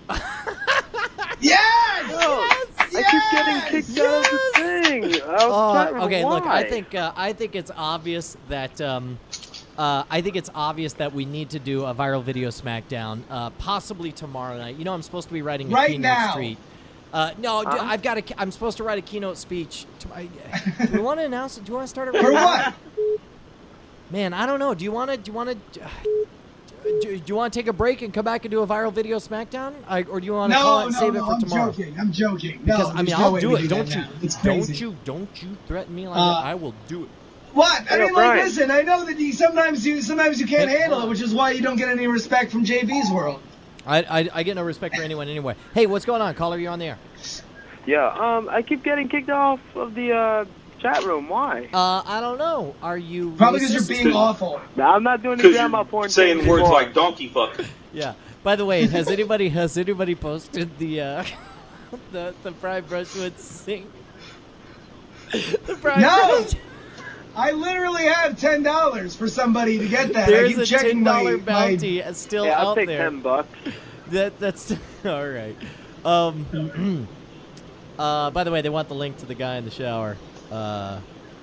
Yes! I keep getting kicked out of the thing. I was Uh, trying to okay, look, why? I think uh, I think it's obvious that um, uh, I think it's obvious that we need to do a viral video smackdown, uh, possibly tomorrow night. You know, I'm supposed to be writing a Right keynote now. street. Uh, no, d- Huh? I've got a. I'm supposed to write a keynote speech. To, I, do we want to announce it? Do you want to start it? For right what? now? Man, I don't know. Do you want to? Do you want to? Do, do you want to take a break and come back and do a viral video smackdown, I, or do you want to No, call it and no, save no, it for I'm tomorrow? joking. I'm joking. Because no, I mean, there's no I'll way do we it. do Don't that you? now. It's Don't crazy. you? Don't you threaten me like Uh, that? I will do it. What? I Yo, mean, Brian. like, listen. I know that you sometimes you sometimes you can't Hey, handle hold it, which is why you don't get any respect from J B's world. I, I I get no respect for anyone anyway. Hey, what's going on, caller? You on the air? Yeah, um, I keep getting kicked off of the uh, chat room. Why? Uh, I don't know. Are you Probably because you're racist? being awful. Now, I'm not doing the Because grandma you're porn saying thing words anymore. like donkey fuck. Yeah. By the way, has anybody has anybody posted the uh, the the Brian Brushwood sing? The Brian No! Brush- I literally have ten dollars for somebody to get that. I There's keep a checking ten my, dollar my bounty still Yeah, I'll out take there. ten bucks. That that's all right. Um. uh. By the way, they want the link to the guy in the shower. Uh.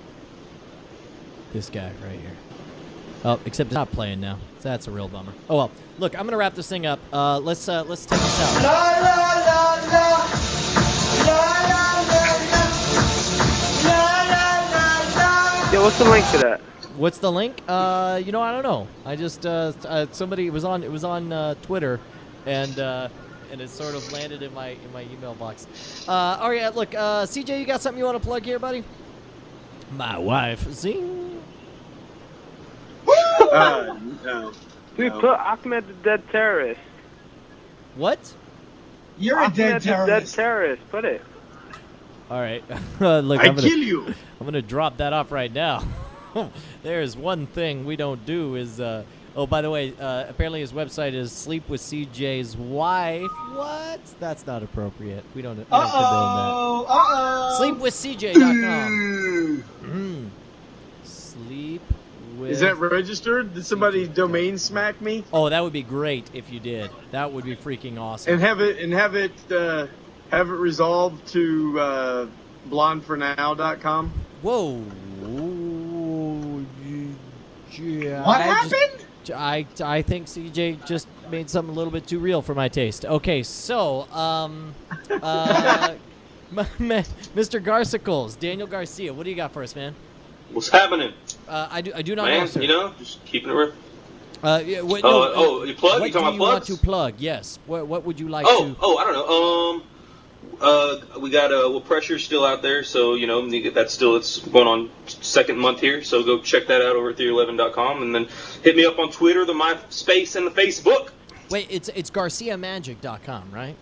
This guy right here. Oh, except it's not playing now. So that's a real bummer. Oh well. Look, I'm gonna wrap this thing up. Uh. Let's uh. Let's take this out. Yeah, what's the link to that? What's the link? Uh, you know, I don't know. I just uh, uh somebody it was on it was on uh, Twitter, and uh, and it sort of landed in my in my email box. Uh, all right, look, uh, C J, you got something you want to plug here, buddy? My wife, zing. Uh, no. Dude, put Ahmed the dead terrorist. What? You're a Ahmed dead the dead terrorist. terrorist. Put it. All right, uh, look, I I'm gonna, kill you. I'm gonna drop that off right now. There's one thing we don't do is uh, Oh, by the way, uh, apparently his website is Sleep with C J's Wife. What? That's not appropriate. We don't, we don't condone Uh-oh. Uh-oh. that. sleep with c j dot com. mm. Sleep with... Is that registered? Did somebody domain smack me? Oh, that would be great if you did. That would be freaking awesome. And have it and have it uh, have it resolved to uh, blonde for now dot com. Whoa. Yeah, What I happened? Just, I, I think C J just made something a little bit too real for my taste. Okay, so, um, uh, Mister Garsicles, Daniel Garcia, what do you got for us, man? What's happening? Uh, I do. I do not Man, know, sir. you know, just keeping it real. Uh, yeah, what, Oh, no, uh, oh, you plug? What You talking do you about want plugs? to plug? Yes. What What would you like Oh, to? oh, I don't know. Um, uh, we got uh, well, Pressure's still out there, so you know that's still it's going on second month here. So go check that out over at theory eleven dot com, and then hit me up on Twitter, the MySpace, and the Facebook. Wait, it's it's Garcia Magic dot com, right?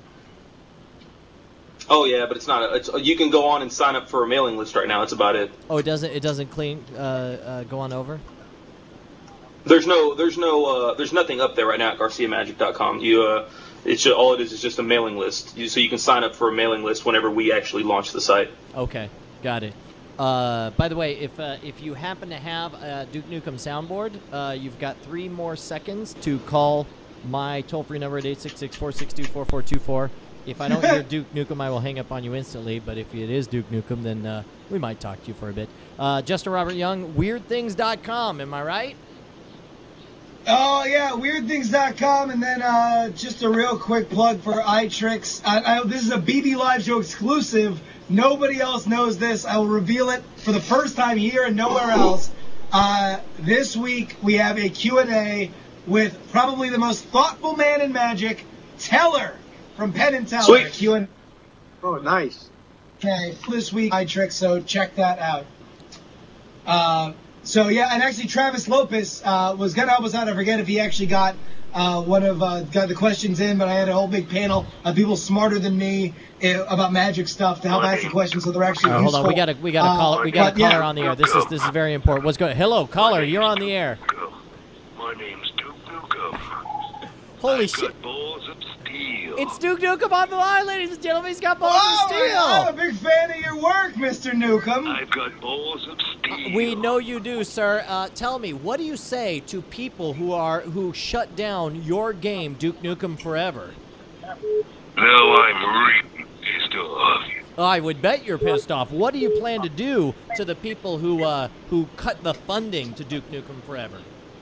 Oh yeah, but it's not. A, it's you can go on and sign up for a mailing list right now. That's about it. Oh, it doesn't. It doesn't clean. Uh, uh, go on over. There's no, there's no, uh, there's nothing up there right now at Garcia Magic dot com. You, uh, it's just, all it is is just a mailing list. You, so you can sign up for a mailing list whenever we actually launch the site. Okay, got it. Uh, by the way, if uh, if you happen to have a Duke Nukem soundboard, uh, you've got three more seconds to call my toll-free number at eight six six, four six two, four four two four. If I don't hear Duke Nukem, I will hang up on you instantly. But if it is Duke Nukem, then uh, we might talk to you for a bit. Uh, Justin Robert Young, weird things dot com. Am I right? Oh, yeah, weird things dot com, and then uh, just a real quick plug for iTricks. I, I, this is a B B Live Show exclusive. Nobody else knows this. I will reveal it for the first time here and nowhere else. Uh, this week, we have a Q and A with probably the most thoughtful man in Magic, Teller from Penn and Teller. Sweet. Q and A. Oh, nice. Okay, this week, iTricks, so check that out. Uh... So, yeah, and actually Travis Lopez uh, was going to help us out. I forget if he actually got uh, one of uh, got the questions in, but I had a whole big panel of people smarter than me uh, about Magic stuff to help ask the questions, so they're actually Uh, hold useful. on, we got to we got to call Uh, we got a but, yeah. caller on the air. This is this is very important. What's going? Hello, caller, you're on the air. My name's Duke Nukem. Holy I've shit! got balls of steel. It's Duke Nukem on the line, ladies and gentlemen. He's got balls Oh, of steel. I'm a big fan of your work, Mister Nukem. I've got balls of steel. We know you do, sir. Uh, tell me, what do you say to people who are who shut down your game, Duke Nukem Forever? Now I'm really pissed off. I would bet you're pissed off. What do you plan to do to the people who uh, who cut the funding to Duke Nukem Forever?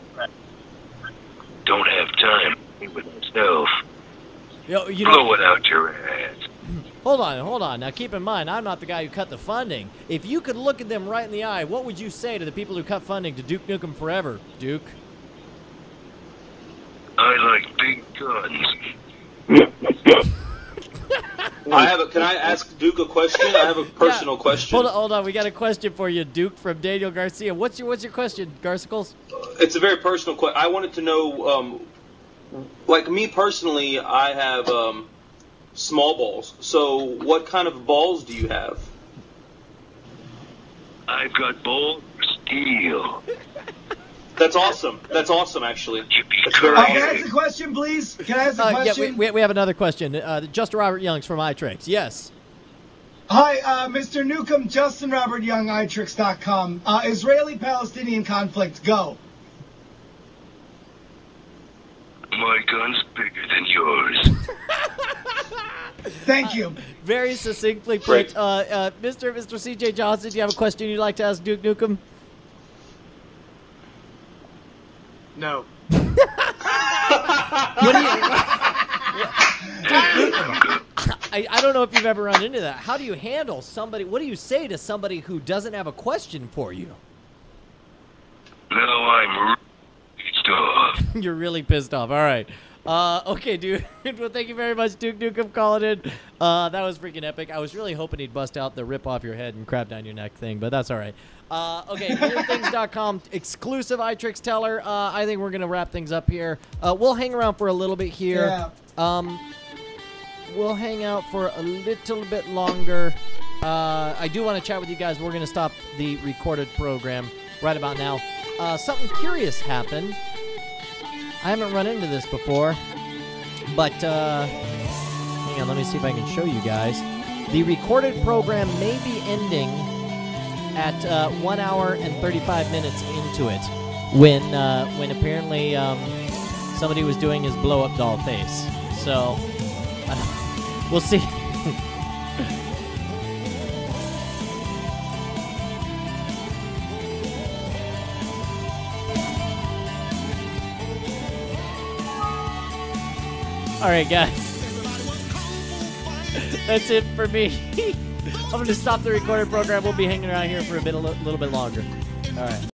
Don't have time with myself. You know, you know, Blow it out your ass. hold on, hold on. Now, keep in mind, I'm not the guy who cut the funding. If you could look at them right in the eye, what would you say to the people who cut funding to Duke Nukem Forever, Duke? I like big guns. I have a. Can I ask Duke a question? I have a personal Yeah. question. Hold on, hold on. We got a question for you, Duke, from Daniel Garcia. What's your What's your question, Garsicles? It's a very personal question. I wanted to know, um, like me personally, I have um, small balls. So, what kind of balls do you have? I've got balls of steel. That's awesome. That's awesome, actually. That's very Uh, can I awesome. ask a question, please? Can I ask a Uh, yeah, question? we, we, we have another question. Uh, Justin Robert Young's from iTricks. Yes. Hi, uh, Mister Nukem, Justin Robert Young, iTricks dot com. Uh, Israeli-Palestinian conflict, go. My gun's bigger than yours. Thank you. Very succinctly put. Uh, uh, Mister Mister C J Johnson, do you have a question you'd like to ask Duke Nukem? No. What do you... I, I don't know if you've ever run into that. How do you handle somebody... What do you say to somebody who doesn't have a question for you? Now I'm pissed off. You're really pissed off. All right. Uh, okay, dude. Well, thank you very much, Duke Nukem, calling in. Uh, that was freaking epic. I was really hoping he'd bust out the rip off your head and crap down your neck thing, but that's all right. Uh, okay, weird things dot com, exclusive iTricks Teller. Uh, I think we're going to wrap things up here. Uh, we'll hang around for a little bit here. Yeah. Um, we'll hang out for a little bit longer. Uh, I do want to chat with you guys. We're going to stop the recorded program right about now. Uh, something curious happened I haven't run into this before, but uh, hang on, let me see if I can show you guys. The recorded program may be ending at uh, one hour and thirty-five minutes into it, when uh, when apparently um, somebody was doing his blow-up doll face. So uh, we'll see. All right, guys. That's it for me. I'm going to stop the recorded program. We'll be hanging around here for a bit, a little bit longer. All right.